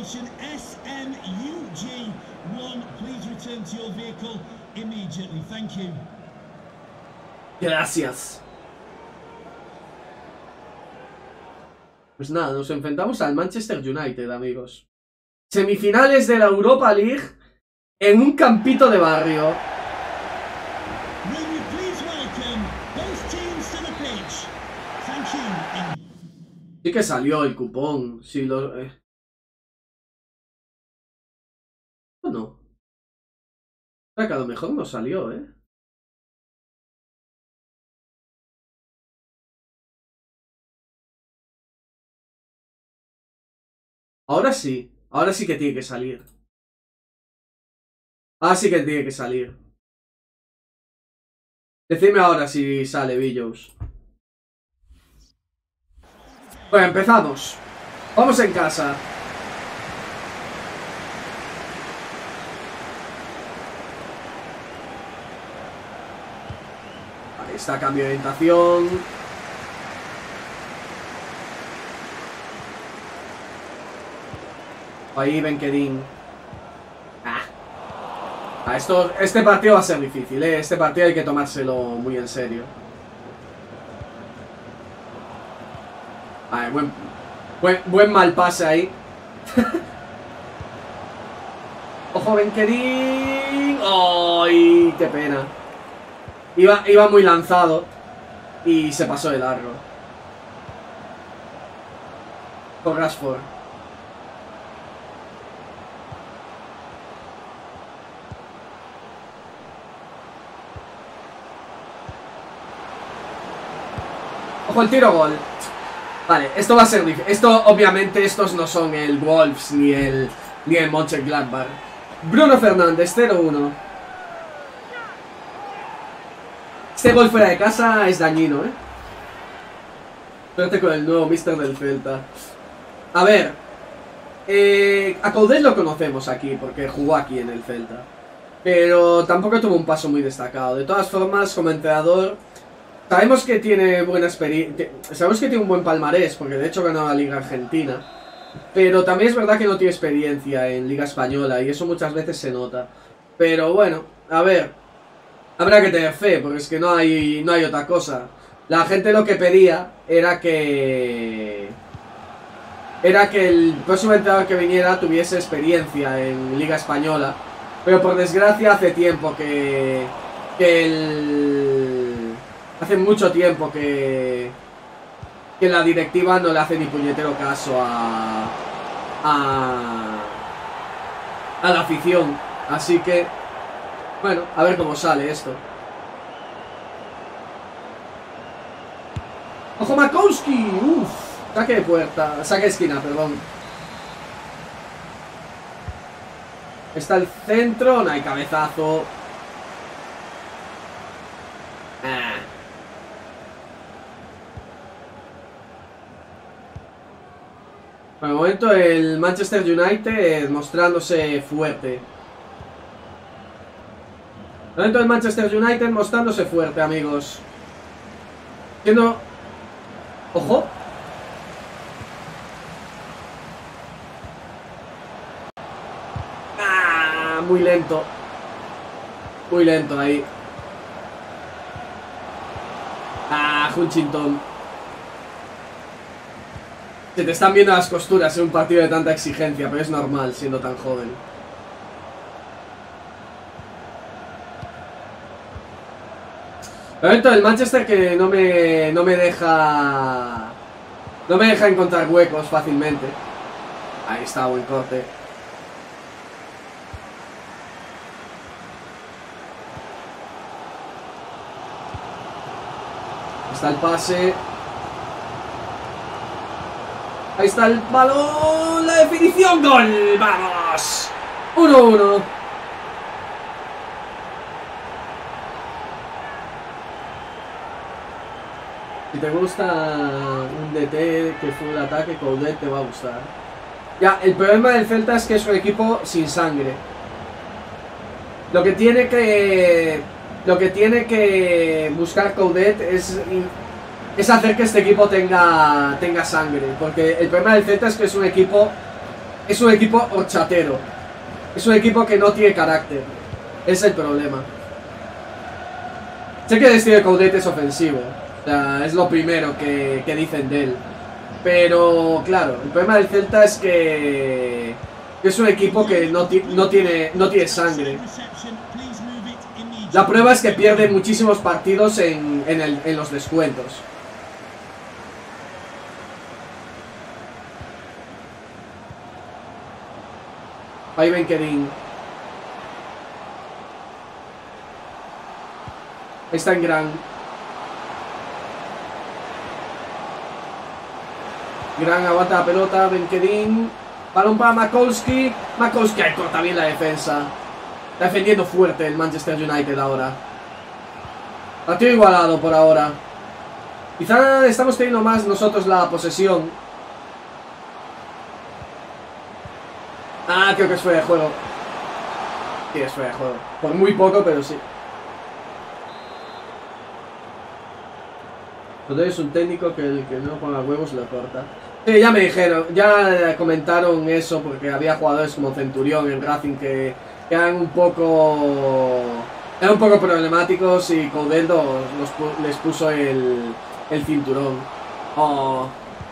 Gracias. Pues nada, nos enfrentamos al Manchester United, amigos. Semifinales de la Europa League en un campito de barrio. Sí que salió el cupón. Sí, lo... Eh. ¿O no? O sea, que a lo mejor no salió, ¿eh? Ahora sí. Ahora sí que tiene que salir. Ahora sí que tiene que salir. Decidme ahora si sale, Billos. Bueno, empezamos. Vamos en casa. Ahí está, cambio de orientación. Ahí Benkedin. Ah. Ah, esto, este partido va a ser difícil, ¿eh? Este partido hay que tomárselo muy en serio. Vale, buen, buen, buen mal pase ahí. Ojo, Benkedin. ¡Ay! ¡Qué pena! Iba, iba muy lanzado y se pasó de largo. Con Rashford. Ojo el tiro, gol. Vale, esto va a ser difícil. Esto, obviamente, estos no son el Wolves ni el ni el Mönchengladbach. Bruno Fernández, cero uno. Este gol fuera de casa es dañino, ¿eh? Suerte con el nuevo mister del Celta. A ver. Eh, a Coudet lo conocemos aquí, porque jugó aquí en el Celta. pero tampoco tuvo un paso muy destacado. De todas formas, como entrenador, sabemos que tiene buena experiencia, sabemos que tiene un buen palmarés, porque de hecho ganó la Liga Argentina, pero también es verdad que no tiene experiencia en Liga Española, y eso muchas veces se nota. Pero bueno, a ver, habrá que tener fe, porque es que no hay, no hay otra cosa. La gente lo que pedía era que... Era que el próximo entrenador que viniera tuviese experiencia en Liga Española. Pero por desgracia hace tiempo que... Que el... Hace mucho tiempo que... Que la directiva no le hace ni puñetero caso a... A... A la afición. Así que... Bueno, a ver cómo sale esto. ¡Ojo Makowski! ¡Uf! Saque de puerta, saque de esquina, perdón. Está el centro, no hay cabezazo. Ah. Por el momento el Manchester United mostrándose fuerte. Por el momento el Manchester United mostrándose fuerte, amigos. Siendo... Ojo. Ah, muy lento. Muy lento ahí. Ah, Hutchinson. Se te están viendo las costuras en un partido de tanta exigencia, pero es normal siendo tan joven. Pero el Manchester que no me, no me deja... No me deja encontrar huecos fácilmente. Ahí está, buen corte. Está el pase. Ahí está el balón. La definición. ¡Gol! ¡Vamos! uno uno. Si te gusta un D T que fue un ataque, Coudet te va a gustar. Ya, el problema del Celta es que es un equipo sin sangre. Lo que tiene que... Lo que tiene que buscar Coudet es... Es hacer que este equipo tenga... Tenga sangre. Porque el problema del Celta es que es un equipo... Es un equipo horchatero. Es un equipo que no tiene carácter. Es el problema. Sé que el estilo de Coudet es ofensivo. O sea, es lo primero que, que dicen de él. Pero, claro, el problema del Celta es que, que es un equipo que no, ti, no, tiene, no tiene sangre. La prueba es que pierde muchísimos partidos en, en, el, en los descuentos. Ahí ven Kerin. Está en gran. Gran aguanta la pelota, Benkedin. Balón para Makowski. Makowski ahí corta bien la defensa. Está defendiendo fuerte el Manchester United ahora. Partido igualado por ahora. Quizá estamos teniendo más nosotros la posesión. Ah, creo que es fuera de juego. Sí, es fuera de juego. Por muy poco, pero sí. Entonces es un técnico que el que no ponga huevos lo corta. Sí, ya me dijeron, ya comentaron eso porque había jugadores como Centurión en Racing que, que eran un poco eran un poco problemáticos y Coudet los, los, les puso el, el cinturón. Oh.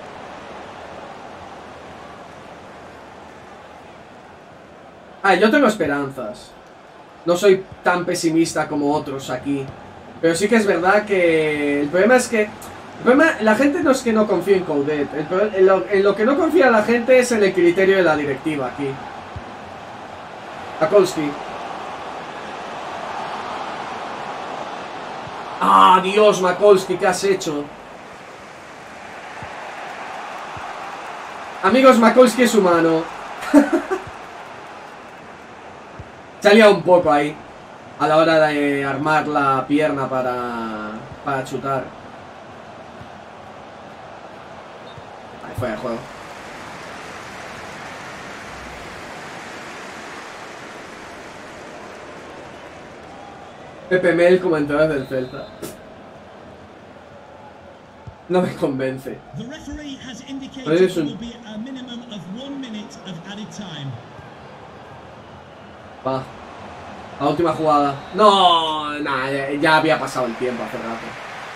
Ah, yo tengo esperanzas. No soy tan pesimista como otros aquí. Pero sí que es verdad que el problema es que el problema, la gente no es que no confíe en Coudet. El, en, lo, en lo que no confía la gente es en el criterio de la directiva aquí. Makowski. ¡Ah, Dios, Makowski! ¿Qué has hecho? Amigos, Makowski es humano. Se ha liado un poco ahí a la hora de armar la pierna para, para chutar. Ahí fue el juego. Pepe Mel como entrenador del Celta. No me convence. The referee has indicated Pues es there un- will be a minimum of one minute of added time. Va. La última jugada. No, nada, ya, ya había pasado el tiempo hace rato.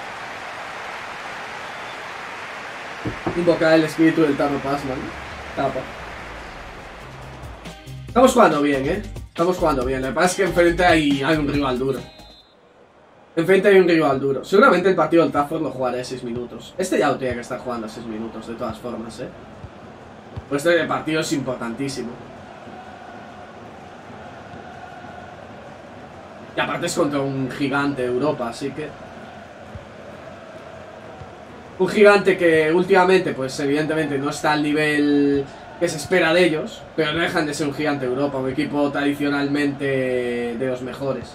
Invocar el espíritu del Tano Passman. Tapa. Estamos jugando bien, ¿eh? Estamos jugando bien. Lo que pasa es que enfrente hay, hay un rival duro. Enfrente hay un rival duro. Seguramente el partido del Trafford lo jugaré seis minutos. Este ya lo tenía que estar jugando a seis minutos, de todas formas, ¿eh? Pues este partido es importantísimo. Y aparte es contra un gigante de Europa, así que... Un gigante que últimamente, pues evidentemente no está al nivel que se espera de ellos, pero no dejan de ser un gigante de Europa, un equipo tradicionalmente de los mejores.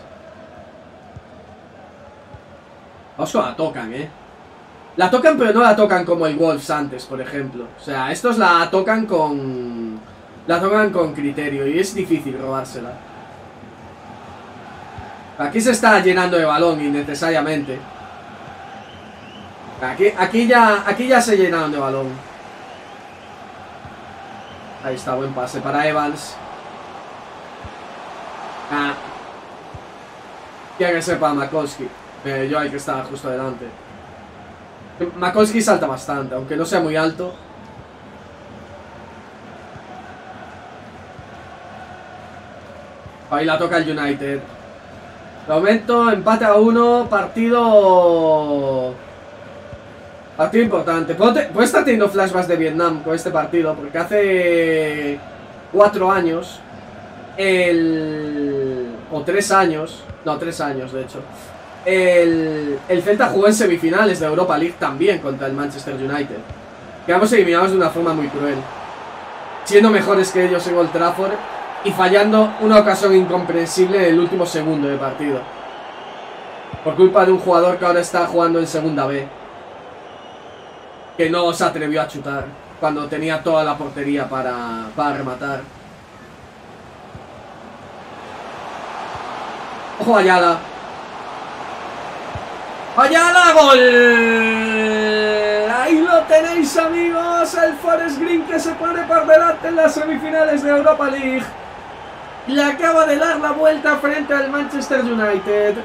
Vamos con la tocan, eh. La tocan, pero no la tocan como el Wolves antes, por ejemplo. O sea, estos la tocan con... La tocan con criterio y es difícil robársela. Aquí se está llenando de balón innecesariamente. Aquí, aquí, ya, aquí ya se llenaron de balón. Ahí está, buen pase para Evans. Ah. Tiene que ser para Makolski. Eh, yo hay que estar justo delante. Makolski salta bastante, aunque no sea muy alto. Ahí la toca el United. De momento, empate a uno, partido... Partido importante. Puedo, te... Puedo estar teniendo flashbacks de Vietnam con este partido, porque hace cuatro años, el... o tres años, no, tres años de hecho, el, el Celta jugó en semifinales de Europa League también contra el Manchester United. Quedamos eliminados de una forma muy cruel, siendo mejores que ellos en Old Trafford y fallando una ocasión incomprensible en el último segundo de partido, por culpa de un jugador que ahora está jugando en Segunda B, que no se atrevió a chutar cuando tenía toda la portería para, para rematar. ¡Ojo, Ayala! ¡Ayala! ¡Gol! Ahí lo tenéis, amigos. El Forest Green que se pone por delante en las semifinales de Europa League. Le acaba de dar la vuelta frente al Manchester United.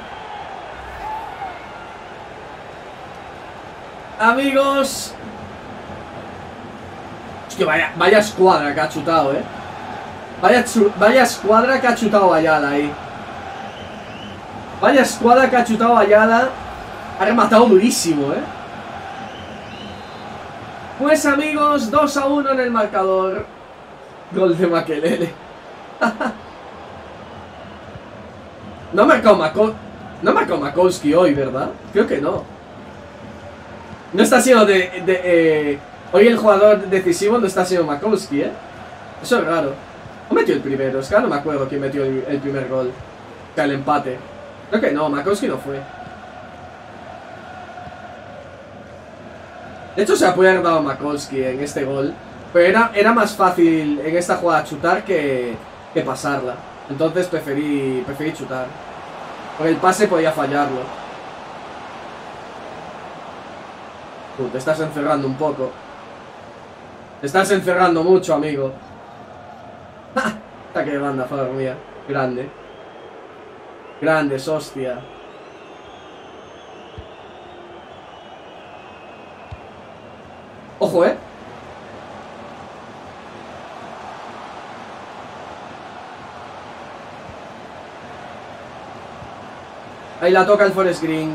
Amigos. Hostia, vaya, vaya escuadra que ha chutado, eh. Vaya, vaya escuadra que ha chutado Ayala ahí. Vaya escuadra que ha chutado Ayala. Ha rematado durísimo, eh. Pues amigos, dos a uno en el marcador. Gol de Makelele. No ha marcado Mako... No ha marcado Makolski hoy, ¿verdad? Creo que no. No está siendo de... de eh... Hoy el jugador decisivo no está siendo Makolski, ¿eh? Eso es raro. ¿O metió el primero? Es que no me acuerdo quién metió el, el primer gol. O sea, el empate. Creo que no, Makolski no fue. De hecho, se la puede haber dado a Makolski en este gol. Pero era, era más fácil en esta jugada chutar que, que pasarla. Entonces preferí, preferí chutar. Porque el pase podía fallarlo. Uh, te estás encerrando un poco. Te estás encerrando mucho, amigo. ¡Ja! Ataque de banda, favor mía. Grande. Grandes, hostia. Ojo, eh. Ahí la toca el Forest Green.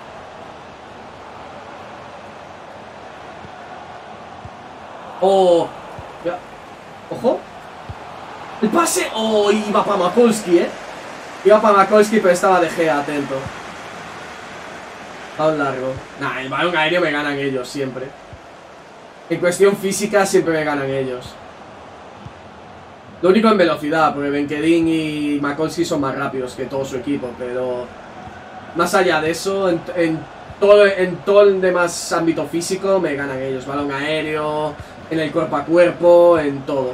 Oh. Ya. Ojo. El pase. Oh, iba para Makolski, eh. Iba para Makolski, pero estaba de Gea atento. A un largo. Nah, el balón aéreo me ganan ellos siempre. En cuestión física siempre me ganan ellos. Lo único en velocidad, porque Benkedin y Makolski son más rápidos que todo su equipo, pero más allá de eso, en, en, todo, en todo el demás ámbito físico me ganan ellos. Balón aéreo, en el cuerpo a cuerpo, en todo.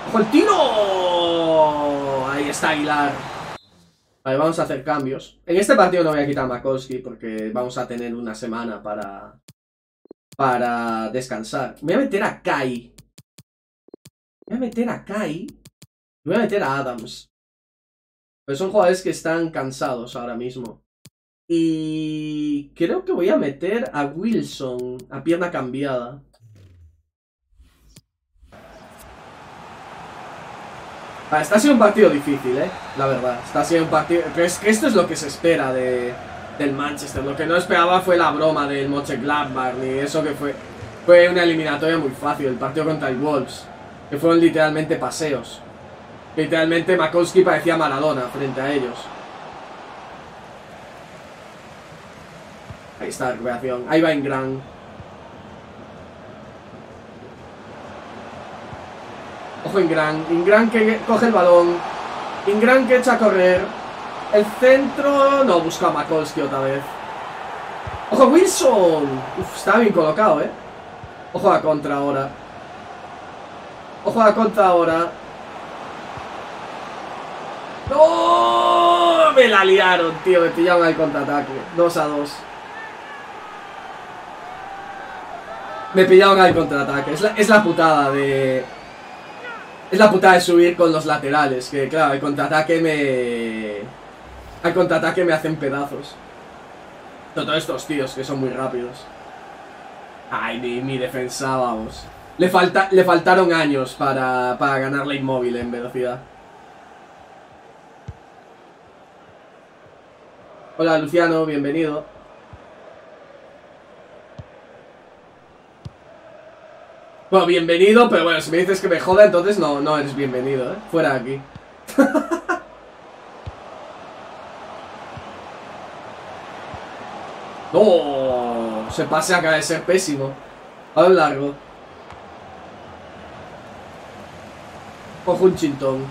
¡Ojo el tiro! Ahí está Aguilar. Vale, vamos a hacer cambios. En este partido no voy a quitar a Makolski porque vamos a tener una semana para... Para descansar. Voy a meter a Kai. Voy a meter a Kai. Voy a meter a Adams. Pero son jugadores que están cansados ahora mismo. Y creo que voy a meter a Wilson a pierna cambiada. Vale, está siendo un partido difícil, eh. La verdad. Está siendo un partido... Pero es que esto es lo que se espera de... del Manchester. Lo que no esperaba fue la broma del Mönchengladbach, ni eso que fue fue una eliminatoria muy fácil, el partido contra el Wolves, que fueron literalmente paseos. Literalmente Makolski parecía Maradona frente a ellos. Ahí está la recuperación, ahí va Ingram. Ojo Ingram, Ingram que coge el balón, Ingram que echa a correr. El centro... No, busca a Makolski otra vez. ¡Ojo, Wilson! Uf, está bien colocado, ¿eh? Ojo a contra ahora. Ojo a contra ahora. ¡No! Me la liaron, tío. Me pillaron al contraataque. dos a dos. Me pillaron al contraataque. Es la, es la putada de... Es la putada de subir con los laterales. Que claro, el contraataque me... Al contraataque me hacen pedazos. Todos estos tíos que son muy rápidos. Ay, mi, mi defensa, vamos. Le, falta, le faltaron años para, para ganarle Inmóvil en velocidad. Hola Luciano, bienvenido. Bueno, bienvenido, pero bueno, si me dices que me joda, entonces no, no eres bienvenido, ¿eh? Fuera de aquí. ¡Oh! Se pase acaba de ser pésimo. A lo largo. Ojo un chintón.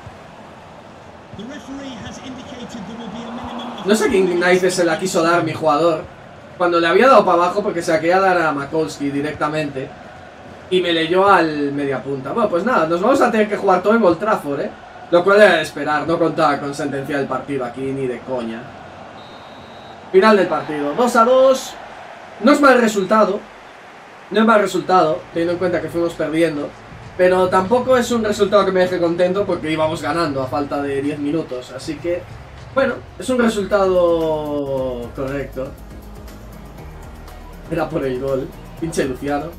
No sé quién narices se la quiso dar mi jugador. Cuando le había dado para abajo porque se la quería dar a Makolski directamente. Y me leyó al media punta. Bueno, pues nada, nos vamos a tener que jugar todo en Old Trafford, ¿eh? Lo cual era de esperar, no contaba con sentenciar el partido aquí ni de coña. Final del partido, dos a dos. No es mal resultado. No es mal resultado, teniendo en cuenta que fuimos perdiendo. Pero tampoco es un resultado que me deje contento porque íbamos ganando a falta de diez minutos. Así que, bueno, es un resultado correcto. Era por el gol. Pinche Luciano.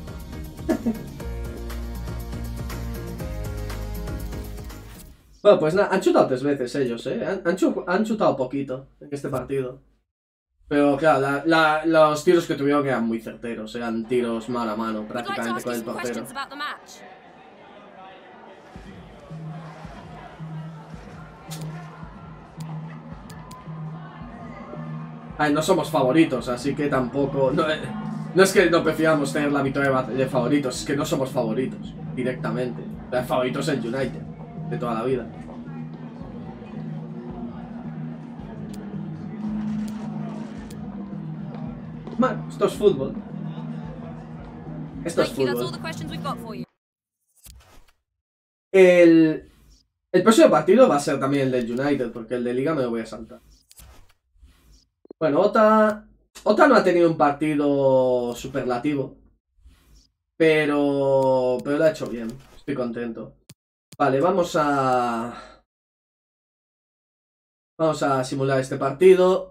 Bueno, pues nada, han chutado tres veces ellos, ¿eh? Han, han, chu han chutado poquito en este partido. Pero claro, la, la, los tiros que tuvieron eran muy certeros, eran tiros mano a mano, prácticamente con el portero. Ay, no somos favoritos, así que tampoco... No, no es que no prefiramos tener la victoria de favoritos, es que no somos favoritos, directamente. El favorito es el United, de toda la vida. Man, esto es fútbol. Esto es fútbol. El, el próximo partido va a ser también el del United, porque el de Liga me lo voy a saltar. Bueno, Ota... Ota no ha tenido un partido superlativo. Pero... Pero lo ha hecho bien. Estoy contento. Vale, vamos a... Vamos a simular este partido.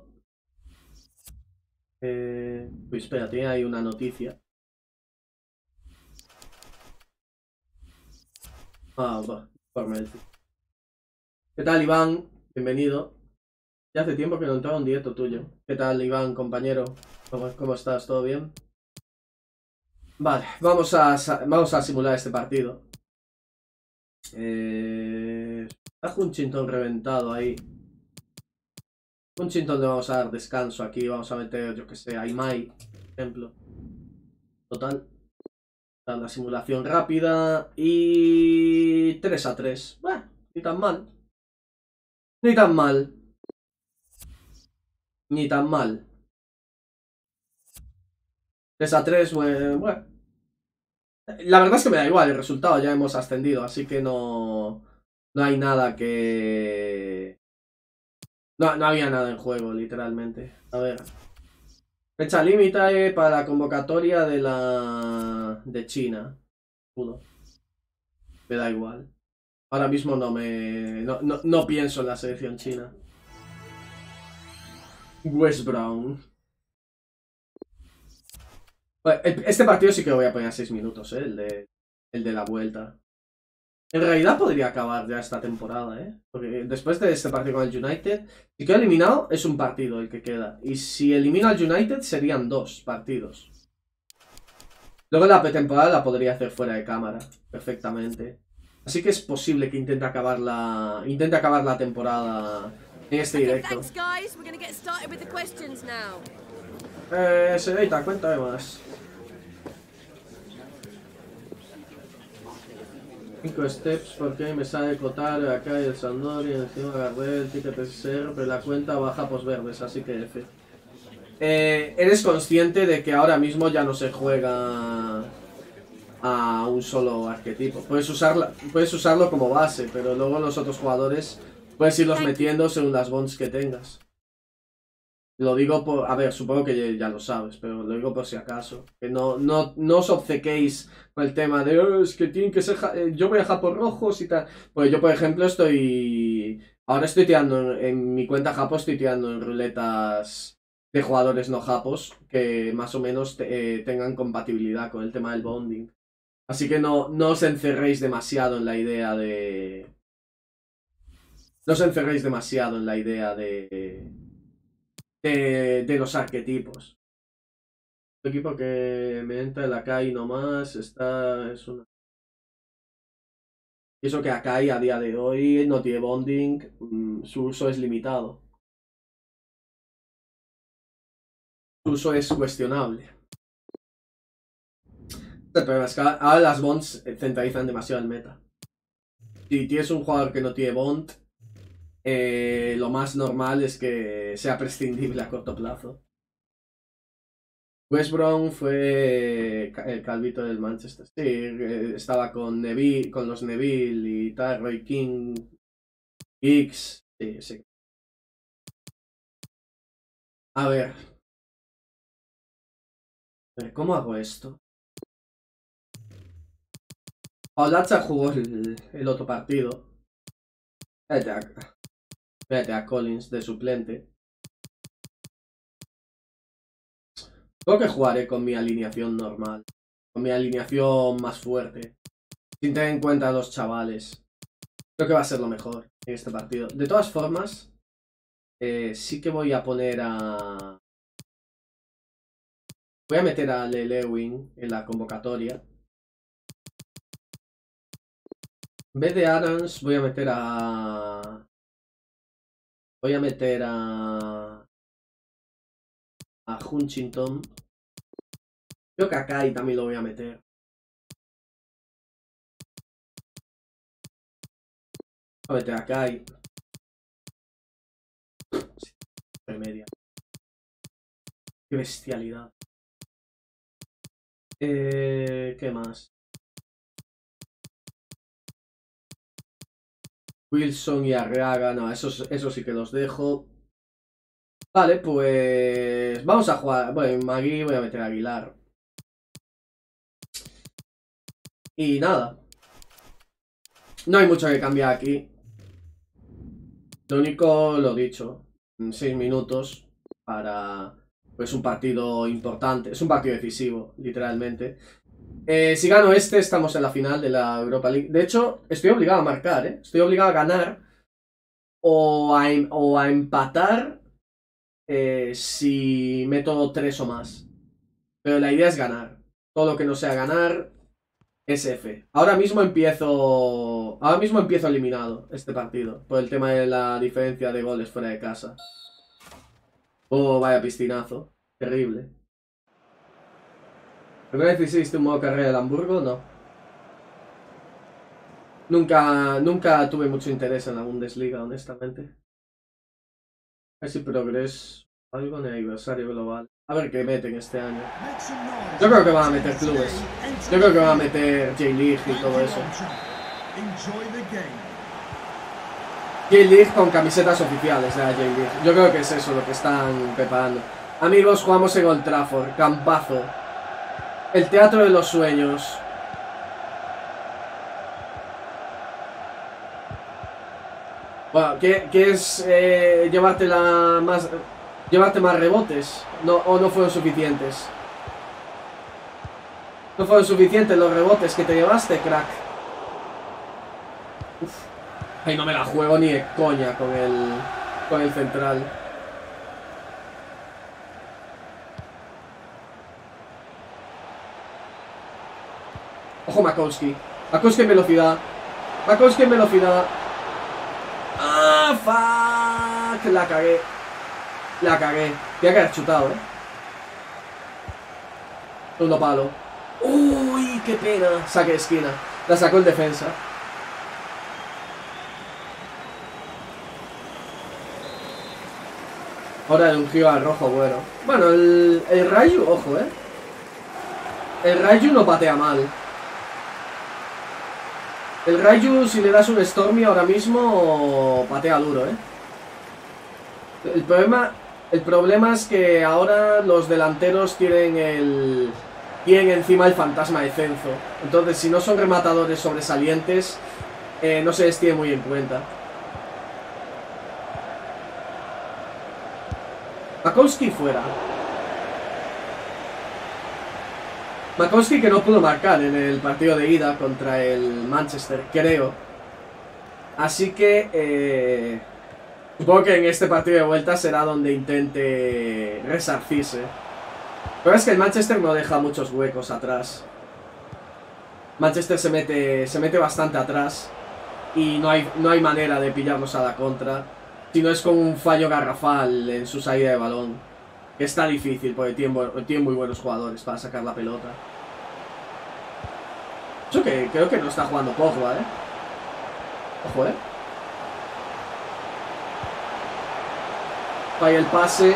Eh, pues espera, tiene ahí una noticia. Ah, va, informe. ¿Qué tal, Iván? Bienvenido. Ya hace tiempo que no entraba un directo tuyo. ¿Qué tal, Iván, compañero? ¿Cómo, cómo estás? ¿Todo bien? Vale, vamos a, vamos a simular este partido. Eh, Está Huntington reventado ahí. Huntington le vamos a dar descanso aquí. Vamos a meter, yo que sé, a Imai, por ejemplo. Total. La simulación rápida. Y... tres a tres. Bueno, ni tan mal. Ni tan mal. Ni tan mal. tres a tres, bueno, bueno. La verdad es que me da igual el resultado, ya hemos ascendido, así que no... No hay nada que... No, no había nada en juego, literalmente. A ver. Fecha límite para la convocatoria de la... de China. Pudo. Me da igual. Ahora mismo no me... No, no, no pienso en la selección china. West Brown. Bueno, este partido sí que lo voy a poner a seis minutos, ¿eh? El de, el de la vuelta. En realidad podría acabar ya esta temporada, ¿eh? Porque después de este partido con el United, si queda eliminado es un partido el que queda. Y si elimina al United serían dos partidos. Luego la pretemporada la podría hacer fuera de cámara, perfectamente. Así que es posible que intente acabar la, intente acabar la temporada en este directo. Eh, señorita, cuéntame más. cinco steps, porque me sale Cotar, acá y el Sampdoria, encima agarré el ticket S S R, pero la cuenta baja posverdes, así que F. Eh, eres consciente de que ahora mismo ya no se juega a un solo arquetipo. Puedes, usarla, puedes usarlo como base, pero luego los otros jugadores puedes irlos metiendo según las bonds que tengas. Lo digo por... A ver, supongo que ya lo sabes, pero lo digo por si acaso. Que no, no, no os obcequéis con el tema de... Oh, es que tienen que ser... Yo voy a Japos rojos y tal. Pues yo, por ejemplo, estoy... Ahora estoy tirando... En mi cuenta Japo estoy tirando en ruletas de jugadores no japos que más o menos te, eh, tengan compatibilidad con el tema del bonding. Así que no, no os encerréis demasiado en la idea de... No os encerréis demasiado en la idea de... De, de los arquetipos. El equipo que me entra en la Akai nomás está... Es una... Y eso que Akai a día de hoy no tiene bonding, mmm, su uso es limitado. Su uso es cuestionable. El problema es que ahora las bonds centralizan demasiado el meta. Si tienes un jugador que no tiene bond, eh, lo más normal es que sea prescindible a corto plazo. West Brown fue el calvito del Manchester. Sí, estaba con Neville, con los Neville y tal, Roy King, X. Sí, sí. A ver. A ver, ¿cómo hago esto? Paulacha jugó el, el otro partido. Vete a, vete a Collins de suplente. Creo que jugaré con mi alineación normal. Con mi alineación más fuerte. Sin tener en cuenta a los chavales. Creo que va a ser lo mejor en este partido. De todas formas, eh, sí que voy a poner a... Voy a meter a Le Lewin en la convocatoria. En vez de Adams voy a meter a... Voy a meter a... A Huntington. Creo que a Kai también lo voy a meter. Voy a meter a Kai. Media. Qué bestialidad. Eh, ¿Qué más? Wilson y Arriaga. No, esos, esos sí que los dejo. Vale, pues... Vamos a jugar... Bueno, en Magui voy a meter a Aguilar. Y nada. No hay mucho que cambiar aquí. Lo único, lo dicho. seis minutos para... Pues un partido importante. Es un partido decisivo, literalmente. Eh, si gano este, estamos en la final de la Europa League. De hecho, estoy obligado a marcar, ¿eh? Estoy obligado a ganar. O a, o a empatar... Eh, si meto tres o más. Pero la idea es ganar. Todo lo que no sea ganar es F. Ahora mismo empiezo... Ahora mismo empiezo eliminado este partido. Por el tema de la diferencia de goles fuera de casa. Oh, vaya piscinazo. Terrible. ¿Alguna vez hiciste un modo carrera de Hamburgo? No. Nunca, nunca tuve mucho interés en la Bundesliga, honestamente. Casi progreso. Algo en el aniversario global. A ver qué meten este año. Make some noise. Yo creo que van a meter clubes. Yo creo que van a meter J-League y todo eso. Enjoy the game. J-League con camisetas oficiales de la J-League. Yo creo que es eso lo que están preparando. Amigos, jugamos en Old Trafford. Campazo. El teatro de los sueños. Bueno, ¿quieres eh, llevarte la más... llevarte más rebotes? No, ¿o no fueron suficientes? ¿No fueron suficientes los rebotes que te llevaste, crack? Uf. Ay, no me la juego ni de coña con el... con el central. Ojo Makowski. Makowski en velocidad. Makowski en velocidad. ¡Ah, fuck! La cagué. La cagué. Tenía que haber chutado, eh. Segundo palo. ¡Uy, qué pena! Saque de esquina. La sacó el defensa. Ahora de un giro al rojo, bueno. Bueno, el, el Rayu, ojo, eh. El Rayu no patea mal. El Rayu, si le das un Stormy ahora mismo, patea duro, ¿eh? El problema, el problema es que ahora los delanteros tienen el... tienen encima el fantasma de Cenzo. Entonces, si no son rematadores sobresalientes, eh, no se les tiene muy en cuenta. Makowski fuera. Makowski que no pudo marcar en el partido de ida contra el Manchester, creo. Así que eh, supongo que en este partido de vuelta será donde intente resarcirse. Pero es que el Manchester no deja muchos huecos atrás. Manchester se mete, se mete bastante atrás y no hay, no hay manera de pillarnos a la contra. Si no es con un fallo garrafal en su salida de balón. Que está difícil porque tiene, tiene muy buenos jugadores para sacar la pelota. Eso que creo que no está jugando Pogba, eh. Ojo, eh. Falla el pase.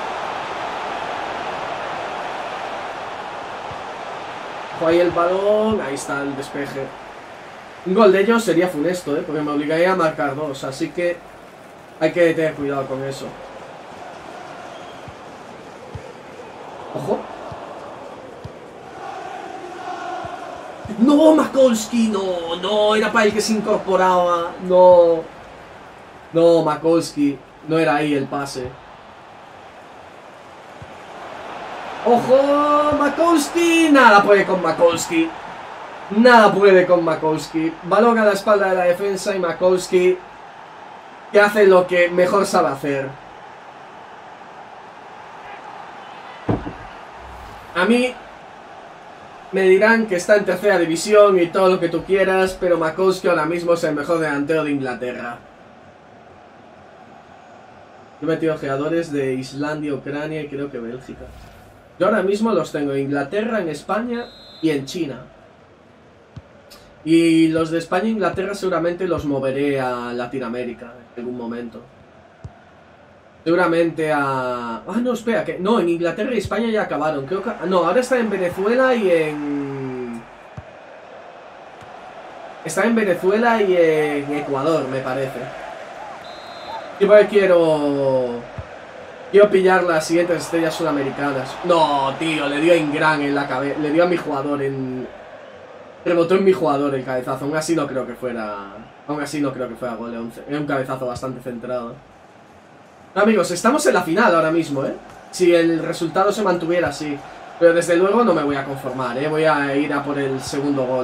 Ojo ahí el balón. Ahí está el despeje. Un gol de ellos sería funesto, eh. Porque me obligaría a marcar dos. Así que hay que tener cuidado con eso. Ojo. No, Makowski, no, no, era para el que se incorporaba. No. No, Makowski. No era ahí el pase. Ojo, Makowski. Nada puede con Makowski. Nada puede con Makowski. Balón a la espalda de la defensa y Makowski que hace lo que mejor sabe hacer. A mí me dirán que está en tercera división y todo lo que tú quieras, pero Makowski ahora mismo es el mejor delantero de Inglaterra. Yo he metido jugadores de Islandia, Ucrania y creo que Bélgica. Yo ahora mismo los tengo en Inglaterra, en España y en China. Y los de España e Inglaterra seguramente los moveré a Latinoamérica en algún momento. Seguramente a... Ah, no, espera, que... No, en Inglaterra y España ya acabaron. Creo que... No, ahora está en Venezuela y en... Está en Venezuela y en Ecuador, me parece. Yo porque quiero... Quiero pillar las siguientes estrellas sudamericanas. No, tío, le dio a Ingran en la cabeza. Le dio a mi jugador en... Rebotó en mi jugador el cabezazo. Aún así no creo que fuera... Aún así no creo que fuera gol. Era un cabezazo bastante centrado. Amigos, estamos en la final ahora mismo, ¿eh? Si el resultado se mantuviera así. Pero desde luego no me voy a conformar, ¿eh? Voy a ir a por el segundo gol.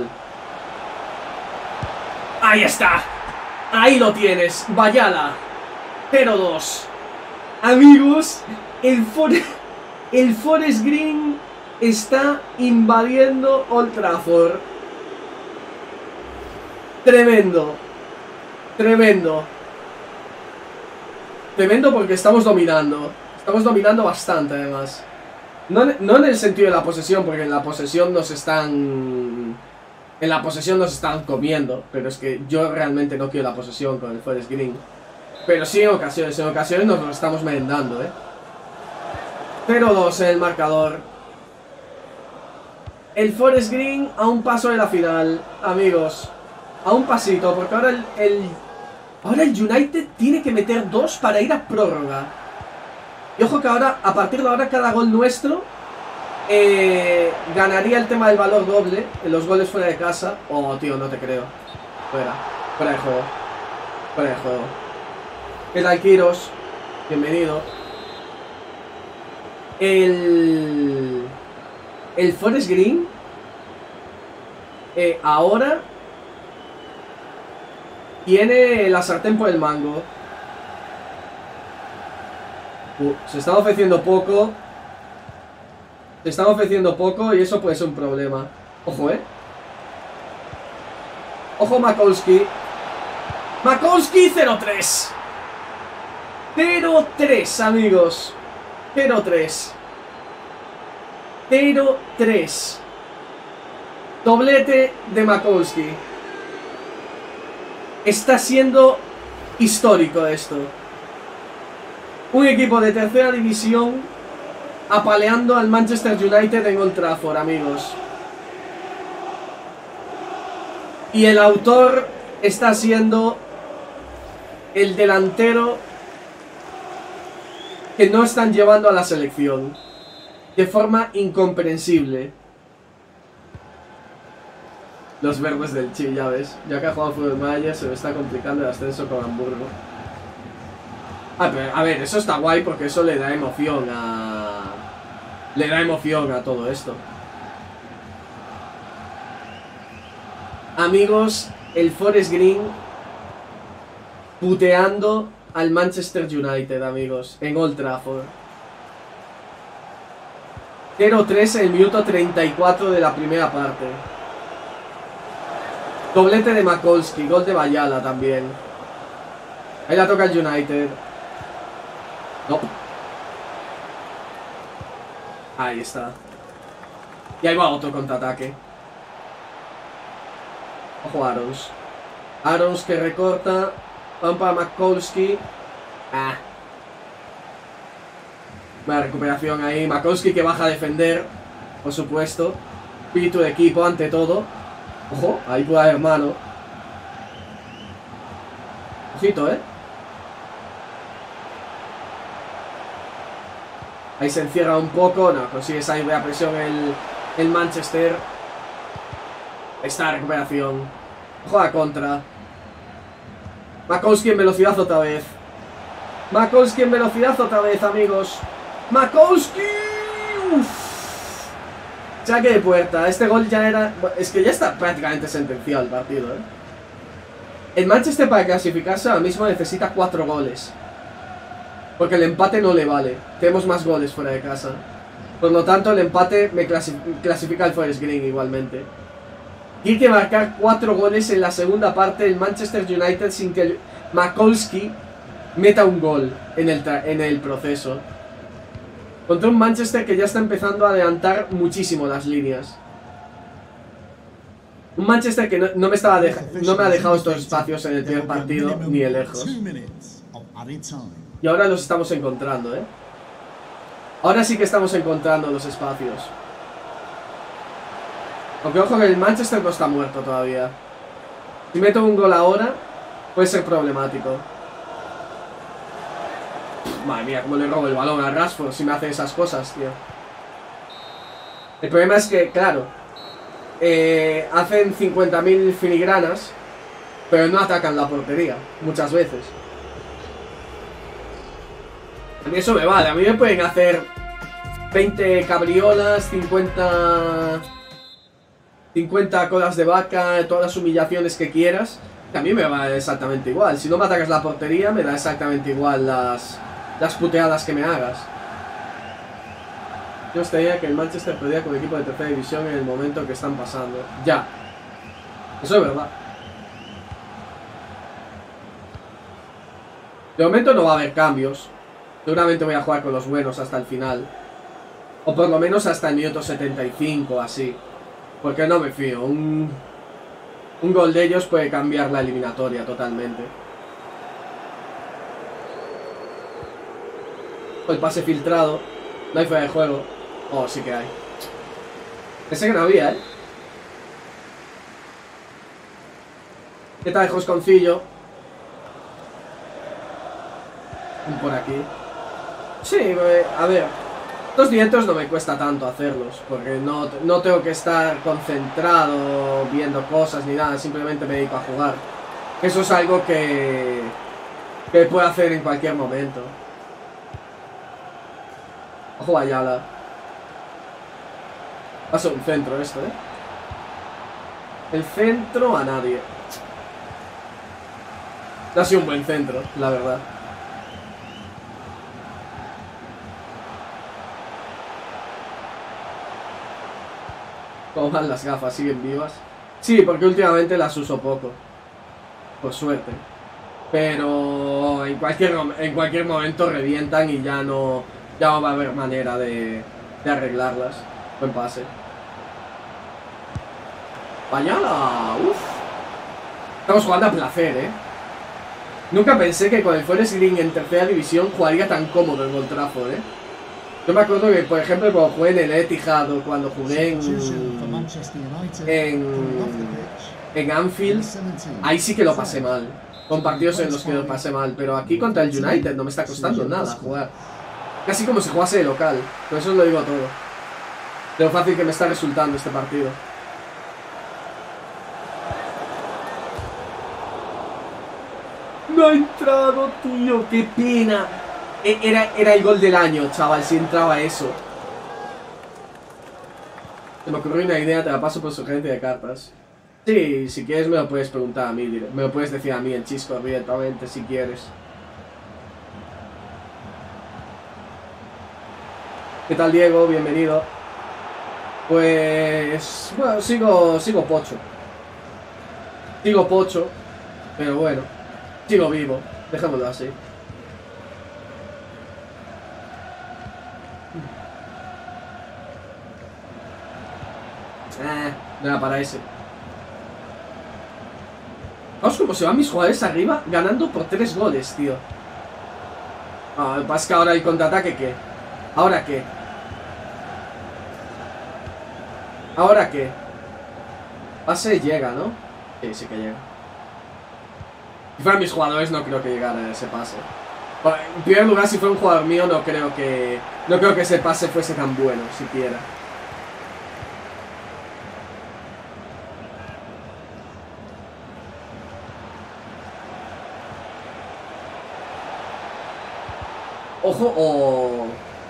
¡Ahí está! ¡Ahí lo tienes! ¡Vayala! cero dos. Amigos, el, For el Forest Green está invadiendo Old Trafford. Tremendo. Tremendo. Tremendo porque estamos dominando. Estamos dominando bastante además. No, no en el sentido de la posesión, porque en la posesión nos están... En la posesión nos están comiendo. Pero es que yo realmente no quiero la posesión con el Forest Green. Pero sí en ocasiones, en ocasiones nos lo estamos merendando, eh. cero dos en el marcador. El Forest Green a un paso de la final, amigos. A un pasito, porque ahora el, el... Ahora el United tiene que meter dos para ir a prórroga. Y ojo que ahora, a partir de ahora, cada gol nuestro eh, ganaría el tema del valor doble en los goles fuera de casa. Oh, tío, no te creo. Fuera, fuera de juego. Fuera de juego. ¿Qué tal, Kiros? Bienvenido. El... El Forest Green eh, ahora tiene la sartén por el mango. Uh, se está ofreciendo poco. Se está ofreciendo poco y eso puede ser un problema. Ojo, eh. Ojo, Makolski. Makolski cero tres. cero tres, amigos. cero tres. cero tres. Doblete de Makolski. Está siendo histórico esto. Un equipo de tercera división apaleando al Manchester United en Old Trafford, amigos. Y el autor está siendo el delantero que no están llevando a la selección de forma incomprensible. Los verdes del Chi, ya ves. Ya que ha jugado Fútbol Manager, se me está complicando el ascenso con Hamburgo. Ah, pero, a ver, eso está guay porque eso le da emoción a... Le da emoción a todo esto. Amigos, el Forest Green puteando al Manchester United, amigos, en Old Trafford. cero tres en el minuto treinta y cuatro de la primera parte. Doblete de Makolski, gol de Bayala también. Ahí la toca el United. No. Ahí está. Y ahí va otro contraataque. Ojo a Arons. Arons que recorta. Van para Makolski. Ah. Buena recuperación ahí. Makolski que baja a defender. Por supuesto. Espíritu de equipo ante todo. Ojo, ahí puede haber mano. Ojito, eh. Ahí se encierra un poco. No, consigue salir de la presión el, el Manchester. Ahí está la recuperación. Ojo a la contra. Makolski en velocidad otra vez. Makolski en velocidad otra vez, amigos. Makolski. Uff. Saque de puerta. Este gol ya era... Es que ya está prácticamente sentenciado el partido, ¿eh? El Manchester para clasificarse ahora mismo necesita cuatro goles. Porque el empate no le vale. Tenemos más goles fuera de casa. Por lo tanto, el empate me clasifica al Forest Green igualmente. Tiene que marcar cuatro goles en la segunda parte del Manchester United sin que el Makolski meta un gol en el, en el proceso. Contra un Manchester que ya está empezando a adelantar muchísimo las líneas. Un Manchester que no, no, me, estaba no me ha dejado estos espacios en el primer partido ni de lejos. Y ahora los estamos encontrando, ¿eh? Ahora sí que estamos encontrando los espacios. Aunque ojo que el Manchester no está muerto todavía. Si meto un gol ahora, puede ser problemático. Madre mía, cómo le robo el balón a Rashford si me hace esas cosas, tío. El problema es que, claro, eh, hacen cincuenta mil filigranas, pero no atacan la portería, muchas veces. A mí eso me vale, a mí me pueden hacer veinte cabriolas, cincuenta... cincuenta colas de vaca, todas las humillaciones que quieras, que a mí me va exactamente igual. Si no me atacas la portería, me da exactamente igual las... las puteadas que me hagas. Yo estaría que el Manchester perdía con el equipo de tercera división en el momento que están pasando. Ya. Eso es verdad. De momento no va a haber cambios. Seguramente voy a jugar con los buenos hasta el final. O por lo menos hasta el minuto setenta y cinco, así. Porque no me fío. Un, un gol de ellos puede cambiar la eliminatoria totalmente. El pase filtrado. No hay fuera de juego. Oh, sí que hay. Pensé que no había, ¿eh? ¿Qué tal, Josconcillo? Por aquí. Sí, a ver. Estos directos no me cuesta tanto hacerlos, porque no, no tengo que estar concentrado viendo cosas ni nada, simplemente me dedico a jugar. Eso es algo que, que puedo hacer en cualquier momento. Ojo, Ayala. Va a ser un centro esto, ¿eh? El centro a nadie. Ha sido un buen centro, la verdad. ¿Cómo van las gafas? ¿Siguen vivas? Sí, porque últimamente las uso poco. Por suerte. Pero en cualquier, en cualquier momento revientan y ya no, ya no va a haber manera de, de arreglarlas. Buen pase. ¡Vayala! ¡Uf! Estamos jugando a placer, ¿eh? Nunca pensé que con el Forest Green en tercera división jugaría tan cómodo en Old Trafford, ¿eh? Yo me acuerdo que, por ejemplo, cuando jugué en el Etihad o cuando jugué en, en, en Anfield, ahí sí que lo pasé mal. Con partidos en los que lo pasé mal. Pero aquí contra el United no me está costando nada jugar. Casi como si jugase de local. Por eso os lo digo todo. De lo fácil que me está resultando este partido. No ha entrado, tío. Qué pena. Era, era el gol del año, chaval, si entraba eso. Se me ocurrió una idea, te la paso por sugerencia de cartas. Sí, si quieres me lo puedes preguntar a mí, me lo puedes decir a mí en Chisco directamente si quieres. ¿Qué tal, Diego? Bienvenido. Pues... bueno, sigo, sigo pocho. Sigo pocho, pero bueno, sigo vivo, dejémoslo así. Eh, no era para ese. Vamos, como se van mis jugadores arriba ganando por tres goles, tío. Ah, lo que pasa es que ahora el contraataque, ¿qué? ¿Ahora qué? ¿Ahora qué? Pase llega, ¿no? Sí, sí que llega. Si fueran mis jugadores no creo que llegara ese pase. En primer lugar, si fuera un jugador mío no creo que... No creo que ese pase fuese tan bueno, siquiera. Ojo, o...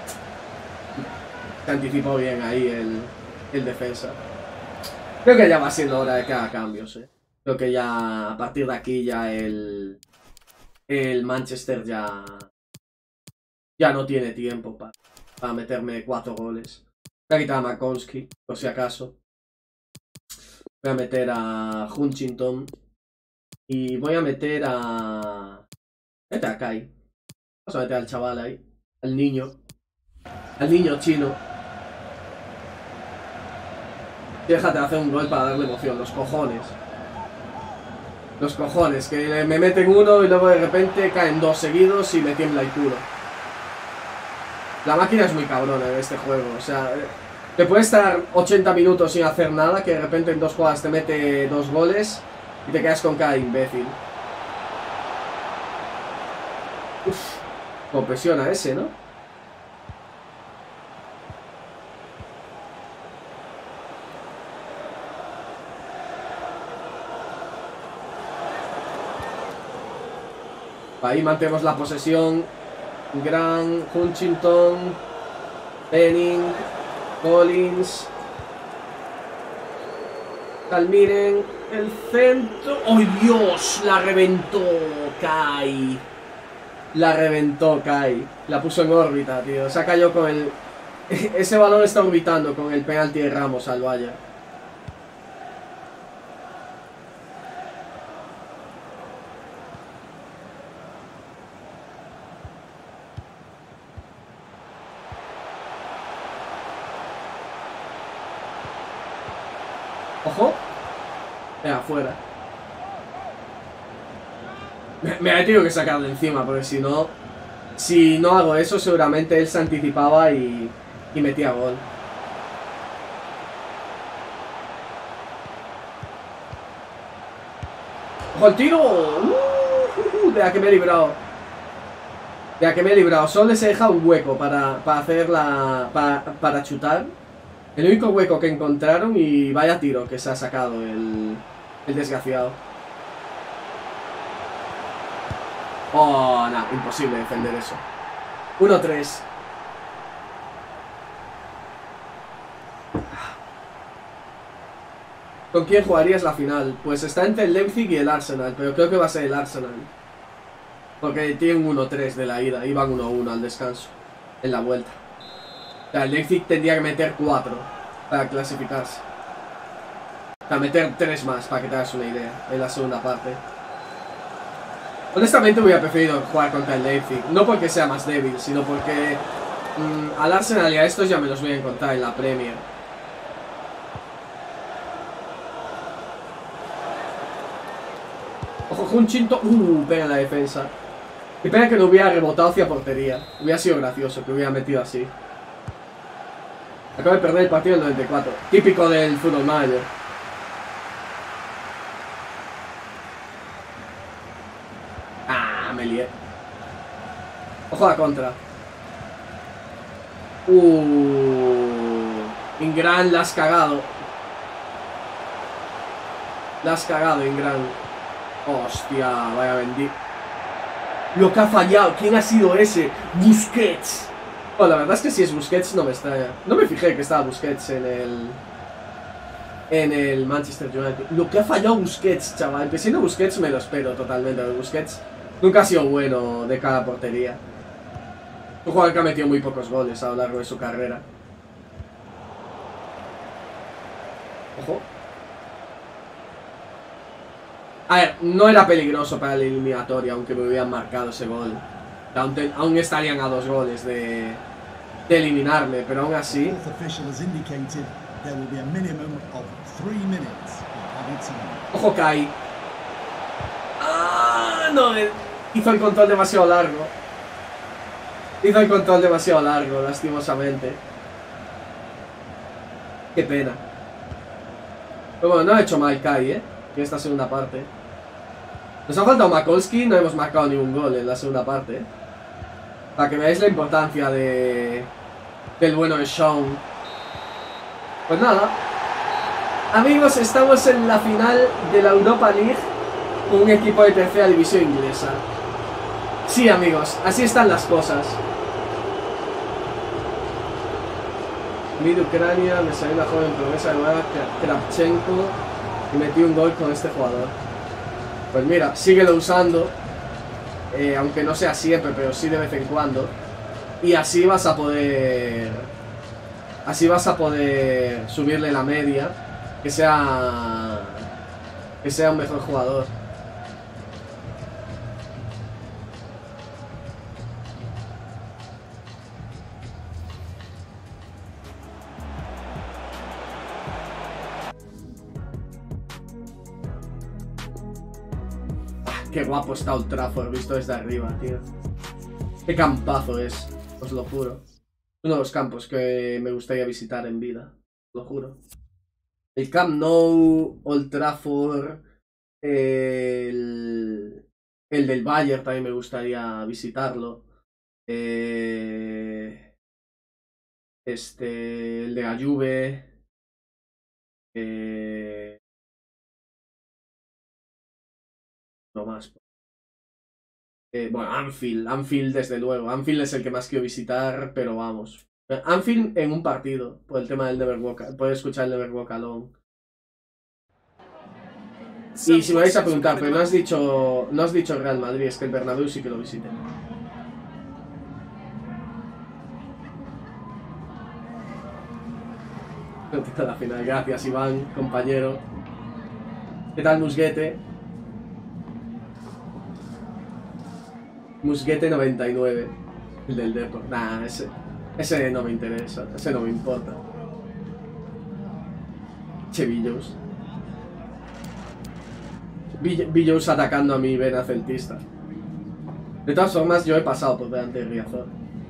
Se anticipó bien ahí el, el defensa. Creo que ya va siendo hora de que haga cambios, eh. Creo que ya a partir de aquí ya el... El Manchester ya... Ya no tiene tiempo para, para meterme cuatro goles. Voy a quitar a Makonski, por si acaso. Voy a meter a Huntington. Y voy a meter a... Mete a Kai. Vamos a meter al chaval ahí. Al niño. Al niño chino. Déjate de hacer un gol para darle emoción. Los cojones. Los cojones. Que me meten uno y luego de repente caen dos seguidos y me tiembla el culo. La máquina es muy cabrona en este juego. O sea, te puede estar ochenta minutos sin hacer nada, que de repente en dos jugadas te mete dos goles y te quedas con cada imbécil. Uff. Como presiona ese, ¿no? Ahí mantenemos la posesión. Gran, Huntington, Penning, Collins. Calmiren, el centro. ¡Oh, Dios! La reventó Kai. La reventó Kai. La puso en órbita, tío. Se ha caído con el... Ese balón está orbitando con el penalti de Ramos al Bayern. Ojo. Venga, afuera. Me, me ha tenido que sacar de encima, porque si no... Si no hago eso, seguramente él se anticipaba y, y metía gol. ¡Ojo el tiro! Uh, uh, de la que me he librado. De la que me he librado. Solo les he dejado un hueco para, para hacer la... Para, para chutar. El único hueco que encontraron y vaya tiro que se ha sacado el, el desgraciado. Oh, no, imposible defender eso. uno tres. ¿Con quién jugarías la final? Pues está entre el Leipzig y el Arsenal, pero creo que va a ser el Arsenal. Porque tienen uno tres de la ida, iban uno uno al descanso, en la vuelta. O sea, el Leipzig tendría que meter cuatro para clasificarse. O sea, meter tres más, para que te hagas una idea, en la segunda parte. Honestamente hubiera preferido jugar contra el Leipzig, no porque sea más débil, sino porque mmm, al Arsenal y a estos ya me los voy a encontrar en la Premier. Ojo, un chinto. Uh, pega en la defensa. Qué pena que no hubiera rebotado hacia portería. Hubiera sido gracioso que hubiera metido así. Acabo de perder el partido en el noventa y cuatro. Típico del fútbol manager. Ah, me lié. Ojo a la contra. Uh, Ingran, la has cagado. La has cagado, Ingran. Hostia, vaya bendito. Lo que ha fallado, ¿quién ha sido ese? Busquets. Bueno, la verdad es que si es Busquets no me extraña. No me fijé que estaba Busquets en el... En el Manchester United. Lo que ha fallado Busquets, chaval. Que siendo Busquets me lo espero totalmente. Busquets nunca ha sido bueno de cada portería. Un jugador que ha metido muy pocos goles a lo largo de su carrera. Ojo. A ver, no era peligroso para la eliminatoria, aunque me hubieran marcado ese gol. Aún, te, aún estarían a dos goles de, de eliminarme, pero aún así... Ojo, Kai. ¡Ah! No, hizo el control demasiado largo. Hizo el control demasiado largo, lastimosamente. Qué pena. Pero bueno, no ha hecho mal Kai, ¿eh? En esta segunda parte. Nos ha faltado Makolski, no hemos marcado ningún gol en la segunda parte. Para que veáis la importancia de del bueno de Sean. Pues nada. Amigos, estamos en la final de la Europa League con un equipo de tercera división inglesa. Sí, amigos, así están las cosas. Mid Ucrania, me salió una joven promesa de nueva, Kravchenko, y metí un gol con este jugador. Pues mira, síguelo usando, eh, aunque no sea siempre, pero sí de vez en cuando. Y así vas a poder... Así vas a poder subirle la media, que sea... Que sea un mejor jugador. Qué guapo está Old Trafford visto desde arriba, tío. Qué campazo es, os lo juro. Uno de los campos que me gustaría visitar en vida, lo juro. El Camp Nou, Old Trafford, el, el del Bayern también me gustaría visitarlo. Eh, este, el de la Juve. Eh, no más. Eh, bueno, Anfield, Anfield desde luego. Anfield es el que más quiero visitar, pero vamos. Anfield en un partido, por el tema del Never Walk, puedes escuchar el Never Walk Alone. Y si me vais a preguntar, pero no has dicho no has dicho Real Madrid, es que el Bernabéu sí que lo visité. La final, gracias Iván, compañero. ¿Qué tal Musguete? Musguete noventa y nueve, el del Depor. Nah, ese, ese no me interesa, ese no me importa. Che, Billos. Billos atacando a mi vena celtista. De todas formas, yo he pasado por delante de Riazor.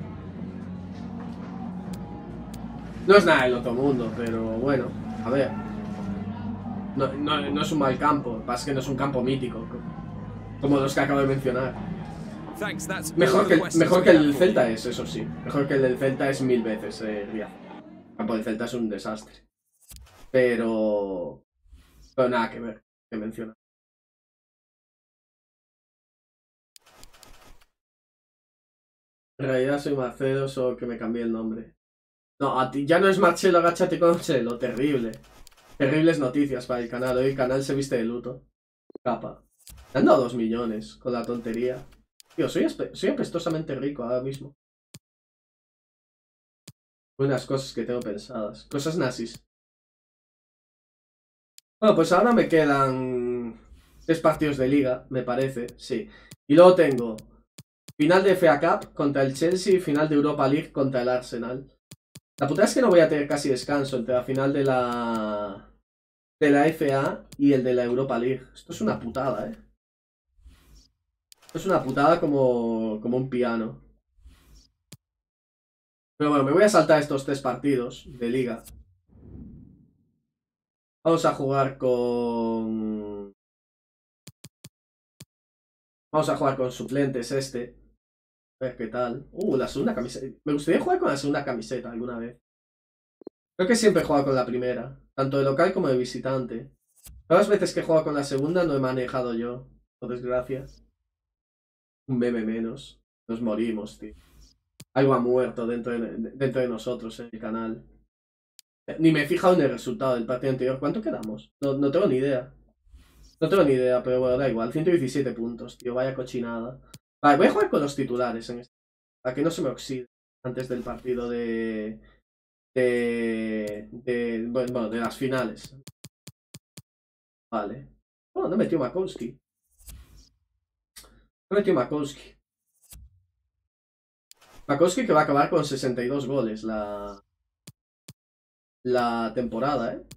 No es nada del otro mundo, pero bueno, a ver. No, no, no es un mal campo, lo que pasa es que no es un campo mítico, como los que acabo de mencionar. Mejor que, mejor que el del Celta es, eso sí. Mejor que el del Celta es mil veces eh, Riazor. El campo del Celta es un desastre. Pero... Pero nada que ver, que mencionar. En realidad soy Marcelo, solo que me cambié el nombre. No, a ti ya no es Marcelo, agáchate con Marcelo, terrible. Terribles noticias para el canal, hoy el canal se viste de luto. Capa. Me han dado dos millones con la tontería. Tío, soy, soy apestosamente rico ahora mismo. Unas cosas que tengo pensadas. Cosas nazis. Bueno, pues ahora me quedan tres partidos de liga, me parece, sí. Y luego tengo final de F A Cup contra el Chelsea y final de Europa League contra el Arsenal. La putada es que no voy a tener casi descanso entre la final de la de la F A y el de la Europa League. Esto es una putada, eh. Esto es una putada como, como un piano. Pero bueno, me voy a saltar estos tres partidos de liga. Vamos a jugar con... Vamos a jugar con suplentes este. A ver qué tal. Uh, la segunda camiseta. Me gustaría jugar con la segunda camiseta alguna vez. Creo que siempre he jugado con la primera. Tanto de local como de visitante. Todas las veces que he jugado con la segunda no he manejado yo. Por desgracia. Un meme menos. Nos morimos, tío. Algo ha muerto dentro de, dentro de nosotros en el canal. Ni me he fijado en el resultado del partido anterior. ¿Cuánto quedamos? No, no tengo ni idea. No tengo ni idea, pero bueno, da igual. ciento diecisiete puntos, tío. Vaya cochinada. Vale, voy a jugar con los titulares en este. Para que no se me oxide antes del partido de... De... de bueno, de las finales. Vale. Oh, no metió Makowski. No metió Makowski. Makowski que va a acabar con sesenta y dos goles la... La temporada, ¿eh?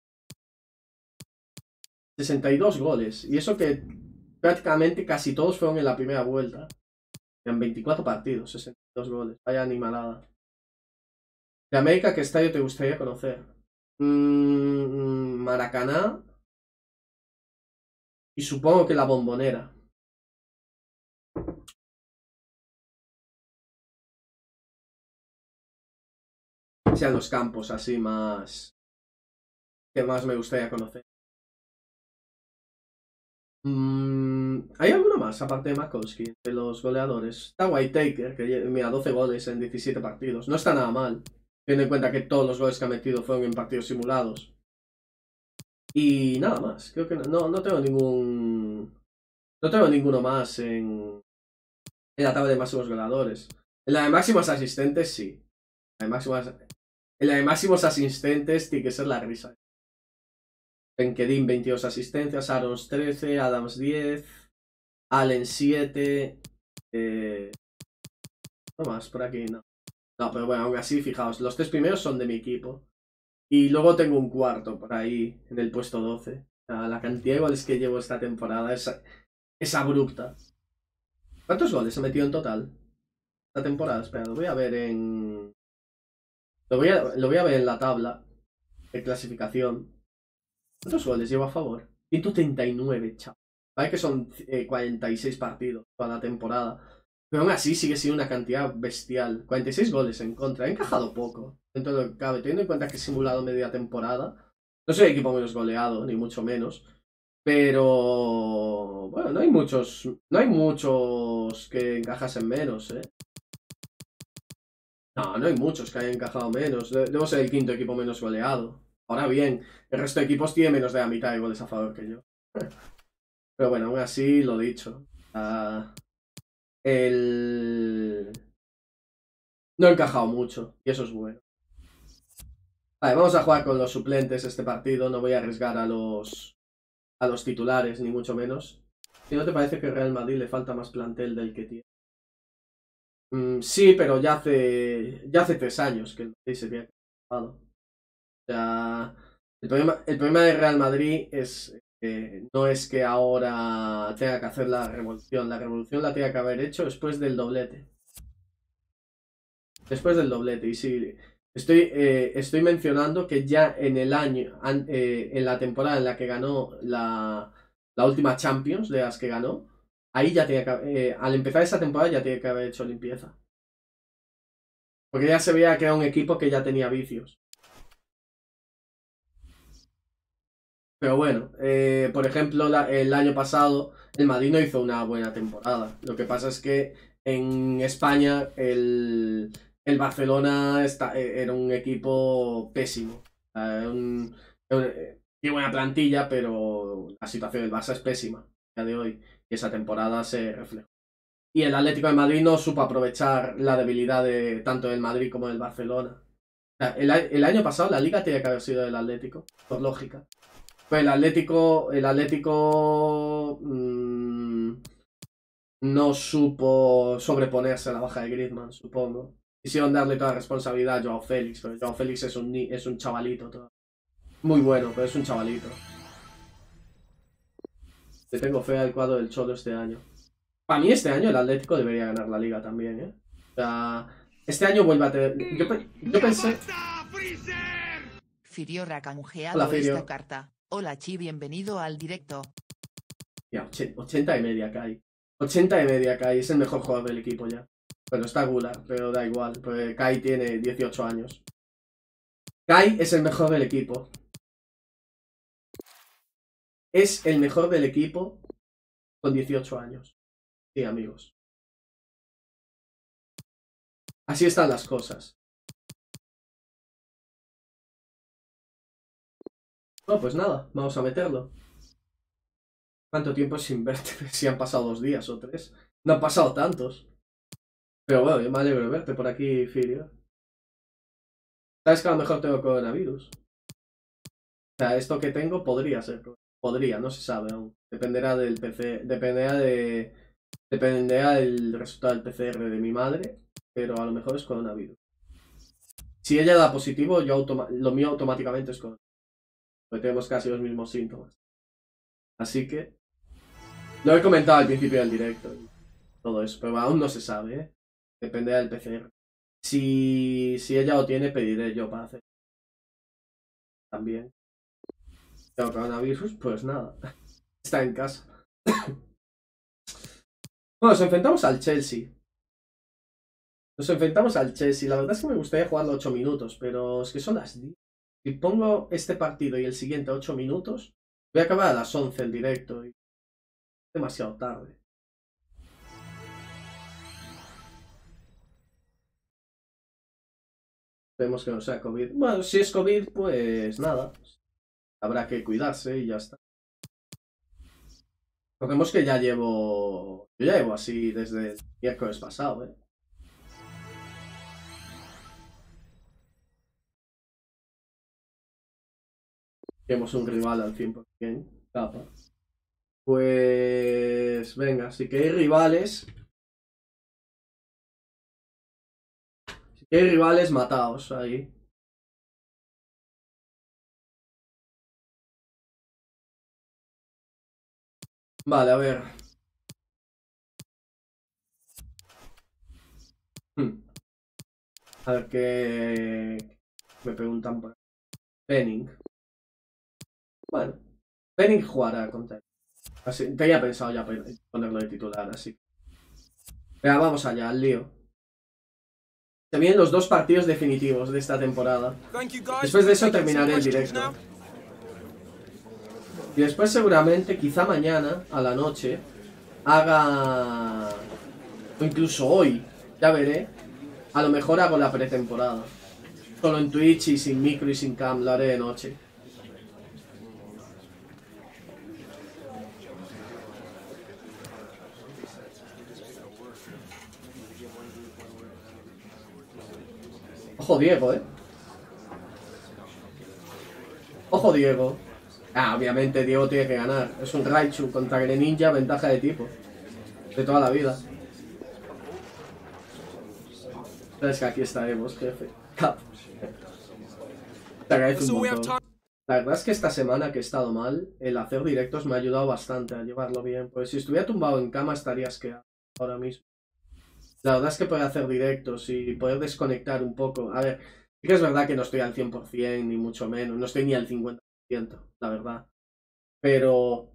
sesenta y dos goles. Y eso que prácticamente casi todos fueron en la primera vuelta. En veinticuatro partidos, sesenta y dos goles. Vaya animalada. De América, ¿qué estadio te gustaría conocer? Mm, Maracaná. Y supongo que la Bombonera. Sean los campos así más... que más me gustaría conocer. Mm, ¿hay alguno más aparte de Makowski, de los goleadores? Está Whitaker, que mira, doce goles en diecisiete partidos. No está nada mal, teniendo en cuenta que todos los goles que ha metido fueron en partidos simulados. Y nada más, creo que no, no, no tengo ningún... No tengo ninguno más en, en la tabla de máximos goleadores. En la de máximos asistentes, sí. En la de máximos, en la de máximos asistentes tiene que ser la risa. Benkedin veintidós asistencias, Arons trece, Adams diez, Allen siete, eh... no más, por aquí no. No, pero bueno, aún así, fijaos, los tres primeros son de mi equipo. Y luego tengo un cuarto por ahí, en el puesto doce. O sea, la cantidad de goles que llevo esta temporada es, es abrupta. ¿Cuántos goles he metido en total esta temporada? Espera, lo voy a ver en... Lo voy a, lo voy a ver en la tabla de clasificación. ¿Cuántos goles llevo a favor? ciento treinta y nueve, chaval. Vale que son eh, cuarenta y seis partidos para la temporada. Pero aún así sigue siendo una cantidad bestial. cuarenta y seis goles en contra. He encajado poco. Dentro de lo que cabe. Teniendo en cuenta que he simulado media temporada. No soy el equipo menos goleado, ni mucho menos. Pero... Bueno, no hay muchos... No hay muchos que encajasen menos, ¿eh? No, no hay muchos que hayan encajado menos. Debo ser el quinto equipo menos goleado. Ahora bien, el resto de equipos tiene menos de la mitad de goles a favor que yo. Pero bueno, aún así, lo dicho. Uh, el... No he encajado mucho, y eso es bueno. Vale, vamos a jugar con los suplentes este partido. No voy a arriesgar a los, a los titulares, ni mucho menos. Si no te parece que Real Madrid le falta más plantel del que tiene. Mm, sí, pero ya hace, ya hace tres años que el Madrid se había acabado. O sea, el problema, el problema de Real Madrid es Eh, no es que ahora tenga que hacer la revolución. La revolución la tenga que haber hecho después del doblete. Después del doblete. Y sí, estoy, eh, estoy mencionando que ya en el año, an, eh, en la temporada en la que ganó la, la última Champions, de las que ganó, ahí ya tenía que, eh, al empezar esa temporada ya tiene que haber hecho limpieza. Porque ya se veía que era un equipo que ya tenía vicios. Pero bueno, eh, por ejemplo, la, el año pasado el Madrid no hizo una buena temporada. Lo que pasa es que en España el, el Barcelona está, era un equipo pésimo. Eh, un, un, tiene buena plantilla, pero la situación del Barça es pésima a día de hoy. Y esa temporada se reflejó. Y el Atlético de Madrid no supo aprovechar la debilidad de tanto del Madrid como del Barcelona. O sea, el, el año pasado la Liga tenía que haber sido del Atlético, por lógica. Pues el Atlético, el Atlético mmm, no supo sobreponerse a la baja de Griezmann, supongo. Quisieron darle toda la responsabilidad a Joao Félix, pero Joao Félix es un, es un chavalito. Todo. Muy bueno, pero es un chavalito. Le tengo fe al cuadro del Cholo este año. Para mí este año el Atlético debería ganar la Liga también, ¿eh? O sea, este año vuelve a tener... Yo, yo pensé... Firio ha canjeado Hola, Firio. esta carta. Hola Chi, bienvenido al directo. Ya, ochenta de media Kai. ochenta de media Kai, es el mejor jugador del equipo ya. Bueno, está Gular, pero da igual, porque Kai tiene dieciocho años. Kai es el mejor del equipo. Es el mejor del equipo con dieciocho años. Sí, amigos. Así están las cosas. No, pues nada, vamos a meterlo. ¿Cuánto tiempo sin verte? Si han pasado dos días o tres. No han pasado tantos. Pero bueno, yo me alegro de verte por aquí, Firio. ¿Sabes que a lo mejor tengo coronavirus? O sea, esto que tengo podría ser. Podría, no se sabe aún. Dependerá del P C. Dependerá de. Dependerá del resultado del P C R de mi madre. Pero a lo mejor es coronavirus. Si ella da positivo, yo automa lo mío automáticamente es coronavirus. Porque tenemos casi los mismos síntomas. Así que... Lo he comentado al principio del directo. Y todo eso, pero aún no se sabe, ¿eh? Depende del P C R. Si, si ella lo tiene, pediré yo para hacer. También. Tengo coronavirus, pues nada. Está en casa. Bueno, nos enfrentamos al Chelsea. Nos enfrentamos al Chelsea. La verdad es que me gustaría jugarlo ocho minutos, pero es que son las diez. Si pongo este partido y el siguiente a ocho minutos, voy a acabar a las once el directo. Y... demasiado tarde. Esperemos que no sea COVID. Bueno, si es COVID, pues nada. Habrá que cuidarse y ya está. Recordemos que ya llevo... Yo ya llevo así desde el miércoles pasado, ¿eh? Tenemos un rival al cien por cien. Capa. Pues... venga, si que hay rivales... Si que hay rivales, mataos ahí. Vale, a ver. Hmm. A ver qué... me preguntan por... Penning. Bueno. Penning jugará contra él. Así, tenía pensado ya ponerlo de titular, así. Venga, vamos allá, al lío. Se vienen los dos partidos definitivos de esta temporada. Después de eso terminaré el directo. Y después seguramente, quizá mañana, a la noche, haga... o incluso hoy, ya veré. A lo mejor hago la pretemporada. Solo en Twitch y sin micro y sin cam, lo haré de noche. Ojo Diego, eh. Ojo Diego. Ah, obviamente Diego tiene que ganar. Es un Raichu contra Greninja, ventaja de tipo. De toda la vida. Sabes que aquí estaremos, jefe. Cap. Te agradezco un montón. La verdad es que esta semana que he estado mal, el hacer directos me ha ayudado bastante a llevarlo bien. Pues si estuviera tumbado en cama estaría asqueado ahora mismo. La verdad es que poder hacer directos y poder desconectar un poco. A ver, sí que es verdad que no estoy al cien por cien, ni mucho menos. No estoy ni al cincuenta por ciento, la verdad. Pero...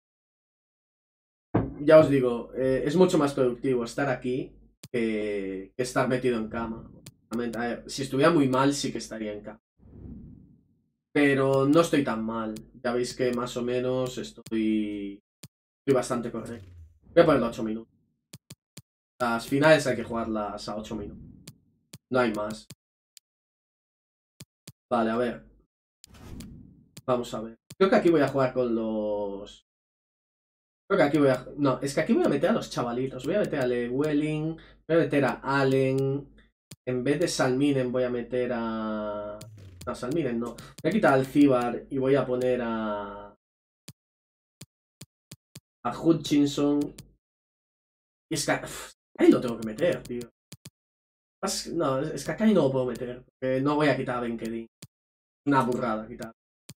ya os digo, eh, es mucho más productivo estar aquí que, que estar metido en cama. A ver, si estuviera muy mal sí que estaría en cama. Pero no estoy tan mal. Ya veis que más o menos estoy, estoy bastante correcto. Voy a ponerlo a ocho minutos. Las finales hay que jugarlas a ocho minutos. No hay más. Vale, a ver. Vamos a ver. Creo que aquí voy a jugar con los... Creo que aquí voy a... No, es que aquí voy a meter a los chavalitos. Voy a meter a Llewellyn. Voy a meter a Allen. En vez de Salminen voy a meter a... No, Salminen no. Voy a quitar al Cibar y voy a poner a... A Hutchinson. Y es que... Uf, ahí lo tengo que meter, tío. No, es que acá no lo puedo meter. Porque no voy a quitar a Benkedin. Una burrada quitar.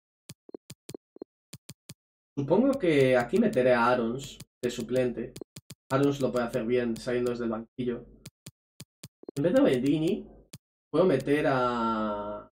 Supongo que aquí meteré a Arons de suplente. Arons lo puede hacer bien saliendo desde el banquillo. En vez de Bendini, puedo meter a...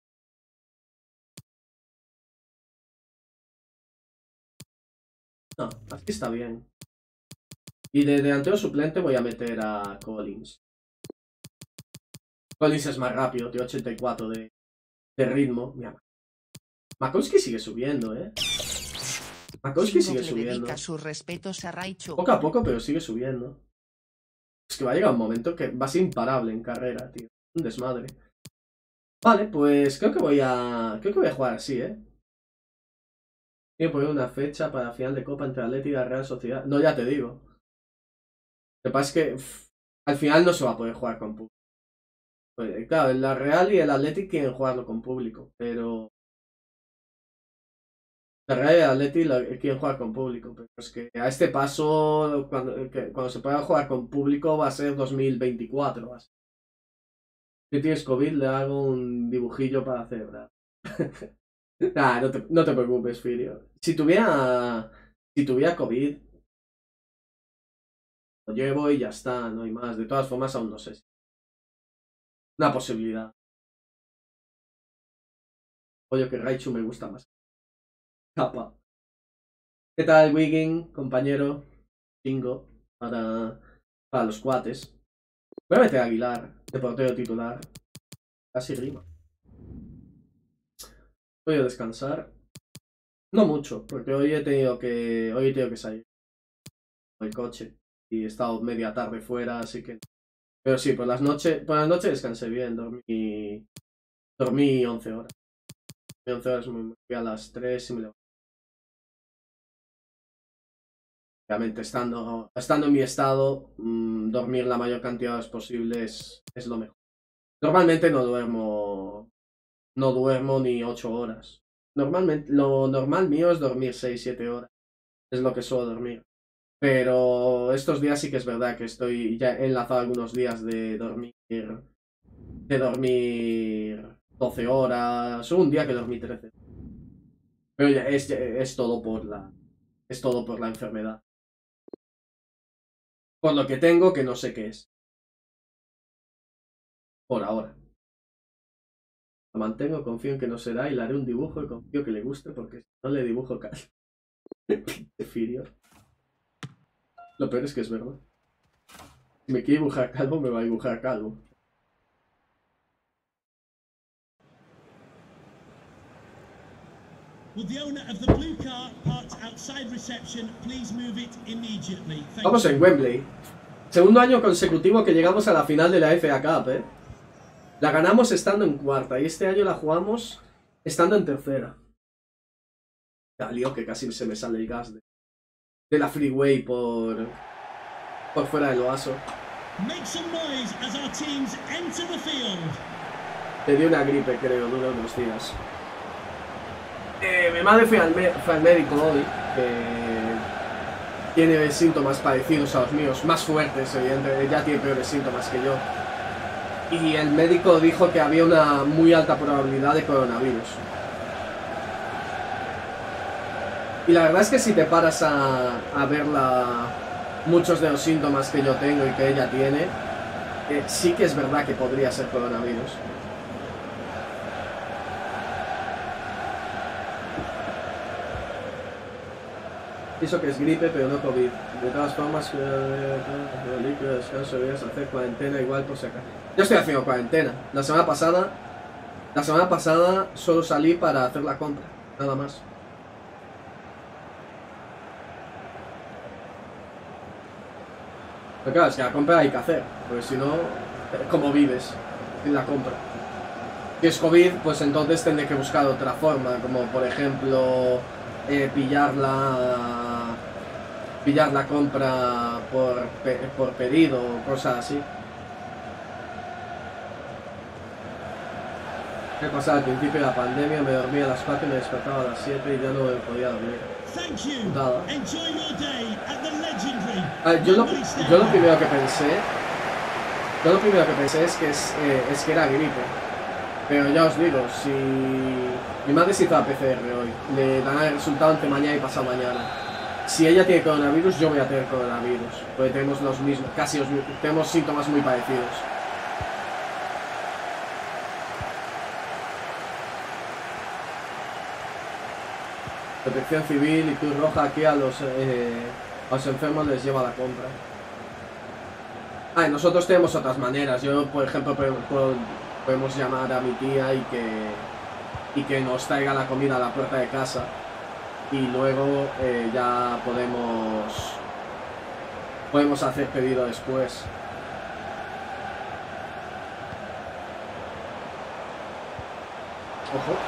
No, aquí está bien. Y de delantero suplente voy a meter a Collins. Collins es más rápido, tiene ochenta y cuatro de, de ritmo. Mira. Makowski sigue subiendo, ¿eh? Makowski sigue subiendo. Sus respetos a Raichu. Poco a poco, pero sigue subiendo. Es que va a llegar un momento que va a ser imparable en carrera, tío. Un desmadre. Vale, pues creo que voy a... Creo que voy a jugar así, ¿eh? Quiero poner una fecha para la final de Copa entre Atleti y la Real Sociedad. No, ya te digo. Lo que pasa es que uff, al final no se va a poder jugar con público. Pues, claro, la Real y el Atleti quieren jugarlo con público, pero... La Real y el Atleti la, quieren jugar con público, pero es que a este paso, cuando, que, cuando se pueda jugar con público va a ser dos mil veinticuatro. Así. Si tienes COVID, le hago un dibujillo para hacer, ¿verdad? Nah, no te, no te preocupes, Firio. Si tuviera... Si tuviera COVID... Lo llevo y ya está, no hay más. De todas formas, aún no sé. Una posibilidad. Oye, que Raichu me gusta más. Capa. ¿Qué tal, Wiggin, compañero? Chingo. Para, para los cuates. Voy a meter a Aguilar, de portero titular. Casi rima. Voy a descansar. No mucho, porque hoy he tenido que. Hoy he tenido que salir. Con el coche. Y he estado media tarde fuera, así que... Pero sí, por las noches, por las noches descansé bien, dormí... Dormí once horas. once horas, me fui a las tres y me levanté. Obviamente, estando, estando en mi estado, mmm, dormir la mayor cantidad de horas posible es, es lo mejor. Normalmente no duermo... No duermo ni ocho horas. Normalmente, lo normal mío es dormir seis siete horas. Es lo que suelo dormir. Pero estos días sí que es verdad que estoy ya he enlazado algunos días de dormir de dormir doce horas, un día que dormí trece. Pero ya es, es todo por la es todo por la enfermedad. Por lo que tengo que no sé qué es. Por ahora. Lo mantengo, confío en que no será y le haré un dibujo y confío que le guste porque si no le dibujo calvo. Pinche Firio. Lo peor es que es verdad. Si me quiere dibujar calvo, me va a dibujar calvo. Vamos en Wembley. Segundo año consecutivo que llegamos a la final de la F A Cup, ¿eh? La ganamos estando en cuarta y este año la jugamos estando en tercera. Ya, lío que casi se me sale el gas de... de la freeway por por fuera del oaso. Te dio una gripe, creo, duró unos días. Eh, mi madre fue al, fue al médico hoy, que tiene síntomas parecidos a los míos, más fuertes, evidentemente, ya tiene peores síntomas que yo. Y el médico dijo que había una muy alta probabilidad de coronavirus. Y la verdad es que si te paras a, a ver la, muchos de los síntomas que yo tengo y que ella tiene, eh, sí que es verdad que podría ser coronavirus. Eso que es gripe, pero no COVID. De todas formas, líquido, descanso, deberías hacer cuarentena igual por si acaso. Yo estoy haciendo cuarentena. La semana pasada, la semana pasada solo salí para hacer la compra, nada más. Pero claro, es que la compra hay que hacer, porque si no, ¿cómo vives en la compra? Si es COVID, pues entonces tendré que buscar otra forma, como por ejemplo eh, pillar la pillar la compra por, pe por pedido o cosas así. ¿Qué pasaba? Al principio de la pandemia me dormía a las cuatro y me despertaba a las siete y ya no me podía dormir. Putada. Ah, yo, lo, yo lo primero que pensé yo lo primero que pensé es que, es, eh, es que era gripe. Pero ya os digo, si mi madre se hizo la P C R hoy, le dan el resultado entre mañana y pasado mañana. Si ella tiene coronavirus, yo voy a tener coronavirus, porque tenemos los mismos, casi los, tenemos síntomas muy parecidos. Protección Civil y Cruz Roja aquí a los, eh, a los enfermos les lleva la compra. Ah, y nosotros tenemos otras maneras. Yo, por ejemplo, podemos llamar a mi tía y que, y que nos traiga la comida a la puerta de casa. Y luego eh, ya podemos, podemos hacer pedido después. Ojo.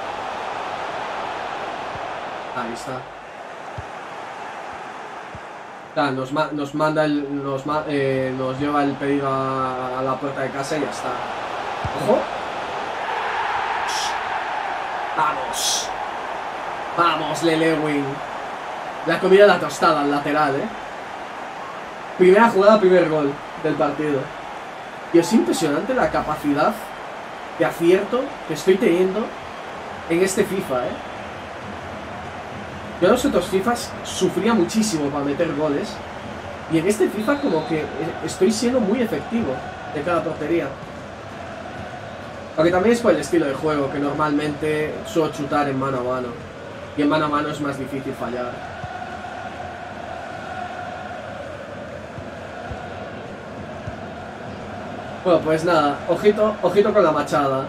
Ahí está. Ah, nos, ma nos manda el, nos, ma eh, nos lleva el pedido a, a la puerta de casa y ya está. Ojo. Vamos. Vamos, Lelewin. La comida de la tostada al lateral, eh. Primera jugada, primer gol del partido. Y es impresionante la capacidad de acierto que estoy teniendo en este FIFA, eh. Yo en los otros FIFAs sufría muchísimo para meter goles. Y en este FIFA como que estoy siendo muy efectivo de cada portería. Aunque también es por el estilo de juego, que normalmente suelo chutar en mano a mano. Y en mano a mano es más difícil fallar. Bueno, pues nada, ojito, ojito con la machada.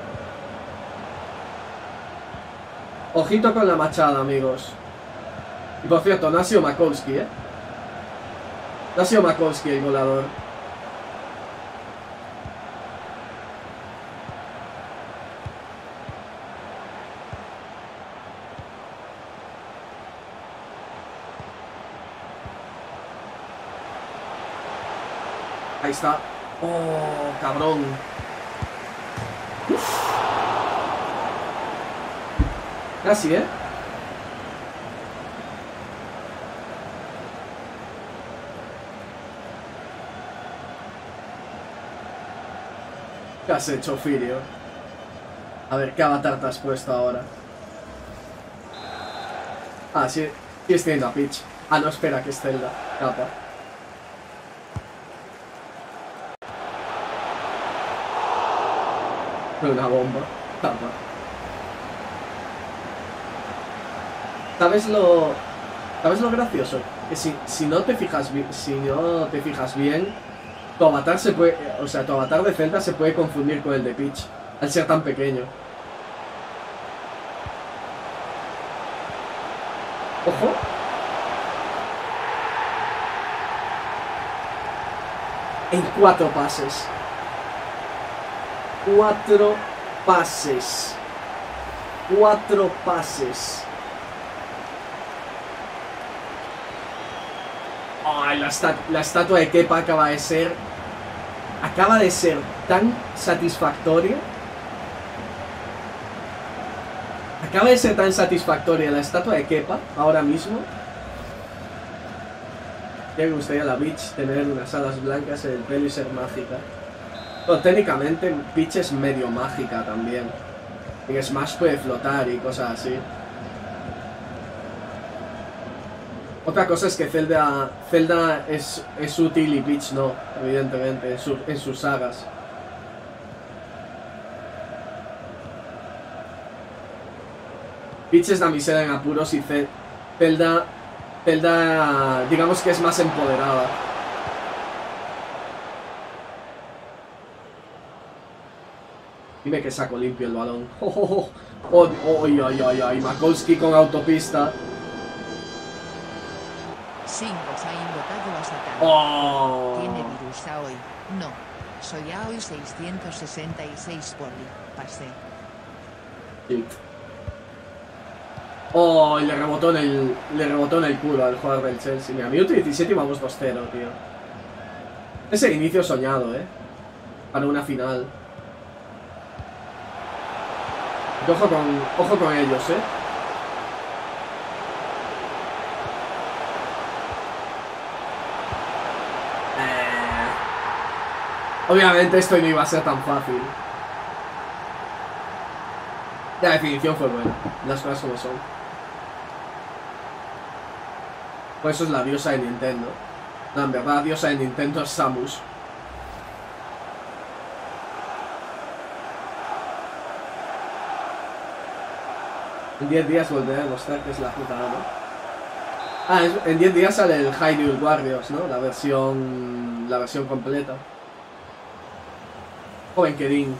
Ojito con la machada, amigos. Y por cierto, no ha sido Makolski, ¿eh? No ha sido Makolski el goleador. Ahí está. Oh, cabrón. Uf. Casi, ¿eh? ¿Qué has hecho, Firio? A ver, ¿qué avatar te has puesto ahora? Ah, sí, sí estoy viendo a Peach. Ah, no, espera, que es Zelda. Capa. Una bomba. Capa. ¿Sabes lo... ¿Sabes lo gracioso? Que si, si no te fijas bien... Si no te fijas bien... Tu avatar se puede... O sea, tu avatar de Zelda se puede confundir con el de Peach. Al ser tan pequeño. Ojo. En cuatro pases. Cuatro pases. Cuatro pases. Ay, la, esta la estatua de Kepa acaba de ser... Acaba de ser tan satisfactoria. Acaba de ser tan satisfactoria la estatua de Kepa ahora mismo. Ya me gustaría la Peach tener unas alas blancas en el pelo y ser mágica. Bueno, técnicamente Peach es medio mágica también. En Smash puede flotar y cosas así. Otra cosa es que Zelda, Zelda es, es útil y Peach no, evidentemente, en, su, en sus sagas. Peach es damisela en apuros y Zelda, Zelda, digamos que es más empoderada. Dime que saco limpio el balón. Oh, oh, oh, oh, ay, ay, ay, ay, Makolsky con autopista. Singles ha invocado a Satán. Oh. Tiene virus a hoy. No. Soy a hoy seiscientos sesenta y seis poli. Pasé. Sí. Oh, y le rebotó en el. Le rebotó en el culo al jugador del Chelsea. Mira, minuto diecisiete y vamos dos cero, tío. Ese inicio soñado, eh. Para una final. Y ojo con. Ojo con ellos, eh. Obviamente esto no iba a ser tan fácil. La definición fue buena, las cosas como son. Por eso es la diosa de Nintendo. No, en verdad la diosa de Nintendo es Samus. En diez días volveré a mostrar que es la puta ama. Ah, es, en diez días sale el Hyrule Warriors, ¿no? La versión... La versión completa. Joven Kerin.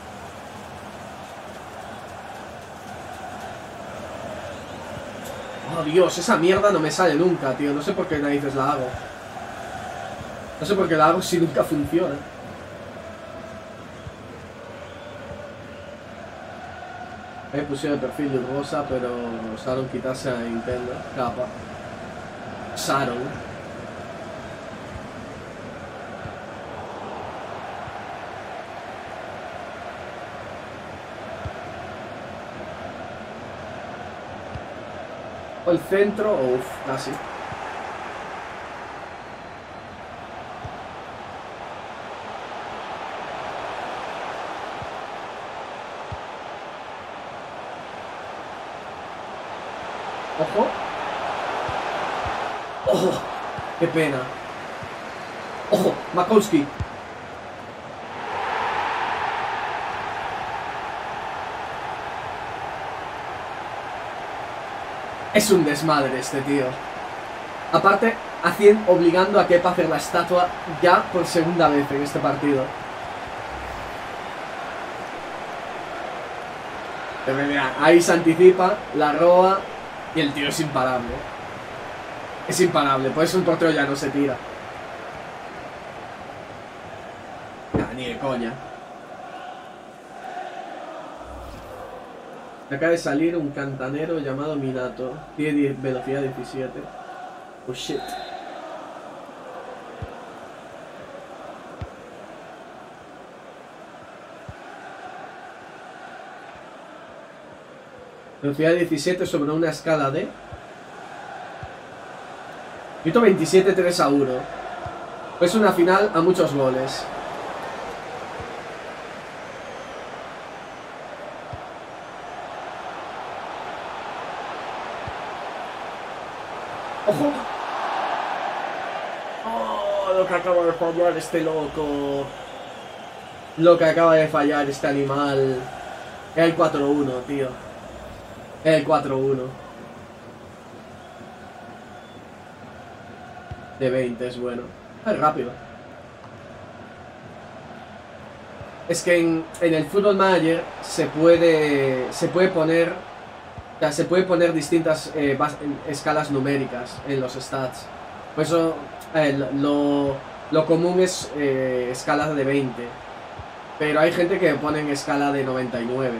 Oh Dios, esa mierda no me sale nunca, tío. No sé por qué narices la hago. No sé por qué la hago si nunca funciona. Me pusieron el perfil de rosa, pero usaron quitarse a Nintendo. Capa. Usaron. O el centro, uff, casi. Ojo. Ojo, qué pena. Ojo, Makolsky. Es un desmadre este tío. Aparte, haciendo, obligando a Kepa a hacer la estatua ya por segunda vez en este partido. Pero mira, ahí se anticipa, la roba y el tío es imparable. Es imparable, por eso el portero ya no se tira. Nah, ni de coña. Acaba de salir un cantanero llamado Minato. Tiene velocidad diecisiete. Oh shit. Velocidad diecisiete sobre una escala de... Minuto veintisiete, tres a uno. Es una final a muchos goles. ¡Ojo! ¡Oh! Lo que acaba de fallar este loco. Lo que acaba de fallar este animal. Era el cuatro uno, tío. Era el cuatro uno. De veinte es bueno. Es rápido. Es que en, en el Football Manager se puede, se puede poner... O sea, se puede poner distintas eh, escalas numéricas en los stats. Por eso eh, lo, lo común es eh, escala de veinte. Pero hay gente que pone en escala de noventa y nueve.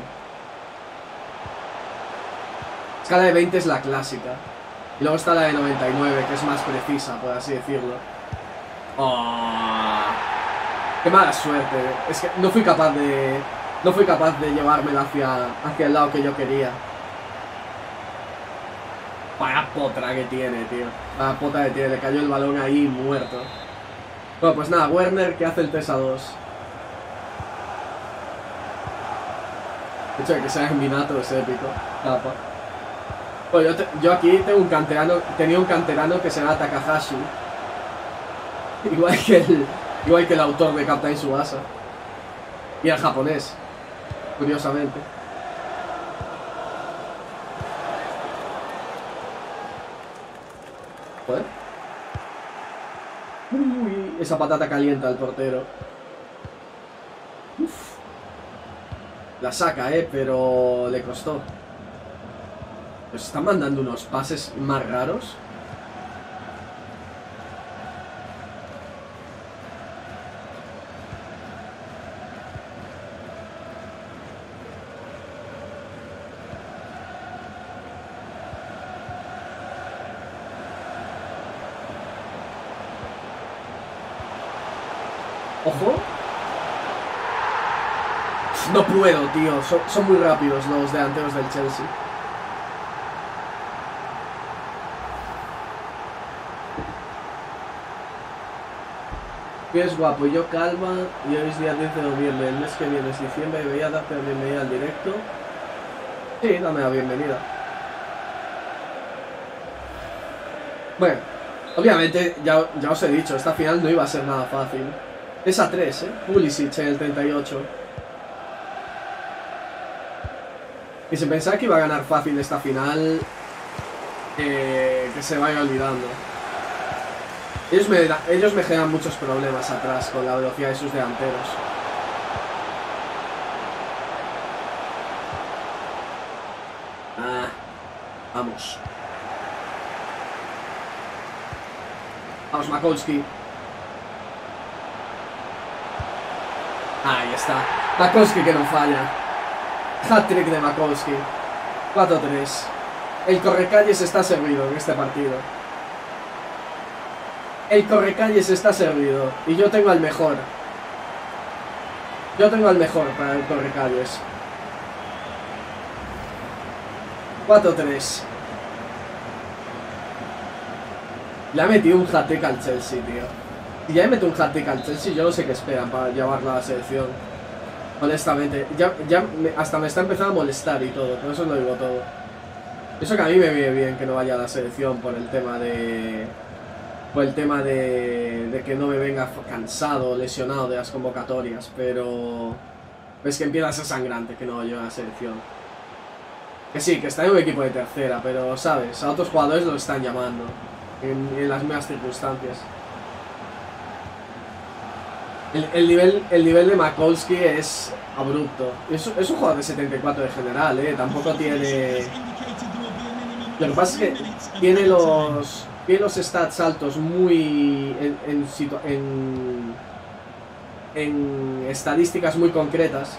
Escala de veinte es la clásica. Y luego está la de noventa y nueve, que es más precisa, por así decirlo. Oh, ¡qué mala suerte! Es que no fui capaz de... No fui capaz de llevármela hacia, hacia el lado que yo quería. Vaya potra que tiene, tío. Vaya potra que tiene. Le cayó el balón ahí muerto. Bueno, pues nada, Werner que hace el tres a dos. De hecho, que sea en Minato es épico. Capa. Pues yo, te, yo aquí tengo un canterano, tenía un canterano que se llama Takahashi. Igual que el, igual que el autor de Captain Tsubasa. Y el japonés, curiosamente. Joder. Uy, esa patata calienta al portero. Uf. La saca, eh, pero le costó. Nos están mandando unos pases más raros. Ojo. No puedo, tío. Son, son muy rápidos los delanteros del Chelsea. Es guapo, yo calma, y hoy es día diez de noviembre, el mes que viene es diciembre, debería darte la bienvenida al directo. Sí, dame la bienvenida. Bueno, obviamente, ya, ya os he dicho, esta final no iba a ser nada fácil. Es a tres, eh, Pulisic en el treinta y ocho. Y si pensaba que iba a ganar fácil esta final, eh, que se vaya olvidando. Ellos me, ellos me generan muchos problemas atrás con la velocidad de sus delanteros. Ah, vamos. Vamos, Makolski. Ahí está. Makolski que no falla. Hat-trick de Makolski. cuatro tres. El correcalles está servido en este partido. El correcalles está servido. Y yo tengo al mejor. Yo tengo al mejor para el correcalles. cuatro tres. Le ha metido un hat-trick al Chelsea, tío. Y ya he metido un hat-trick al Chelsea, yo no sé qué esperan para llevarlo a la selección. Honestamente, ya, ya me, hasta me está empezando a molestar y todo, por eso lo digo todo. Eso que a mí me viene bien que no vaya a la selección por el tema de... Por el tema de, de que no me venga cansado, lesionado de las convocatorias, pero... Ves que empieza a ser sangrante que no vaya a la selección. Que sí, que está en un equipo de tercera, pero, ¿sabes? A otros jugadores lo están llamando. En, en las mismas circunstancias. El, el, nivel, el nivel de Makolski es abrupto. Es, es un jugador de setenta y cuatro de general, ¿eh? Tampoco tiene... Lo que pasa es que tiene los... Tiene los stats altos muy... En, en, en, en estadísticas muy concretas.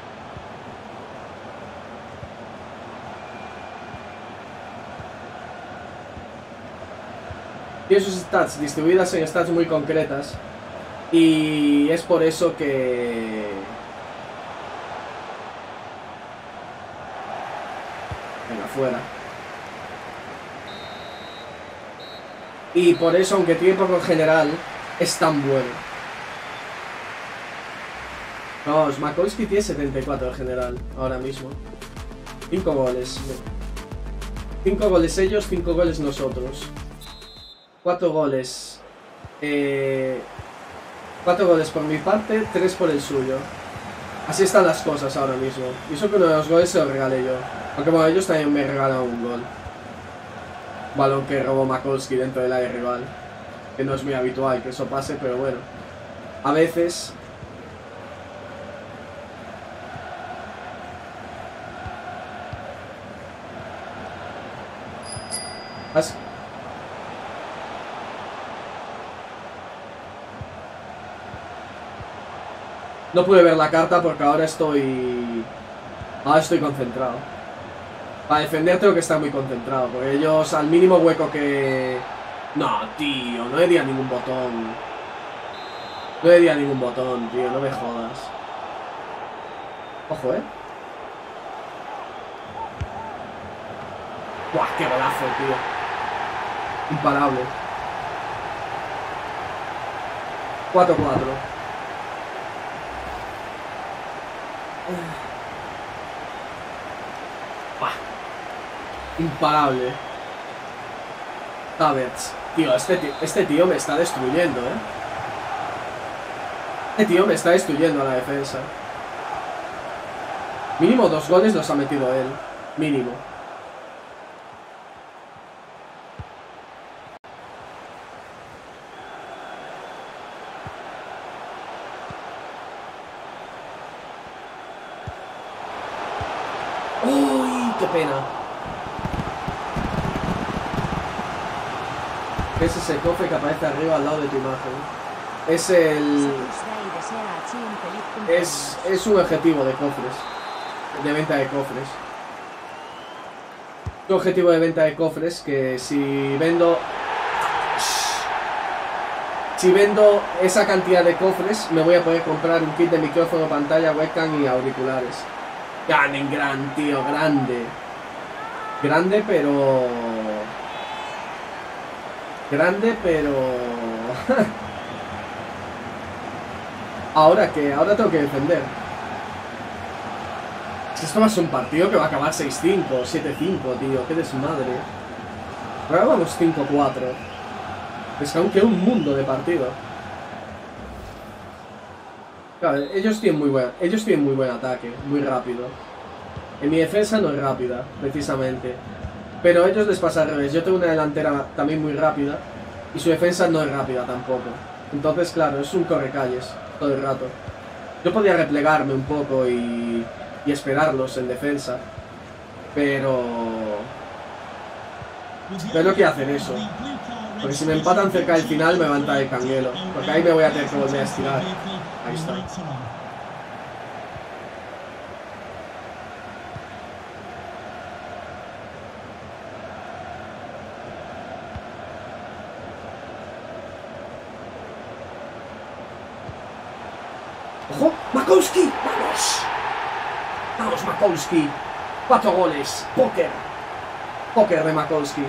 Tiene sus stats distribuidas en stats muy concretas. Y es por eso que... Venga, fuera. Y por eso, aunque tiene poco en general, es tan bueno. Vamos, Makolski tiene setenta y cuatro en general, ahora mismo. cinco goles. cinco goles ellos, cinco goles nosotros. cuatro goles. Eh... cuatro goles por mi parte, tres por el suyo. Así están las cosas ahora mismo. Y eso que uno de los goles se lo regalé yo. Aunque bueno, ellos también me regalan un gol. Balón que robó Makolski dentro del área rival. Que no es muy habitual que eso pase, pero bueno. A veces... As... No pude ver la carta porque ahora estoy... Ahora estoy concentrado. Para defender tengo que estar muy concentrado, porque ellos al mínimo hueco que... No, tío, no le di a ningún botón. No le di a ningún botón, tío, no me jodas. Ojo, eh. Buah, qué golazo, tío. Imparable. cuatro cuatro. Imparable. Havertz. Tío, este tío, este tío me está destruyendo, ¿eh? Este tío me está destruyendo a la defensa. Mínimo dos goles los ha metido él. Mínimo. ¡Uy! ¡Qué pena! Es ese cofre que aparece arriba al lado de tu imagen. Es el... Es, es un objetivo de cofres. De venta de cofres. Un objetivo de venta de cofres que si vendo... Si vendo esa cantidad de cofres, me voy a poder comprar un kit de micrófono, pantalla, webcam y auriculares. Ganen, gran, tío, grande. Grande, pero... Grande, pero... ¿Ahora qué? Ahora tengo que defender. Esto va a ser un partido que va a acabar seis cinco, siete cinco, tío. Qué desmadre. Ahora vamos cinco cuatro. Es que aún queda un mundo de partido. Claro, ellos tienen muy buen, ellos tienen muy buen ataque, muy rápido. En mi defensa no es rápida, precisamente. Pero a ellos les pasa al revés. Yo tengo una delantera también muy rápida y su defensa no es rápida tampoco. Entonces, claro, es un correcalles todo el rato. Yo podía replegarme un poco y, y esperarlos en defensa, pero... Pero no quiero hacer eso. Porque si me empatan cerca del final me va a entrar el canguelo. Porque ahí me voy a tener que volver a estirar. Ahí está. ¡Ojo! ¡Makowski! ¡Vamos! ¡Vamos, Makowski! Cuatro goles. Póker. Póker de Makowski.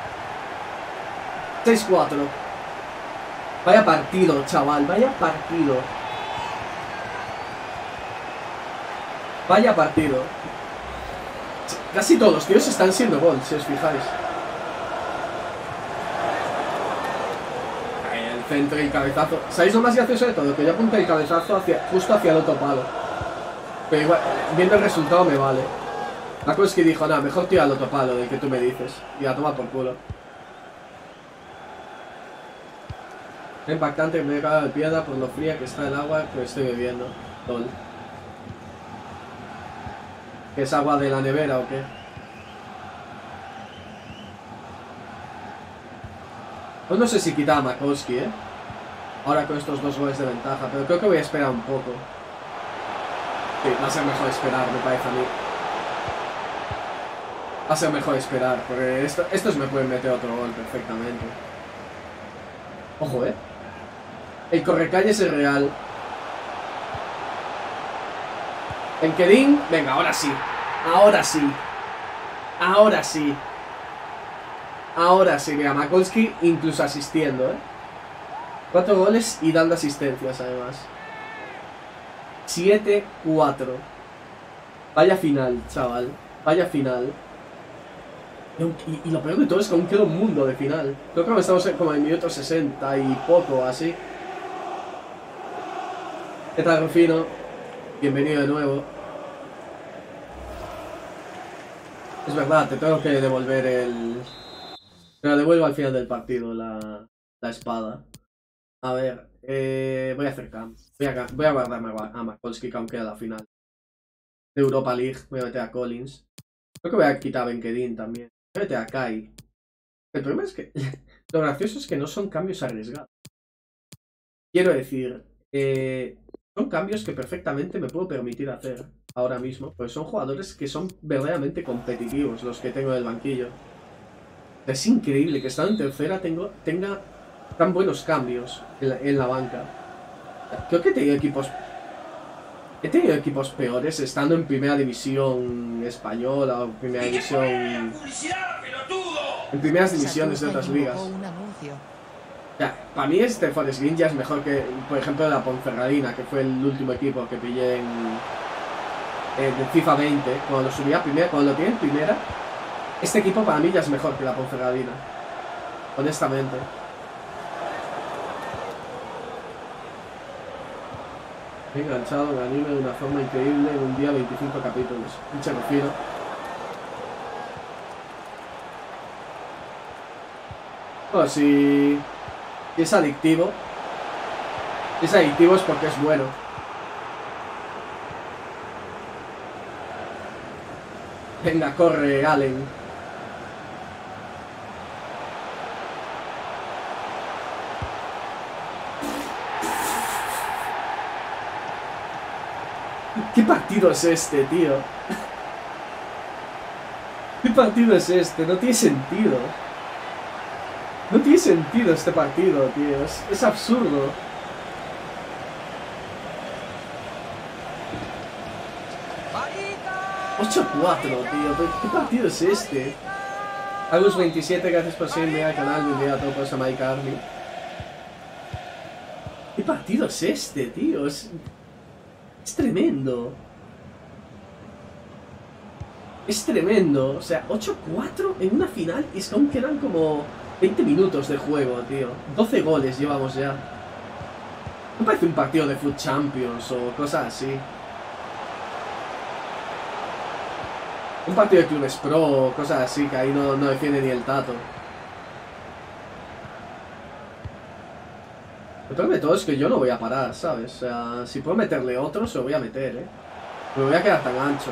seis cuatro. Vaya partido, chaval. Vaya partido. Vaya partido. Casi todos los tíos están siendo gol, si os fijáis. El centro y el cabezazo. ¿Sabéis lo más gracioso de todo? Que yo apunté el cabezazo hacia, justo hacia el otro palo. Pero igual, viendo el resultado me vale. La cosa es que dijo, nada, mejor tira al otro palo del que tú me dices. Y la toma por culo. Es impactante que me he cagado de piedra por lo fría que está el agua que estoy bebiendo. Tol. ¿Que es agua de la nevera o qué? Pues no sé si quitaba a Makowski, ¿eh? Ahora con estos dos goles de ventaja, pero creo que voy a esperar un poco. Sí, va a ser mejor esperar, me parece a mí. Va a ser mejor esperar, porque esto, estos me pueden meter otro gol perfectamente. Ojo, ¿eh? El correcalles es real. En Kedin, venga, ahora sí. Ahora sí. Ahora sí. Ahora sí, mira, Makowski incluso asistiendo, ¿eh? Cuatro goles y dando asistencias, además. siete cuatro. Vaya final, chaval. Vaya final. Y, y lo peor de todo es que aún queda un mundo de final. Creo que estamos en, como en el minuto sesenta y poco, así. ¿Qué tal, Rufino? Bienvenido de nuevo. Es verdad, te tengo que devolver el... Te lo devuelvo al final del partido, la, la espada. A ver, eh, voy a hacer camp. Voy a, voy a guardarme a Makowski, que aún queda la final de Europa League. Voy a meter a Collins. Creo que voy a quitar a Benkedin también. Voy a meter a Kai. El problema es que... Lo gracioso es que no son cambios arriesgados. Quiero decir... Eh, son cambios que perfectamente me puedo permitir hacer ahora mismo. Porque son jugadores que son verdaderamente competitivos los que tengo en el banquillo. Es increíble que estando en tercera tengo, tenga tan buenos cambios en la, en la banca. Creo que he tenido equipos... He tenido equipos peores estando en primera división española o primera división... En primeras divisiones de otras ligas. Ya, para mí este Forest Green ya es mejor que, por ejemplo, la Ponferradina, que fue el último equipo que pillé en, en FIFA veinte. Cuando lo subí a primera, cuando lo tiene en primera, Este equipo para mí ya es mejor que la Ponferradina. Honestamente. He enganchado el anime de una forma increíble en un día veinticinco capítulos. Un cherofino. Bueno, si... si es adictivo. Si es adictivo es porque es bueno. Venga, corre, Allen. ¿Qué partido es este, tío? ¿Qué partido es este? No tiene sentido. No tiene sentido este partido, tío. Es, es absurdo. ocho cuatro, tío. ¿Qué partido es este? Agus veintisiete, gracias por seguirme al canal. Bienvenido a todos a Mike Army. ¿Qué partido es este, tío? Es, es tremendo. Es tremendo. O sea, ocho cuatro en una final y es que aún quedan como veinte minutos de juego, tío. doce goles llevamos ya. No parece un partido de Foot Champions o cosas así. Un partido de clubes pro, cosas así, que ahí no, no defiende ni el tato. Lo peor de todo es que yo no voy a parar, ¿sabes? O sea, si puedo meterle otro, se lo voy a meter, ¿eh? Me voy a quedar tan ancho.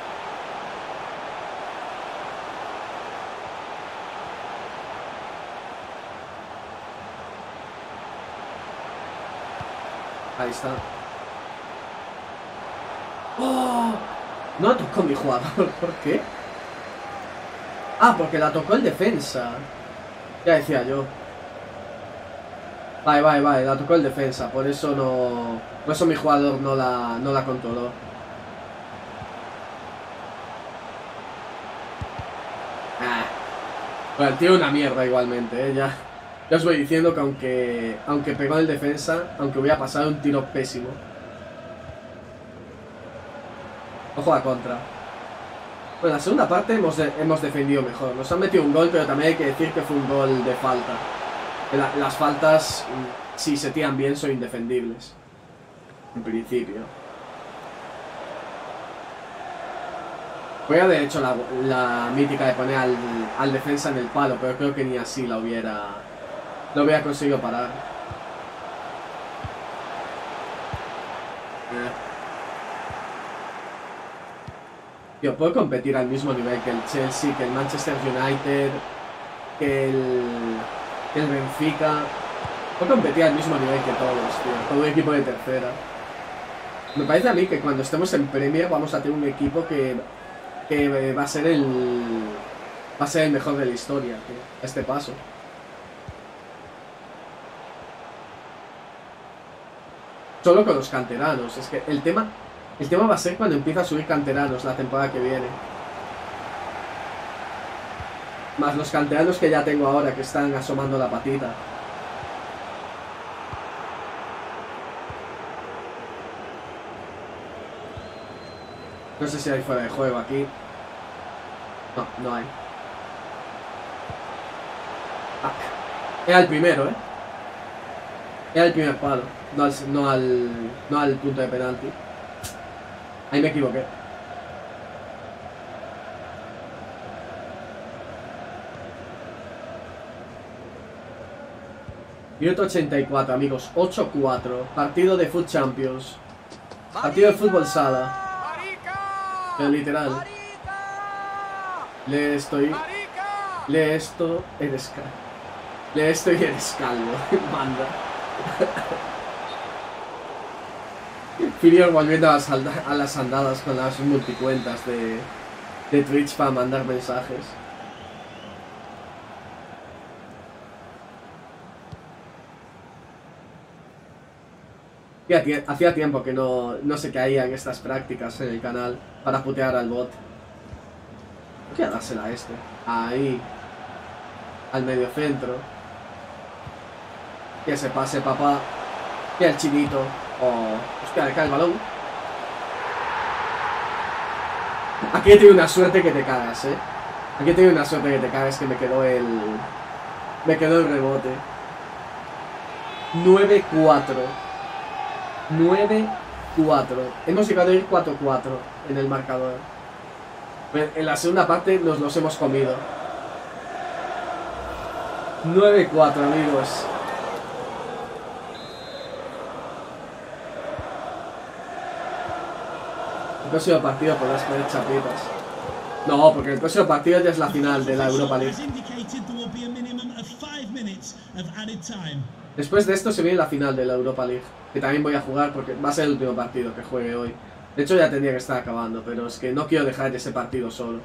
Ahí está. ¡Oh! No la tocó mi jugador, ¿por qué? Ah, porque la tocó el defensa. Ya decía yo. Vale, vale, vale, la tocó el defensa, por eso no... Por eso mi jugador no la, no la controló. Ah. Bueno, el tío una mierda igualmente, ¿eh? Ya, ya os voy diciendo que aunque, aunque pegó el defensa, aunque hubiera pasado un tiro pésimo. Ojo a contra. Bueno, la segunda parte hemos, de, hemos defendido mejor. Nos han metido un gol, pero también hay que decir que fue un gol de falta. La, las faltas, si se tiran bien, son indefendibles. En principio. Voy a haber hecho la, la mítica de poner al, al defensa en el palo, pero creo que ni así la hubiera, lo hubiera conseguido parar. Eh. Yo puedo competir al mismo nivel que el Chelsea, que el Manchester United, que el, que el Benfica. Puedo competir al mismo nivel que todos, tío. Todo un equipo de tercera. Me parece a mí que cuando estemos en Premier vamos a tener un equipo que, que va a ser el va a ser el mejor de la historia, tío, a este paso. Solo con los canteranos. Es que el tema... El tema va a ser cuando empieza a subir canteranos la temporada que viene. Más los canteranos que ya tengo ahora, que están asomando la patita. No sé si hay fuera de juego aquí. No, no hay. Ah, era el primero, ¿eh? Era el primer palo. No al, no al, no al punto de penalti. Ahí me equivoqué. Minuto ochenta y cuatro, amigos. ocho cuatro. Partido de Foot Champions. Partido de fútbol sala. Pero literal. Lee esto y... Lee esto, eres calvo. Lee esto y eres calvo. Manda. Filior volviendo a las, a las andadas con las multicuentas de, de Twitch para mandar mensajes. Hacía, hacía tiempo que no, no se caían estas prácticas en el canal para putear al bot. Voy a dársela a este. Ahí. Al medio centro. Que se pase, papá. Y al chinito. Oh, hostia, le cae el balón. Aquí he tenido una suerte que te cagas, eh. Aquí tengo una suerte que te caes, que me quedó el... Me quedó el rebote. nueve cuatro. nueve cuatro. Hemos llegado a ir cuatro cuatro en el marcador. En la segunda parte nos los hemos comido. nueve cuatro, amigos. El próximo partido podrás poner chapitas. No, porque el próximo partido ya es la final de la Europa League. Después de esto se viene la final de la Europa League, que también voy a jugar porque va a ser el último partido que juegue hoy. De hecho ya tendría que estar acabando, pero es que no quiero dejar ese partido solo.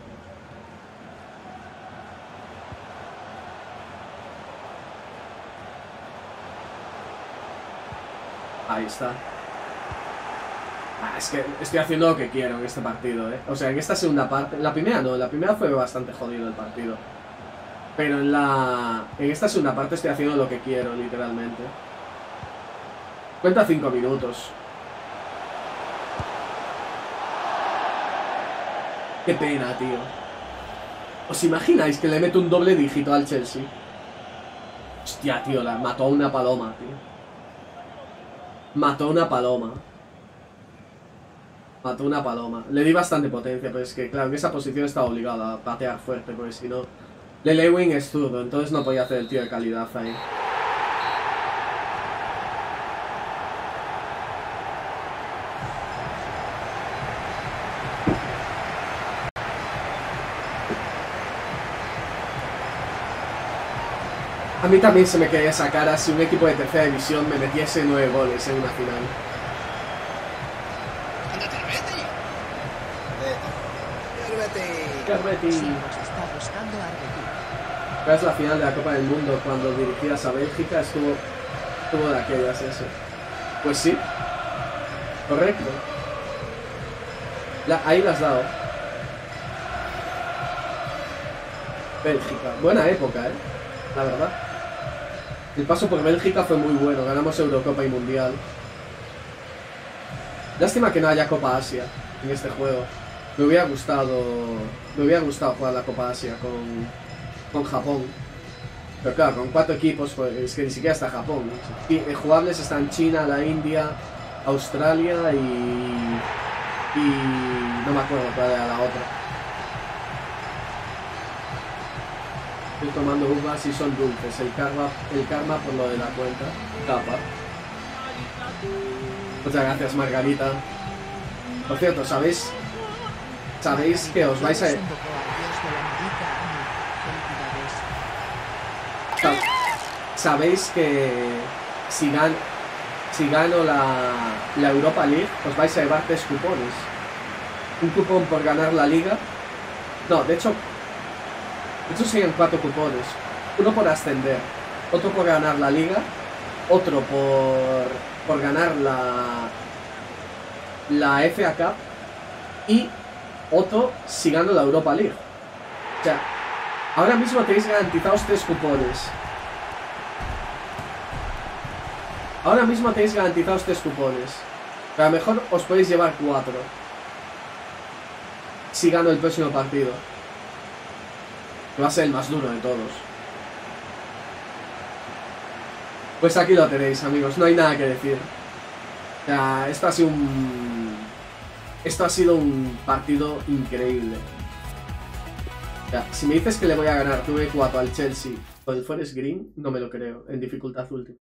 Ahí está. Ah, es que estoy haciendo lo que quiero en este partido, ¿eh? O sea, en esta segunda parte... La primera no, la primera fue bastante jodido el partido. Pero en la... En esta segunda parte estoy haciendo lo que quiero, literalmente. Cuenta cinco minutos. Qué pena, tío. ¿Os imagináis que le meto un doble dígito al Chelsea? Hostia, tío, la mató a una paloma, tío. Mató a una paloma. Mató una paloma. Le di bastante potencia, pero es que, claro, en esa posición estaba obligado a patear fuerte, porque si no... Lelewin es zurdo, entonces no podía hacer el tiro de calidad ahí. A mí también se me quería esa cara si un equipo de tercera división me metiese nueve goles en una final. Carbetti. Sí, nos está buscando Arbetti. Es la final de la Copa del Mundo cuando dirigías a Bélgica, estuvo, estuvo de aquellas eso. Pues sí. Correcto. La, ahí la has dado. Bélgica. Buena época, eh. La verdad. El paso por Bélgica fue muy bueno. Ganamos Eurocopa y Mundial. Lástima que no haya Copa Asia en este juego. Me hubiera gustado. Me hubiera gustado jugar la Copa Asia con, con Japón. Pero claro, con cuatro equipos, pues es que ni siquiera está Japón. Y jugables están China, la India, Australia y. Y. no me acuerdo cuál era la otra. Estoy tomando uvas y son dulces. El karma, el karma por lo de la cuenta. Capa. Muchas gracias, Margarita. Por cierto, ¿sabéis? Sabéis que os vais a... Sabéis que si, gan... si gano la... la Europa League, os vais a llevar tres cupones. Un cupón por ganar la Liga. No, de hecho... De hecho serían cuatro cupones. Uno por ascender, otro por ganar la Liga, otro por... por ganar la... la F A Cup y... otro si gano la Europa League. O sea, ahora mismo tenéis garantizados tres cupones. Ahora mismo tenéis garantizados tres cupones. Pero a lo mejor os podéis llevar cuatro si gano el próximo partido, que va a ser el más duro de todos. Pues aquí lo tenéis, amigos. No hay nada que decir. O sea, esto ha sido un... Esto ha sido un partido increíble. O sea, si me dices que le voy a ganar nueve cuatro al Chelsea con el Forest Green, no me lo creo, en dificultad última.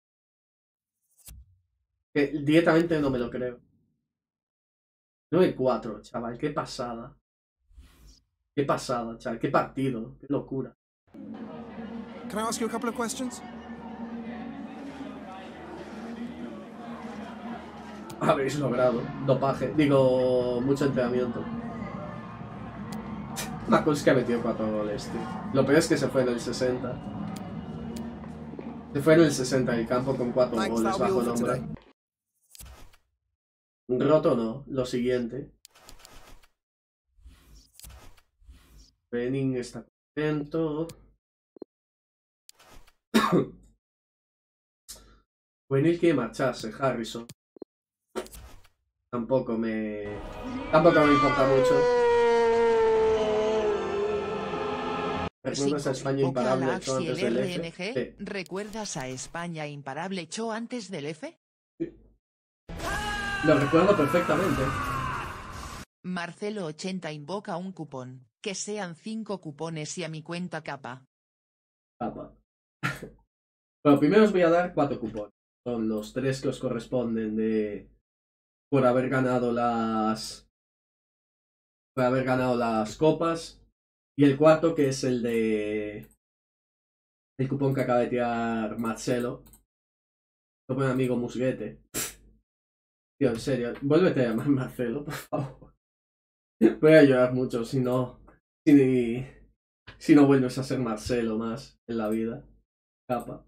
Que directamente no me lo creo. nueve cuatro, chaval, qué pasada. Qué pasada, chaval, qué partido, qué locura. Can I ask you a couple of questions? Habéis logrado dopaje, digo, mucho entrenamiento. Makulski ha metido cuatro goles, tío. Lo peor es que se fue en el sesenta. Se fue en el sesenta del campo con cuatro goles bajo el hombro. Roto no, lo siguiente. Benning está contento. Benning quiere marcharse, Harrison. Tampoco me... Tampoco me importa mucho. ¿Recuerdas a España Invoca a imparable la hecho Axi antes el del R N F? G. Sí. ¿Recuerdas a España imparable hecho antes del F? Lo recuerdo perfectamente. Marcelo ochenta invoca un cupón. Que sean cinco cupones y a mi cuenta capa. Capa. Bueno, primero os voy a dar cuatro cupones. Son los tres que os corresponden de... Por haber ganado las... Por haber ganado las copas. Y el cuarto que es el de... El cupón que acaba de tirar Marcelo. Lo pone amigo Musguete. Tío, en serio. Vuélvete a llamar Marcelo, por favor. Voy a llorar mucho si no... Si, si no vuelves a ser Marcelo más en la vida. Capa.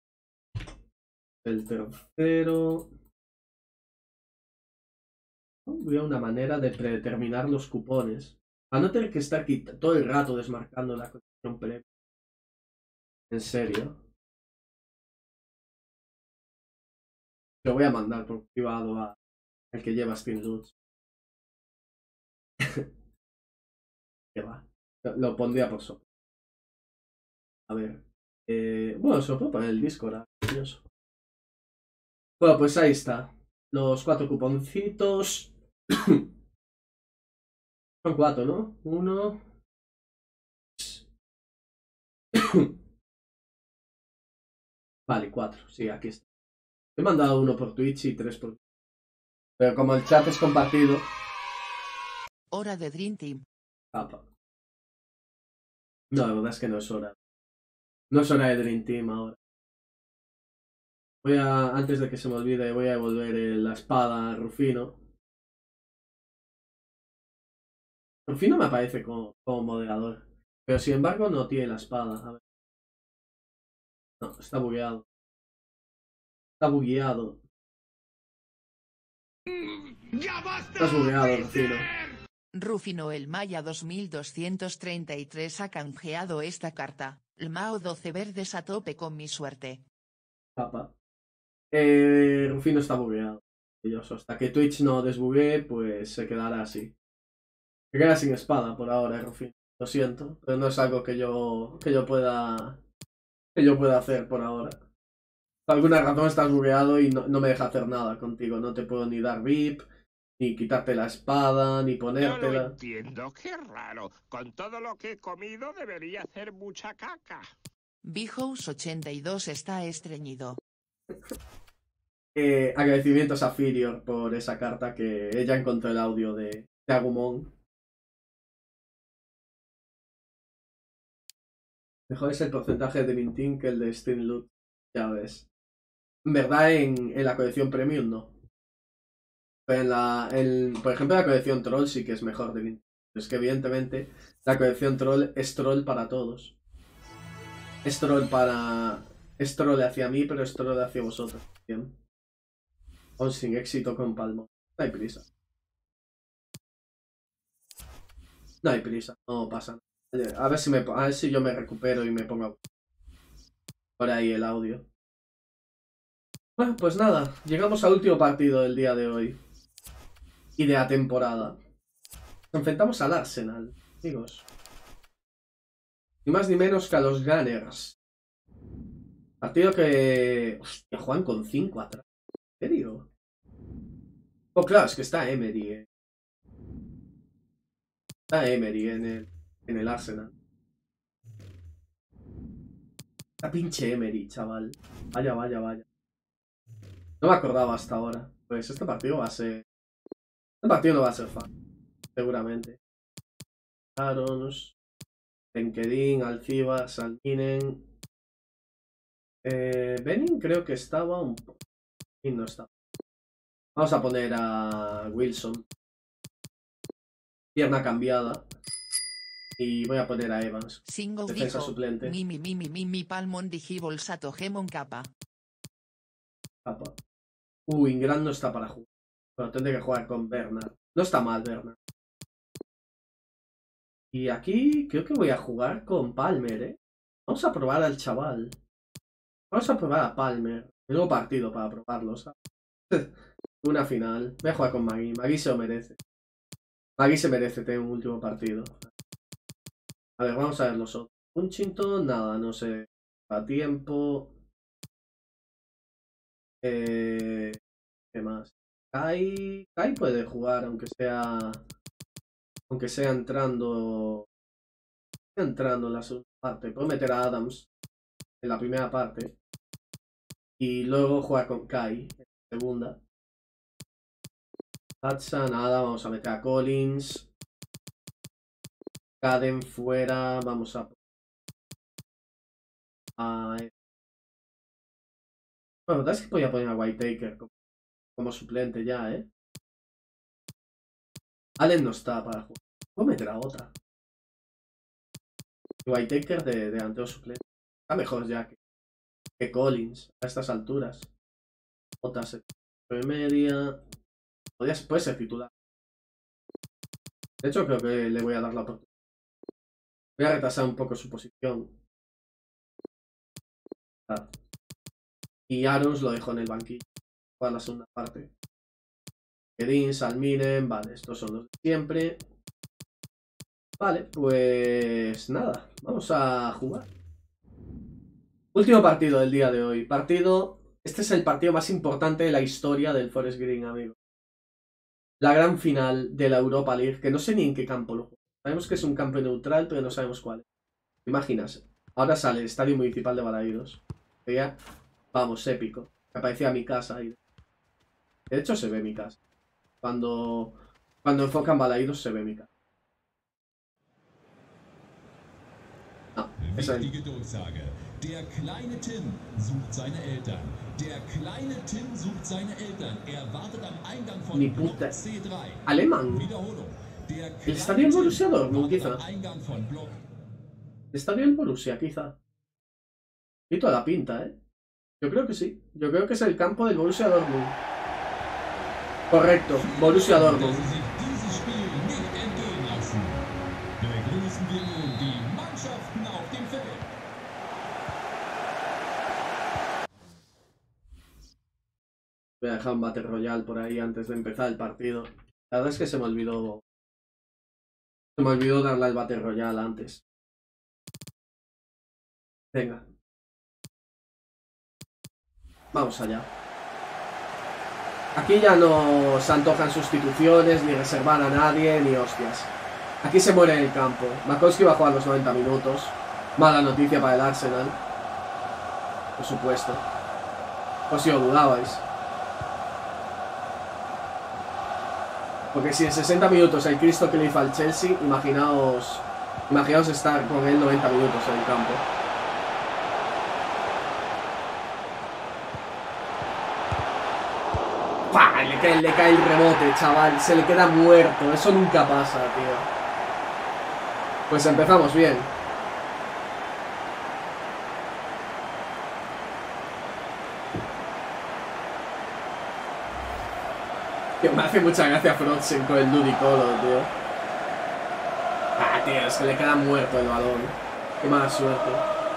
El tercero... Voy a una manera de predeterminar los cupones. Para no tener que estar aquí todo el rato desmarcando la condición previa. En serio. Lo voy a mandar por privado a el que lleva Spin Loots. ¿Qué va? Lo, lo pondría por soporte. A ver. Eh, bueno, se lo puedo poner en el Discord. Curioso. Bueno, pues ahí está. Los cuatro cuponcitos. Son cuatro, ¿no? Uno. Vale, cuatro. Sí, aquí está. He mandado uno por Twitch y tres por... Pero como el chat es compartido... Hora de Dream Team. Capa. No, la verdad es que no es hora. No es hora de Dream Team ahora. Voy a... Antes de que se me olvide, voy a devolver la espada a Rufino. Rufino me aparece como, como moderador. Pero sin embargo no tiene la espada. A ver. No, está bugueado. Está bugueado. Estás bugueado, Rufino. Rufino el Maya dos mil doscientos treinta y tres ha canjeado esta carta. El Mao doce verdes a tope con mi suerte. Papa. Eh, Rufino está bugueado. Hasta que Twitch no desbuguee, pues se quedará así. Se queda sin espada por ahora, Rufino. Lo siento, pero no es algo que yo que yo pueda que yo pueda hacer por ahora. Por alguna razón estás bugueado y no, no me deja hacer nada contigo. No te puedo ni dar V I P, ni quitarte la espada, ni No ponértela. lo entiendo, qué raro. Con todo lo que he comido debería hacer mucha caca. Bijous ochenta y dos está estreñido. Eh, agradecimientos a Firior por esa carta que ella encontró el audio de, de Agumon. Mejor es el porcentaje de Mintin que el de Steam Loot, ya ves. En verdad en, en la colección Premium no. Pero en la, en, por ejemplo la colección Troll sí que es mejor de Mintin. Es que evidentemente la colección Troll es troll para todos. Es troll para... Es troll hacia mí, pero es troll hacia vosotros. Bien. Aún sin éxito con Palmo. No hay prisa. No hay prisa, no pasa nada. A ver si me, a ver si yo me recupero y me pongo por ahí el audio. Bueno, pues nada, llegamos al último partido del día de hoy. Y de la temporada. Nos enfrentamos al Arsenal, amigos. Ni más ni menos que a los Gunners. Partido que... Hostia, juegan con cinco atrás. ¿En serio? Oh, claro, es que está Emery, eh. Está Emery en el, en el Arsenal. Está pinche Emery, chaval. Vaya, vaya, vaya. No me acordaba hasta ahora. Pues este partido va a ser... Este partido no va a ser fácil. Seguramente. Arons, LinkedIn, Alciba, Salminen. Eh, Benin creo que estaba un poco. Y no está. Vamos a poner a Wilson. Pierna cambiada. Y voy a poner a Evans. Single Defensa dijo, suplente. Mimi Mimi Mimi Palmon Digibol Satogemon Kappa. Capa. Uy, Ingram no está para jugar. Pero tendré que jugar con Bernard. No está mal, Bernard. Y aquí creo que voy a jugar con Palmer, ¿eh? Vamos a probar al chaval. Vamos a probar a Palmer. Nuevo partido para probarlo, ¿sabes? Una final. Voy a jugar con Magui. Magui se lo merece. Magui se merece tener un último partido. A ver, vamos a ver los otros. Huntington, nada, no sé. A tiempo. Eh, ¿Qué más? Kai, Kai puede jugar, aunque sea. Aunque sea entrando. Entrando en la segunda parte. Puedo meter a Adams en la primera parte. Y luego jugar con Kai en la segunda. Hudson, nada, vamos a meter a Collins. Caden fuera, vamos a... a... Bueno, la verdad es que podía poner a Whitaker como, como suplente ya, ¿eh? Allen no está para jugar. Puedo meter a otra. Whitaker de delantero suplente. Está mejor ya que, que Collins a estas alturas. Otra de media. Podría, puede ser titular. De hecho, creo que le voy a dar la oportunidad. Voy a retrasar un poco su posición. Ah. Y Arons lo dejo en el banquillo para la segunda parte. Edin, Salminen, vale, estos son los de siempre. Vale, pues nada, vamos a jugar. Último partido del día de hoy. Partido, este es el partido más importante de la historia del Forest Green, amigos. La gran final de la Europa League, que no sé ni en qué campo lo juego. Sabemos que es un campo neutral, pero no sabemos cuál. ¿Te imaginas? Ahora sale el Estadio Municipal de Balaidos. Sería, vamos, épico. Me parecía mi casa ahí. De hecho, se ve mi casa. Cuando, cuando enfocan Balaidos, se ve mi casa. No, esa es... Wichtige Durchsage. Der kleine Tim sucht seine Eltern. Der kleine Tim sucht seine Eltern. Er wartet am Eingang von Ni Block puta. C drei. Alemán. Wiederholung. Der El estadio del Borussia Dortmund, wartet quizá. am Eingang von Block. El estadio del Borussia, quizá. Y toda la pinta, ¿eh? Yo creo que sí. Yo creo que es el campo del Borussia Dortmund. Correcto, Borussia Dortmund. Dass sie sich dieses Spiel nicht entgehen lassen. Begrüßen wir nun die Mannschaften auf dem Feld. Voy a dejar un Battle Royale por ahí antes de empezar el partido. La verdad es que se me olvidó. Se me olvidó darle al Battle Royale antes. Venga. Vamos allá. Aquí ya no se antojan sustituciones, ni reservar a nadie, ni hostias. Aquí se muere en el campo. Makowski va a jugar los noventa minutos. Mala noticia para el Arsenal. Por supuesto. Pues si os dudabais. Porque si en sesenta minutos el Cristo que le hizo al Chelsea, imaginaos, imaginaos estar con él noventa minutos en el campo. ¡Pah! Le cae, le cae el rebote, chaval. Se le queda muerto. Eso nunca pasa, tío. Pues empezamos bien. Tío, me hace mucha gracia Frotzen con el Ludicolo, tío. Ah, tío, es que le queda muerto el balón. Qué mala suerte.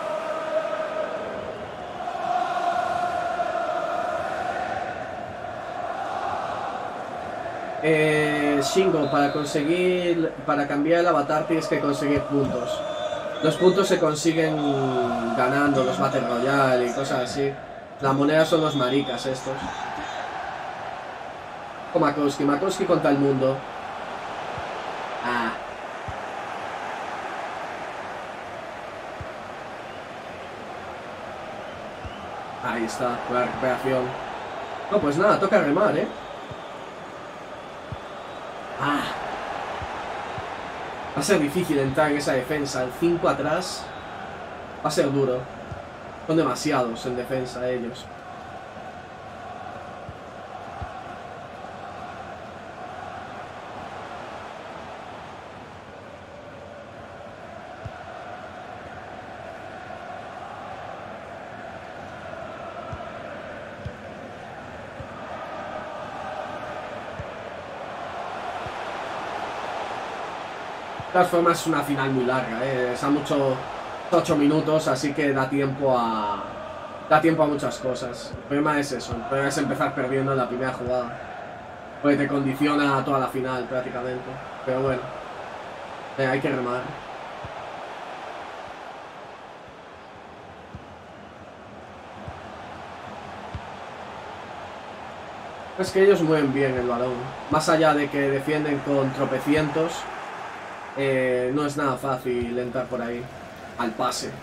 Eh, Shingo, para conseguir, para cambiar el avatar tienes que conseguir puntos. Los puntos se consiguen ganando los Battle Royale y cosas así. Las monedas son los maricas estos. Con Makowski, Makowski contra el mundo. Ah. Ahí está, la recuperación. No, pues nada, toca remar, ¿eh? Ah. Va a ser difícil entrar en esa defensa. El cinco atrás va a ser duro. Son demasiados en defensa ellos. De todas formas es una final muy larga, ¿eh? Son muchos ocho minutos, así que da tiempo a da tiempo a muchas cosas. El problema es eso, el problema es empezar perdiendo en la primera jugada, porque te condiciona a toda la final prácticamente. Pero bueno, eh, hay que remar. Es que ellos mueven bien el balón. Más allá de que defienden con tropecientos, eh, no es nada fácil entrar por ahí. Al pase.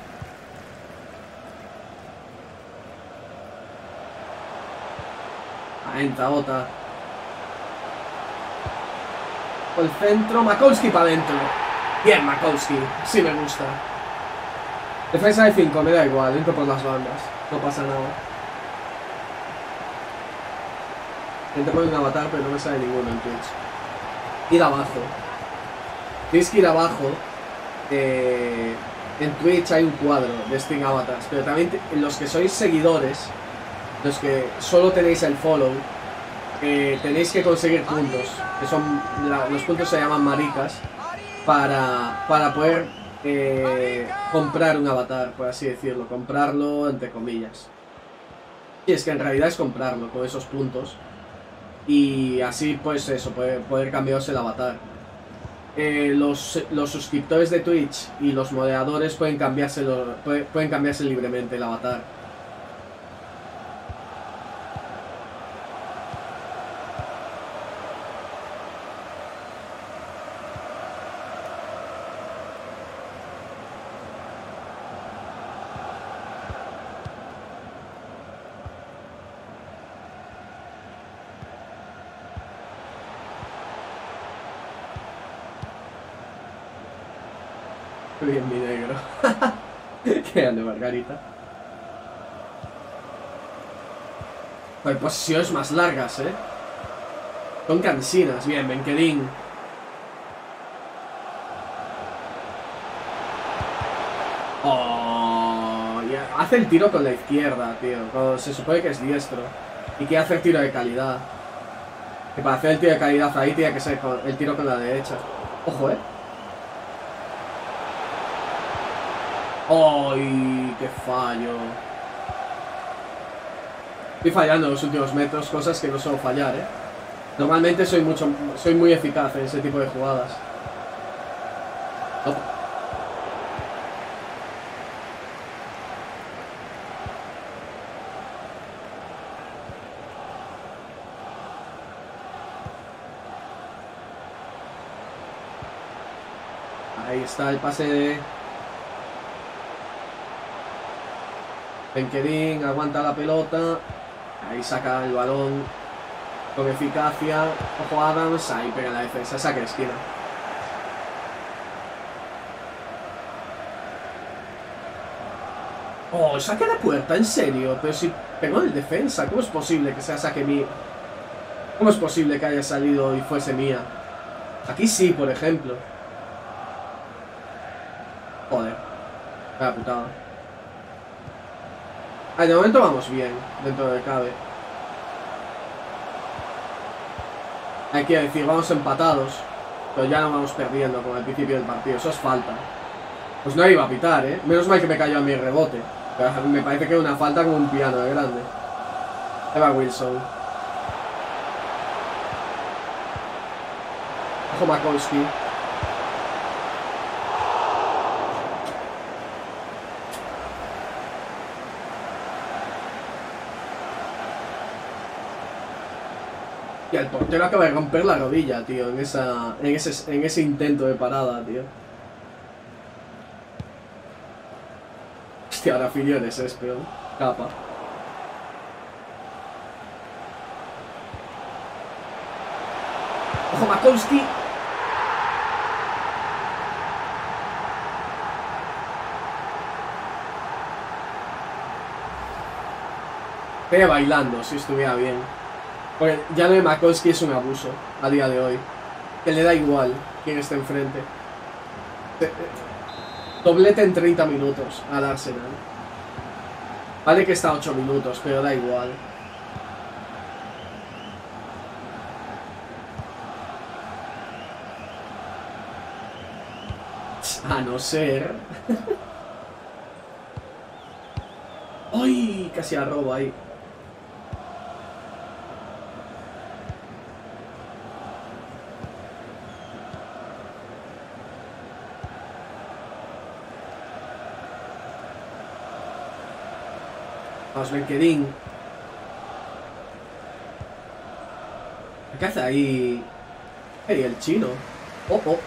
Ah, entra otra. Por el centro, Makowski para adentro. Bien, Makowski. Sí me gusta. Defensa de cinco, me da igual. Entro por las bandas. No pasa nada. Intenté poner un avatar, pero no me sale ninguno en Twitch. Ir abajo. Tienes que ir abajo. Eh, en Twitch hay un cuadro de Steam Avatars. Pero también los que sois seguidores, los que solo tenéis el follow, eh, tenéis que conseguir puntos. Que son la, los puntos se llaman maricas. Para, para poder eh, comprar un avatar, por así decirlo. Comprarlo entre comillas. Y es que en realidad es comprarlo con esos puntos. Y así pues eso, poder, poder cambiaros el avatar. Eh, los, los suscriptores de Twitch y los moderadores pueden cambiárselo, pueden, pueden cambiarse libremente el avatar. Bien, mi negro. Qué grande, Margarita. Hay posiciones más largas, eh. Son cansinas. Bien, Benquedín. Oh, ya. Hace el tiro con la izquierda, tío. Cuando se supone que es diestro. Y quiere hacer tiro de calidad. Que para hacer el tiro de calidad ahí tiene que ser el tiro con la derecha. Ojo, eh. ¡Ay! ¡Qué fallo! Estoy fallando en los últimos metros, cosas que no suelo fallar, ¿eh? Normalmente soy mucho, soy muy eficaz en ese tipo de jugadas. Oh. Ahí está el pase de... Benquedín aguanta la pelota. Ahí saca el balón con eficacia. Ojo Adams, ahí pega la defensa, saque de esquina. Oh, saque de puerta, en serio. Pero si pegó el defensa, ¿cómo es posible que sea saque mío? ¿Cómo es posible que haya salido y fuese mía? Aquí sí, por ejemplo. Joder. Vaya putada. Ah, de momento vamos bien, dentro de cabe. Hay que decir, vamos empatados, pero ya no vamos perdiendo como al principio del partido. Eso es falta. Pues no iba a pitar, ¿eh? Menos mal que me cayó a mi rebote. Pero me parece que es una falta como un piano de grande. Ahí va Wilson. Ojo Makowski. Y el portero acaba de romper la rodilla, tío, en esa, en ese, en ese intento de parada, tío. Hostia, ahora Filiones es peor. Capa. Ojo Makowski. Estaría bailando si estuviera bien. Porque ya lo de Makowski es un abuso a día de hoy. Que le da igual quién esté enfrente. Doblete en treinta minutos al Arsenal. Vale que está ocho minutos, pero da igual. A no ser... ¡Ay! Casi arrobo ahí. Vamos, Benquedín. ¿Qué hace ahí? Hey, el chino. Oh, oh.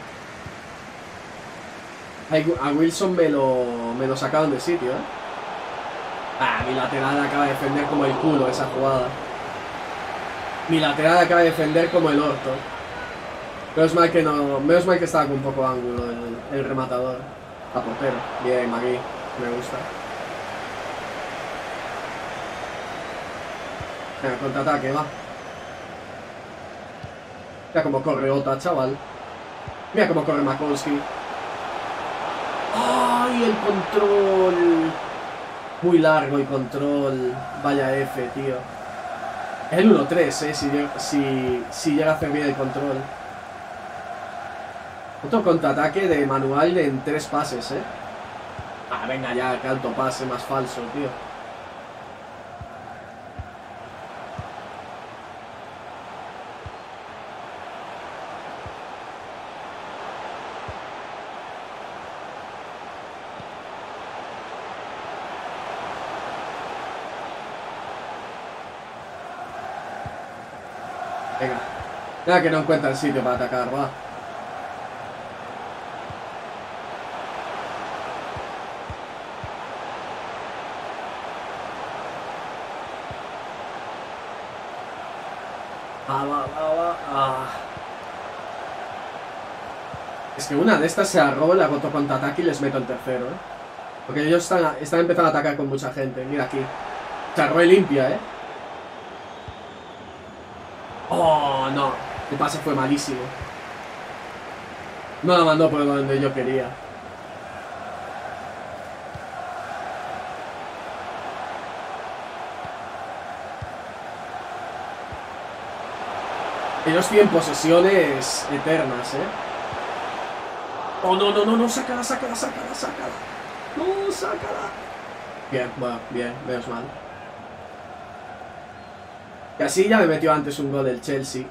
A Wilson me lo, me lo sacaron de sitio, ¿eh? Ah, mi lateral acaba de defender como el culo esa jugada. Mi lateral acaba de defender como el orto. Menos mal que no. Menos mal que estaba con un poco ángulo el, el rematador. A portero. Bien, Magui. Me gusta. Venga, contraataque, va. Mira cómo corre Ota, chaval. Mira cómo corre Makolski. ¡Ay, el control! Muy largo el control. Vaya F, tío. Es el uno tres, eh, si, si, si llega a hacer bien el control. Otro contraataque de manual en tres pases, eh. Ah, venga ya, que alto pase más falso, tío. Venga. Venga que no encuentra el sitio para atacar, va. Ah, va, va, va. Ah. Es que una de estas se la robo, la agoto contraataque y les meto el tercero, eh. Porque ellos están, están empezando a atacar con mucha gente. Mira aquí. Se robe limpia, eh. Oh, no. El pase fue malísimo. No la mandó por donde yo quería. Ellos tienen posesiones eternas, eh. Oh, no, no, no, no, sácala, sácala, sácala, sácala. No, sácala. Bien, bueno, bien, menos mal. Y así ya me metió antes un gol del Chelsea.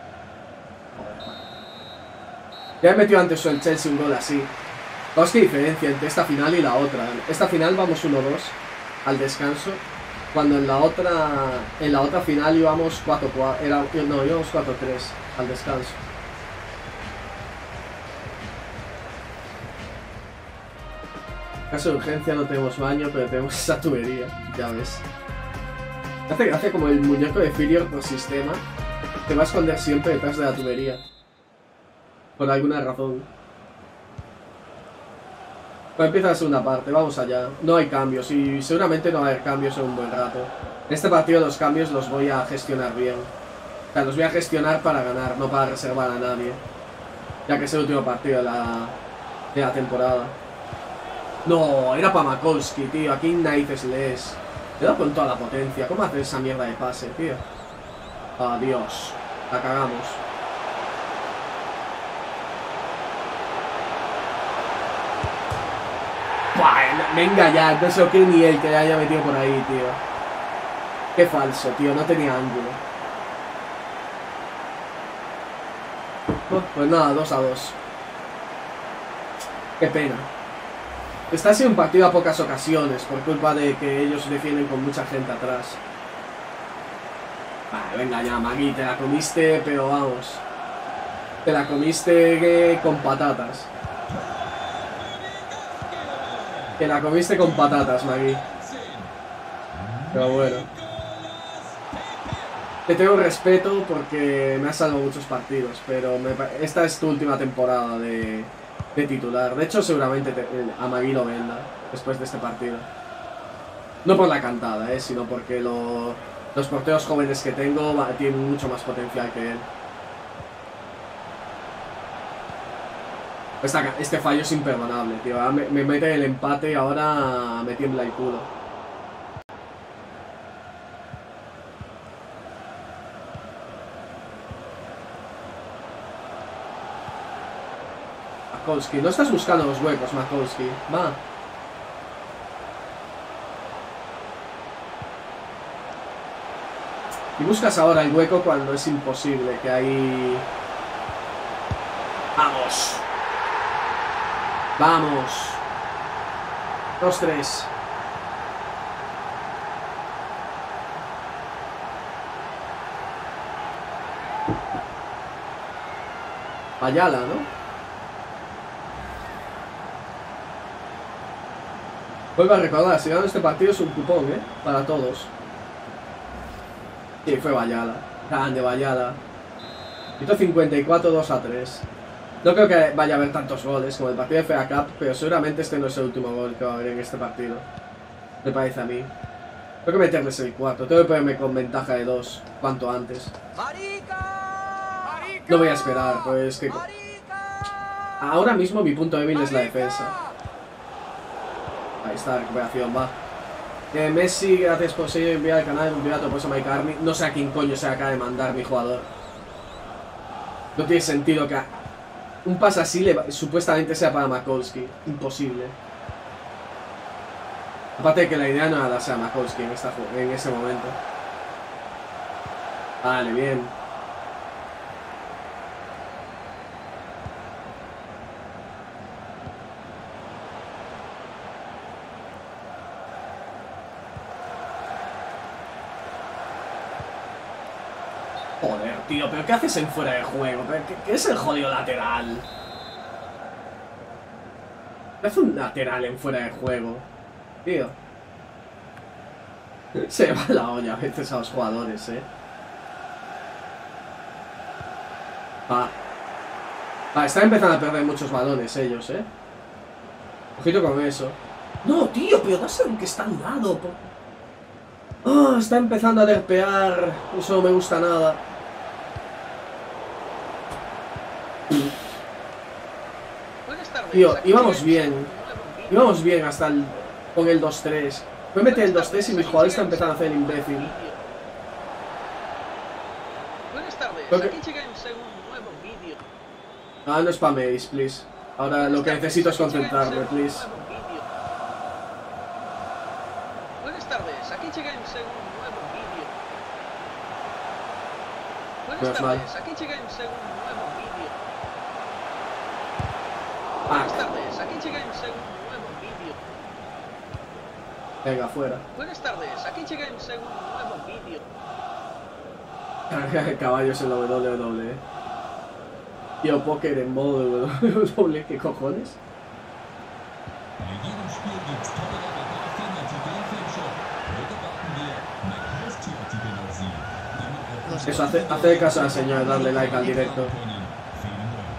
Ya me metió antes el Chelsea un gol así. Vamos, qué diferencia entre esta final y la otra. Esta final vamos uno dos al descanso. Cuando en la otra en la otra final íbamos cuatro cuatro. Era, no, íbamos cuatro tres al descanso. En caso de urgencia no tenemos baño, pero tenemos esa tubería. Ya ves. Me hace gracia como el muñeco de Filior por sistema te va a esconder siempre detrás de la tubería. Por alguna razón. Pues empieza la segunda parte, vamos allá. No hay cambios y seguramente no va a haber cambios en un buen rato. En este partido los cambios los voy a gestionar bien. O sea, los voy a gestionar para ganar, no para reservar a nadie. Ya que es el último partido de la, de la temporada. No, era para Makolski, tío. Aquí narices lees. Le he dado con toda la potencia. ¿Cómo hacer esa mierda de pase, tío? Adiós. La cagamos. Buah, venga ya. No sé qué ni él que le haya metido por ahí, tío. Qué falso, tío. No tenía ángulo. Oh, pues nada, dos a dos. Qué pena. Está siendo un partido a pocas ocasiones por culpa de que ellos defienden con mucha gente atrás. Vale, venga ya, Magui, te la comiste, pero vamos. Te la comiste eh, con patatas. Te la comiste con patatas, Magui. Pero bueno. Te tengo respeto porque me has salvado muchos partidos, pero me, esta es tu última temporada de... de titular. De hecho, seguramente te, a Magui lo venda después de este partido. No por la cantada, eh, sino porque lo, los porteros jóvenes que tengo va, tienen mucho más potencial que él. Esta, este fallo es imperdonable, tío. Me, me mete el empate y ahora me tiembla el culo. Makolski, no estás buscando los huecos, Makolski. Va. Y buscas ahora el hueco cuando es imposible, que hay... ¡Vamos! ¡Vamos! Dos, tres. Ayala, ¿no? Vuelvo a recordar, si gano este partido es un cupón, ¿eh? Para todos. Sí, fue Ayala. Grande Ayala. Hizo cincuenta y cuatro, dos a tres. No creo que vaya a haber tantos goles como el partido de F A Cup, pero seguramente este no es el último gol que va a haber en este partido. Me parece a mí. Tengo que meterles el cuarto, tengo que ponerme con ventaja de dos cuanto antes. No voy a esperar, pues que... Ahora mismo mi punto débil es la defensa. Ahí está, recuperación, va. Eh, Messi, gracias por seguir, enviar al canal, un pirata por eso Mike Army. No sé a quién coño se acaba de mandar mi jugador. No tiene sentido que un pase así le, supuestamente sea para Makolski. Imposible. Aparte de que la idea no era darse a Makolski en, esta, en ese momento. Vale, bien. Joder, tío, ¿pero qué haces en fuera de juego? ¿Qué, qué es el jodido lateral? ¿Qué hace un lateral en fuera de juego? Tío. Se va la olla a veces a los jugadores, eh. Va. Va, están empezando a perder muchos balones ellos, eh. Ojito con eso. No, tío, pero dáselo que está al lado. Por... Oh, está empezando a derpear. Eso no me gusta nada. Tío, íbamos bien. Íbamos bien hasta el... con el dos tres. Me metí el dos tres y mis jugadores están empezando a hacer el imbécil. Buenas tardes, Porque... aquí llega un nuevo vídeo. Ah, no spaméis, please. Ahora lo que necesito es concentrarme, please. Buenas tardes, aquí llega un nuevo vídeo. Buenas Menos mal. tardes, aquí llega un nuevo vídeo. Ah, Buenas tardes, aquí llega un nuevo vídeo. venga, fuera. Buenas tardes, aquí llega un nuevo vídeo. Caballos en la W W E. Tío, póker en modo W W E, ¿qué cojones? Bei jedem Spiel gibt's tolle Rabatte mit Juwelen Fanshop. Heute warten wir mit Haustierartikeln auf Sie. Damit auch Eso, hace, hace caso a la señora, darle like al directo. können. Vielen Dank.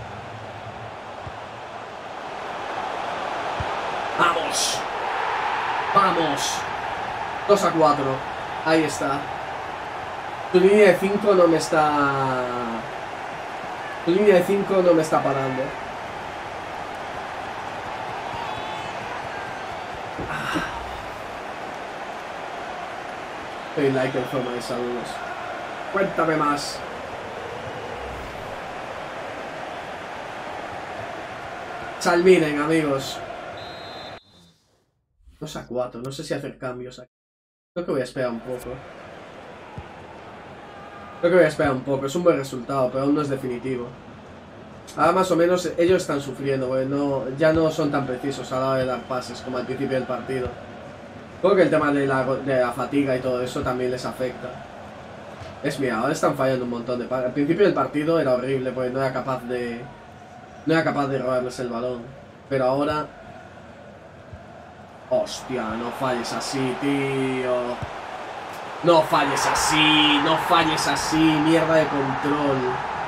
¡Vamos! ¡Vamos! dos a cuatro. Ahí está. Tu línea de cinco no me está... Tu línea de cinco no me está parando. Doy like en forma de saludos. Cuéntame más. Salminen, amigos. dos a cuatro. No sé si hacer cambios aquí. Creo que voy a esperar un poco. Creo que voy a esperar un poco. Es un buen resultado, pero aún no es definitivo. Ahora más o menos ellos están sufriendo, porque no, ya no son tan precisos a la hora de dar pases como al principio del partido. Creo que el tema de la, de la fatiga y todo eso también les afecta. Es mira, ahora están fallando un montón de pases. Al principio del partido era horrible porque no era capaz de... No era capaz de robarles el balón. Pero ahora... Hostia, no falles así, tío. No falles así, no falles así. Mierda de control.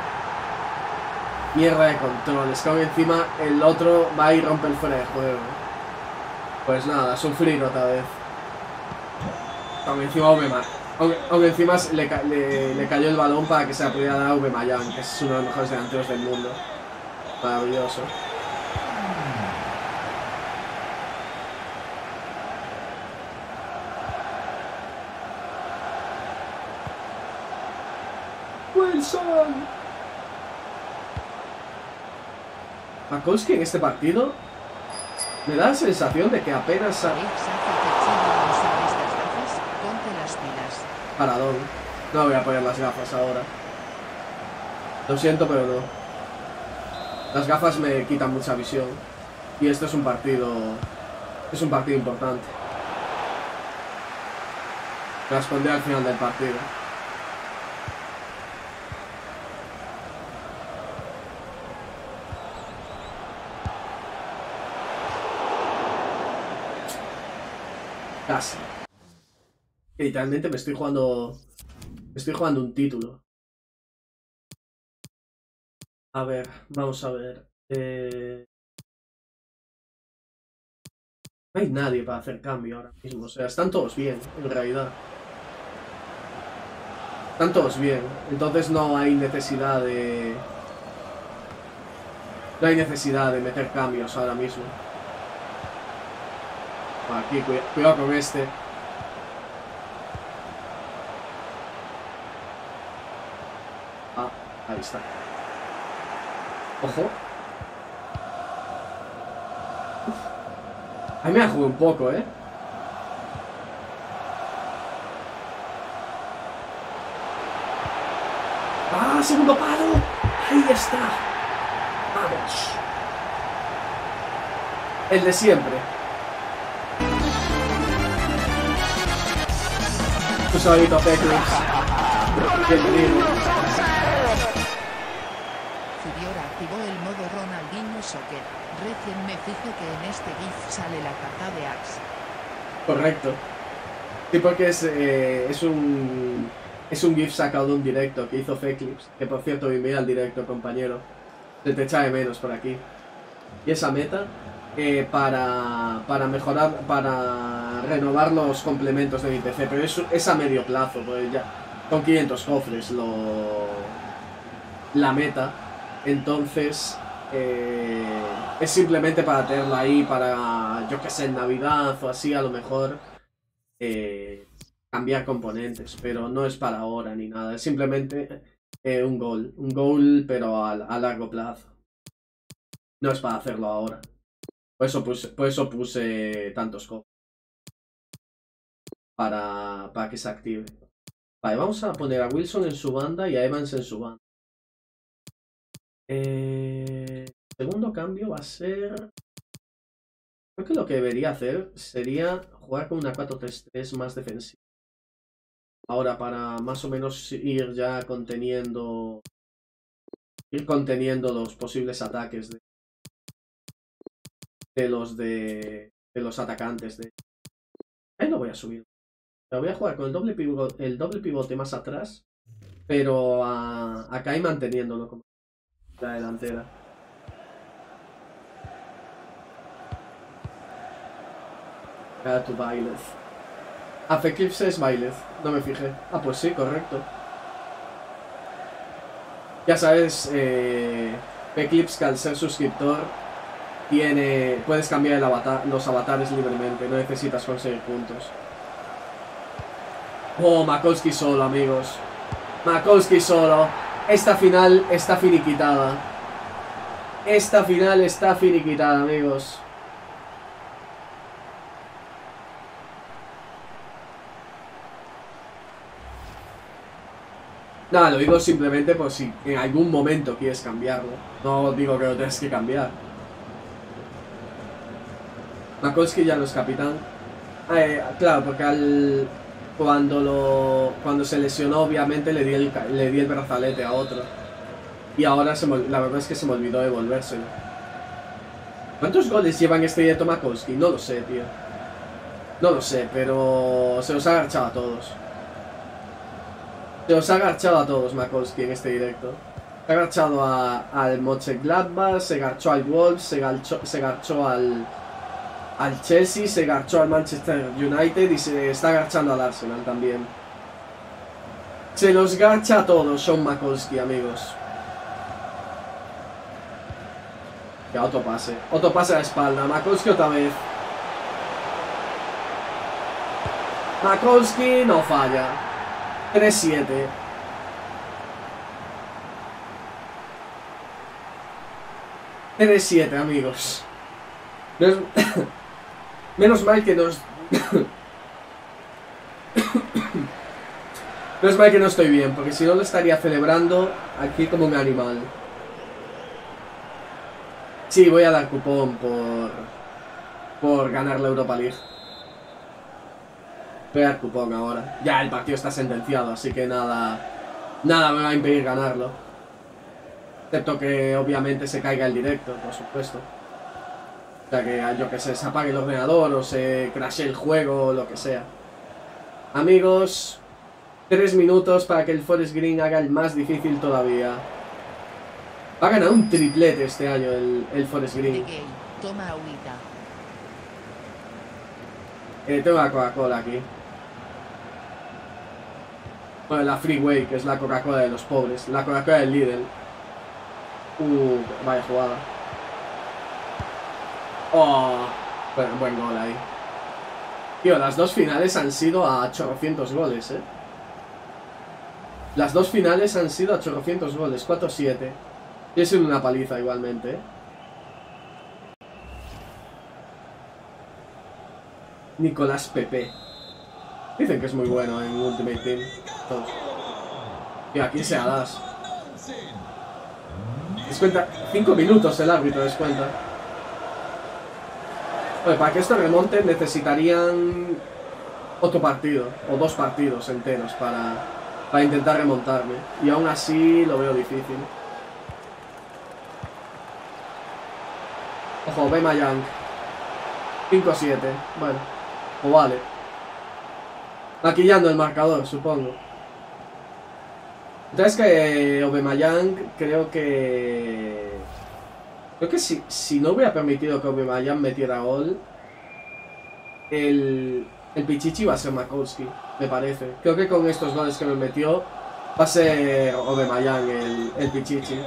Mierda de control. Es que aún encima el otro va y rompe el fuera de juego. Pues nada, sufrir otra vez. Aún encima Aubameyang. Aún, aún encima le, le, le cayó el balón para que se la pudiera dar a Aubameyang, que es uno de los mejores delanteros del mundo. Maravilloso. Wilson. Makolski en este partido me da la sensación de que apenas ha... Paradón. No voy a poner las gafas ahora. Lo siento, pero no. Las gafas me quitan mucha visión. Y esto es un partido... Es un partido importante. Respondí al final del partido. Casi. Literalmente me estoy jugando... Me estoy jugando un título. A ver, vamos a ver. Eh... No hay nadie para hacer cambio ahora mismo. O sea, están todos bien, en realidad. Están todos bien. Entonces no hay necesidad de... No hay necesidad de meter cambios ahora mismo. Aquí, cuidado, cuidado con este. Ah, ahí está. Ojo. Ahí me ha jugado un poco, ¿eh? ¡Ah, segundo palo! ¡Ahí está! ¡Vamos! El de siempre. Un saludito a Pecklix. Bienvenido. Fidiora activó el modo Ronaldinho Soccer. Recién me fijo que en este GIF sale la carta de Axe. Correcto. Sí, porque es, eh, es un... Es un GIF sacado de un directo que hizo Feclips. Que por cierto, bienvenido al directo, compañero. Se te echa de menos por aquí. Y esa meta, eh, para, para mejorar, para renovar los complementos de mi P C. Pero es, es a medio plazo, pues ya con quinientos cofres lo, la meta. Entonces, eh, es simplemente para tenerla ahí, para, yo que sé, en Navidad o así, a lo mejor. Eh, cambiar componentes, pero no es para ahora ni nada, es simplemente eh, un goal, un goal pero a, a largo plazo, no es para hacerlo ahora, por eso puse, por eso puse tantos cofres, para, para que se active. Vale, vamos a poner a Wilson en su banda y a Evans en su banda. Eh, segundo cambio va a ser... Creo que lo que debería hacer sería jugar con una cuatro tres tres más defensiva. Ahora, para más o menos ir ya conteniendo... Ir conteniendo los posibles ataques de... De los de... De los atacantes de... Ahí lo voy a subir. Pero voy a jugar con el doble pivote, el doble pivote más atrás. Pero a, acá y manteniéndolo como la delantera. A tu Bailez. A Feclips es Bailez, no me fijé. Ah, pues sí, correcto. Ya sabes, eh, Feclips, que al ser suscriptor, tiene, puedes cambiar el avatar, los avatares libremente, no necesitas conseguir puntos. Oh, Makolsky solo, amigos. Makolsky solo. Esta final está finiquitada. Esta final está finiquitada, amigos. Nada, lo digo simplemente por si en algún momento quieres cambiarlo. No digo que lo tengas que cambiar. Makolsky ya no es capitán. Eh, claro, porque al... Cuando lo... Cuando se lesionó, obviamente, le di el, le di el brazalete a otro. Y ahora se me, la verdad es que se me olvidó devolvérselo. ¿Cuántos goles lleva en este directo Makolsky? No lo sé, tío. No lo sé, pero... Se los ha agachado a todos. Se los ha agachado a todos Makolsky en este directo. Se ha agachado al Mönchengladbach, se garchó al Wolves, se, garchó, se garchó al, al Chelsea, se garchó al Manchester United y se está garchando al Arsenal también. Se los garcha a todos Sean Makolsky, amigos. Ya, otro pase. Otro pase a la espalda. Makolsky otra vez. Makolsky no falla. tres siete. tres siete, amigos. Menos, menos mal que nos... Menos mal que no estoy bien, porque si no lo estaría celebrando aquí como un animal. Sí, voy a dar cupón por... Por ganar la Europa League. Voy a dar cupón ahora. Ya el partido está sentenciado, así que nada... Nada me va a impedir ganarlo. Excepto que obviamente se caiga el directo, por supuesto. O sea, que yo que sé, se apague el ordenador o se crashe el juego o lo que sea. Amigos, tres minutos para que el Forest Green haga el más difícil todavía. Va a ganar un triplete este año el, el Forest De Green. gay, toma agüita. Eh, tengo la Coca-Cola aquí. Bueno, la Freeway, que es la Coca-Cola de los pobres. La Coca-Cola del Lidl. Uh, vaya jugada. Oh, bueno, buen gol ahí. Tío, las dos finales han sido a chorrocientos goles, eh. Las dos finales han sido a chorrocientos goles, cuatro siete. Y es una paliza igualmente, eh. Nicolás Pepe. Dicen que es muy bueno en Ultimate Team. Todos. Y aquí se das. Descuenta cinco minutos el árbitro, descuenta. Oye, para que esto remonte necesitarían otro partido o dos partidos enteros para, para intentar remontarme. Y aún así lo veo difícil. Ojo, Bema Young. cinco siete. Bueno, o vale. Maquillando el marcador, supongo. Entonces que Aubameyang creo que... Creo que si, si no hubiera permitido que Aubameyang metiera gol, el, el Pichichi va a ser Makowski, me parece. Creo que con estos goles que me metió va a ser Aubameyang el, el Pichichi.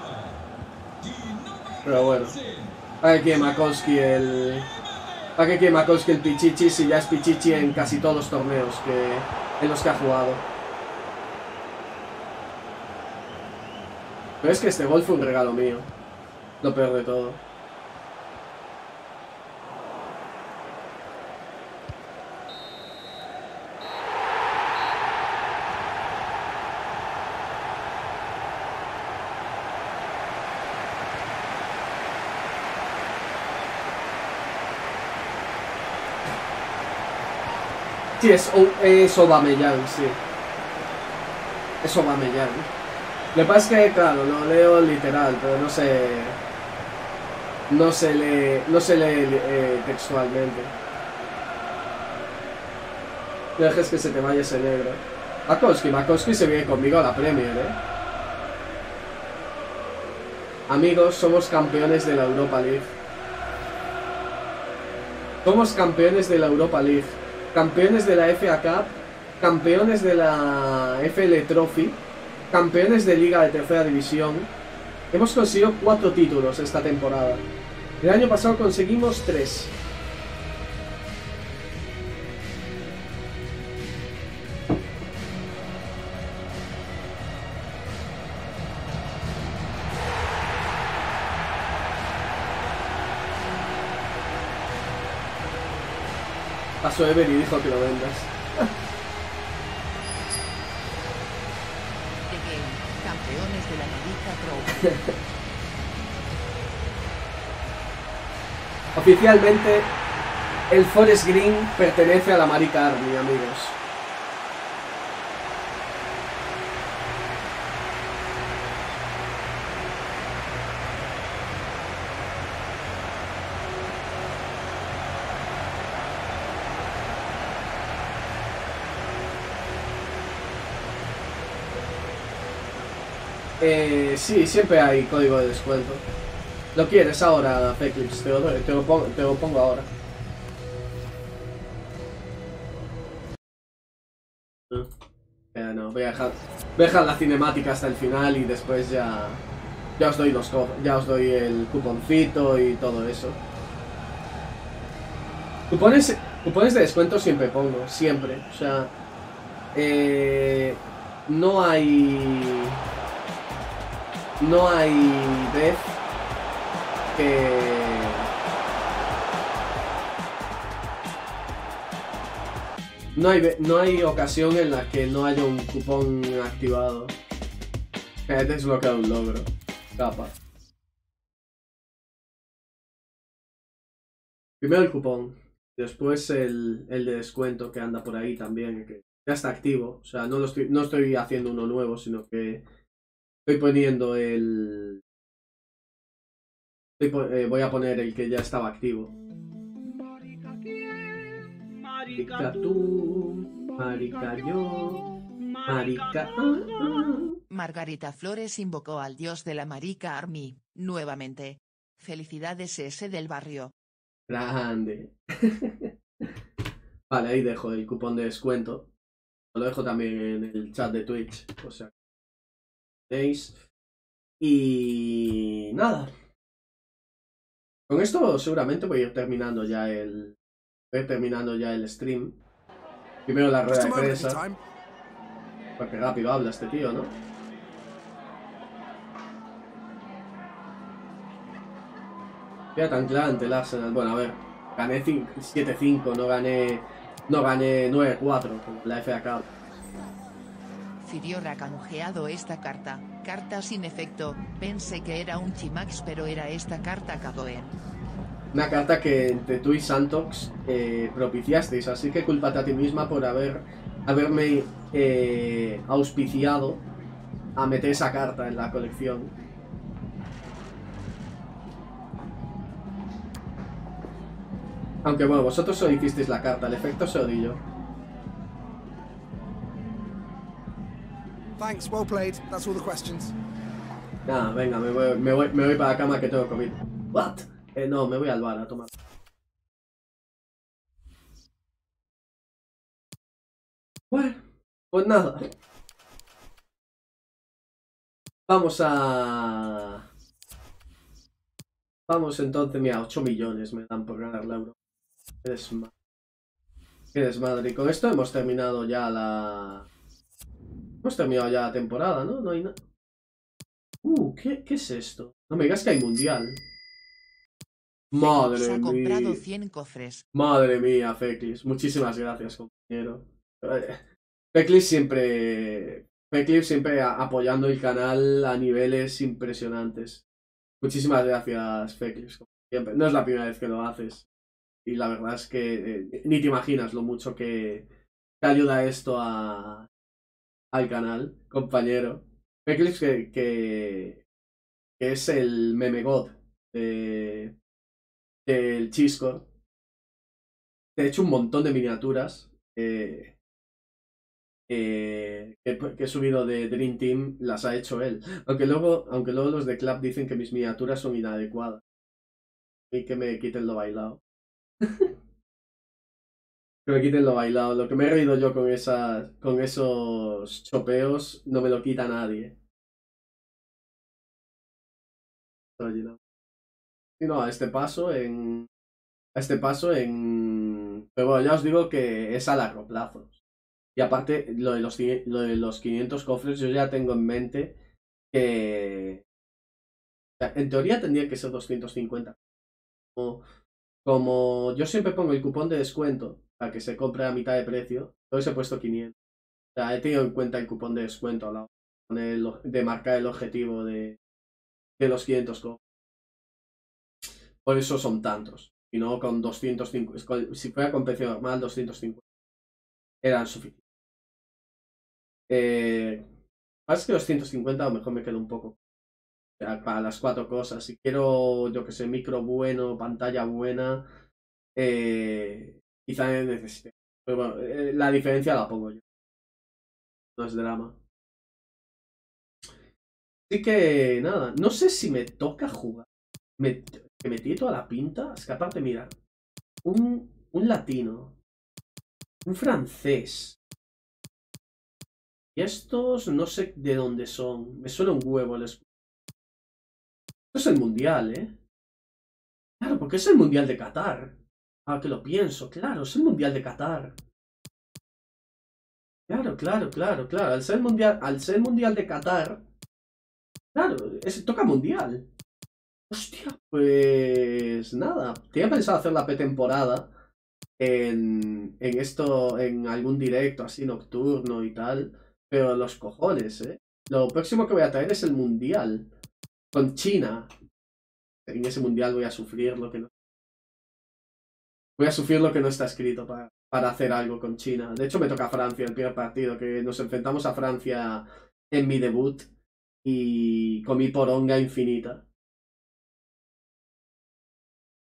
Pero bueno. ¿Para qué quiere Makowski el... ¿Para qué quiere Makowski el Pichichi si ya es Pichichi en casi todos los torneos que, en los que ha jugado? Pero es que este gol fue un regalo mío. Lo peor de todo. Sí, es, es Aubameyang, sí. Es Aubameyang. Lo que pasa es que, claro, lo leo literal, pero no sé... No se lee, no se lee eh, textualmente. No dejes que se te vaya ese negro. Makowski, Makowski se viene conmigo a la Premier, eh. Amigos, somos campeones de la Europa League. Somos campeones de la Europa League. Campeones de la F A Cup. Campeones de la F L Trophy. Campeones de Liga de Tercera División. Hemos conseguido cuatro títulos esta temporada. El año pasado conseguimos tres. Pasó Ever y dijo que lo vendas. Campeones de la Liga Trophy. Oficialmente, el Forest Green pertenece a la Marica Army, amigos. Eh, sí, siempre hay código de descuento. ¿Lo quieres ahora, Feclips? Te lo, te lo, pongo, te lo pongo ahora. Eh, no, voy a, dejar, voy a dejar la cinemática hasta el final y después ya, ya os doy los ya os doy el cuponcito y todo eso. Cupones, cupones de descuento siempre pongo, siempre. O sea, eh, no hay... No hay vez que... No hay, no hay ocasión en la que no haya un cupón activado. Que haya desbloqueado un logro. Capa. Primero el cupón. Después el, el de descuento que anda por ahí también. Que ya está activo. O sea, no, lo estoy, no estoy haciendo uno nuevo, sino que... Estoy poniendo el, Eh, voy a poner el que ya estaba activo. Marica tú, marica yo, marica... Ah, ah. Margarita Flores invocó al dios de la Marica Army, nuevamente. Felicidades ese del barrio. Grande. Vale, ahí dejo el cupón de descuento. Lo dejo también en el chat de Twitch. O sea, veis. Y nada. Con esto seguramente voy a ir terminando ya el. Voy a ir terminando ya el stream. Primero la rueda de prensa. Porque rápido habla este tío, ¿no? Queda tan claro ante el Arsenal. Bueno, a ver. Gané siete cinco, no gané. No gané nueve cuatro con la F A Cup. Firior ha canjeado esta carta. Carta sin efecto. Pensé que era un Chimax, pero era esta carta Kagoen. Una carta que entre tú y Santox eh, propiciasteis. Así que cúlpate a ti misma por haber haberme eh, auspiciado a meter esa carta en la colección. Aunque bueno, vosotros solo hicisteis la carta, el efecto se lo di yo. Thanks, well played. That's all the questions. Nada, venga, me voy, me, voy, me voy para la cama que tengo COVID. ¿What? Eh, no, me voy al bar a tomar. Bueno, pues nada. Vamos a... Vamos entonces, mira, ocho millones me dan por ganar la euro. Qué desmadre. Qué desmadre. Y con esto hemos terminado ya la... Hemos terminado ya la temporada, ¿no? No hay nada. Uh, ¿qué, ¿qué es esto? No me digas que hay mundial. Madre mía. Ha comprado cien cofres. Madre mía, Feclis. Muchísimas gracias, compañero. Feclis siempre... Feclis siempre apoyando el canal a niveles impresionantes. Muchísimas gracias, Feclis. Siempre. No es la primera vez que lo haces. Y la verdad es que eh, ni te imaginas lo mucho que, que ayuda esto a, al canal, compañero. Feclis que, que, que es el meme god de, del Chisco. He hecho un montón de miniaturas eh, eh, que, que he subido de Dream Team, las ha hecho él. Aunque luego, aunque luego los de Club dicen que mis miniaturas son inadecuadas. Y que me quiten lo bailado. Que me quiten lo bailado. Lo que me he reído yo con esas, con esos chopeos no me lo quita nadie. Oye, no. Y no, a este paso en... A este paso en... Pero bueno, ya os digo que es a largo plazo. Y aparte, lo de los, lo de los quinientos cofres yo ya tengo en mente que... O sea, en teoría tendría que ser doscientos cincuenta. Como, como yo siempre pongo el cupón de descuento para que se compre a mitad de precio, entonces he puesto quinientos. O sea, he tenido en cuenta el cupón de descuento a la hora de marcar el objetivo de, de los quinientos cofres. Por eso son tantos. Y no con doscientos cincuenta. Si fuera con precio normal, doscientos cincuenta eran suficientes. Eh, más que doscientos cincuenta, a lo mejor me quedo un poco. O sea, para las cuatro cosas. Si quiero, yo que sé, micro bueno, pantalla buena, eh, quizá necesite. Pero bueno, eh, la diferencia la pongo yo. No es drama. Así que nada, no sé si me toca jugar. Me, que me tiene toda la pinta. Es que aparte, mira, un, un latino, un francés. Y estos no sé de dónde son. Me suena un huevo el escudo. Esto es el mundial, ¿eh? Claro, porque es el mundial de Qatar. Ahora que lo pienso, claro, es el mundial de Qatar. Claro, claro, claro, claro. Al ser el mundial, al ser el mundial de Qatar, claro, es, toca mundial. Hostia, pues nada. Tenía pensado hacer la pretemporada en, en esto, en algún directo así nocturno y tal. Pero los cojones, ¿eh? Lo próximo que voy a traer es el mundial. Con China. En ese mundial voy a sufrir lo que no... Voy a sufrir lo que no está escrito para, para hacer algo con China. De hecho me toca Francia el primer partido, que nos enfrentamos a Francia en mi debut y comí poronga infinita.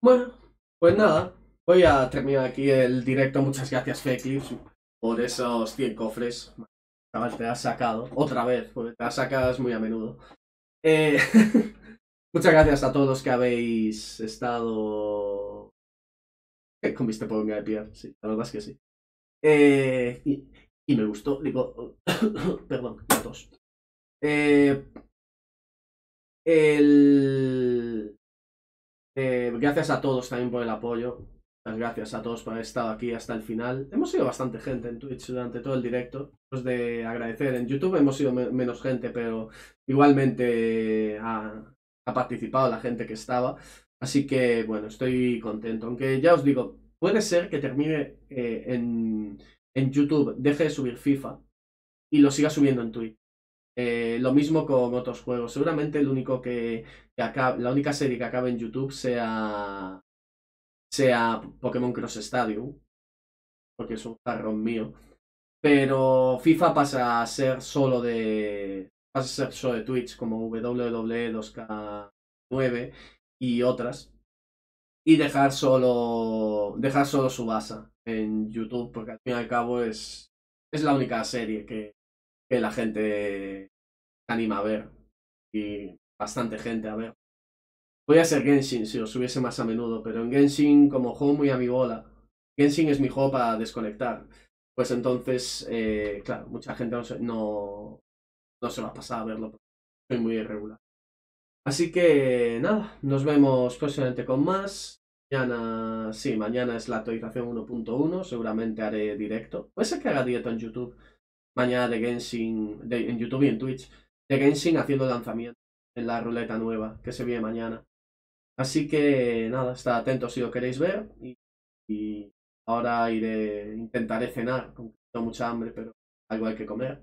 Bueno, pues nada, voy a terminar aquí el directo. Muchas gracias, Feclips, por esos cien cofres. Chaval, te has sacado otra vez, porque te las sacas muy a menudo. Eh, muchas gracias a todos los que habéis estado con Mister Pokémon de Pierre. Sí, la verdad es que sí. Eh, y, y me gustó, digo, perdón, la tos. Eh, el, eh, gracias a todos también por el apoyo. Muchas gracias a todos por haber estado aquí hasta el final. Hemos sido bastante gente en Twitch durante todo el directo. Pues de agradecer. En YouTube hemos sido me menos gente, pero igualmente ha, ha participado la gente que estaba. Así que, bueno, estoy contento. Aunque ya os digo, puede ser que termine eh, en, en YouTube, deje de subir FIFA y lo siga subiendo en Twitch. Eh, lo mismo con otros juegos. Seguramente el único que, que acabe, la única serie que acabe en YouTube sea sea Pokémon Cross Stadium, porque es un jarrón mío. Pero FIFA pasa a ser solo de pasa a ser solo de Twitch, como W W E dos K nueve y otras. Y dejar solo dejar solo Subasa en YouTube, porque al fin y al cabo es, es la única serie que, que la gente se anima a ver. Y bastante gente a ver. Podría ser Genshin si lo subiese más a menudo, pero en Genshin, como juego muy a mi bola, Genshin es mi juego para desconectar. Pues entonces, eh, claro, mucha gente no se, no, no se va a pasar a verlo, porque soy muy irregular. Así que nada, nos vemos próximamente con más. Mañana, sí, mañana es la actualización uno punto uno, seguramente haré directo. Puede ser que haga directo en YouTube. Mañana de Genshin, de, en YouTube y en Twitch, de Genshin haciendo lanzamiento en la ruleta nueva que se viene mañana. Así que nada, estad atentos si lo queréis ver. Y, y ahora iré, intentaré cenar, con tengo mucha hambre, pero algo hay que comer.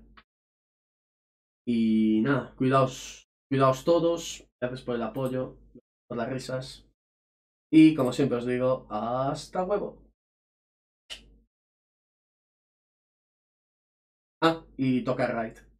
Y nada, cuidaos, cuidaos todos. Gracias por el apoyo, por las risas. Y como siempre os digo, hasta luego. Ah, y toca Raid.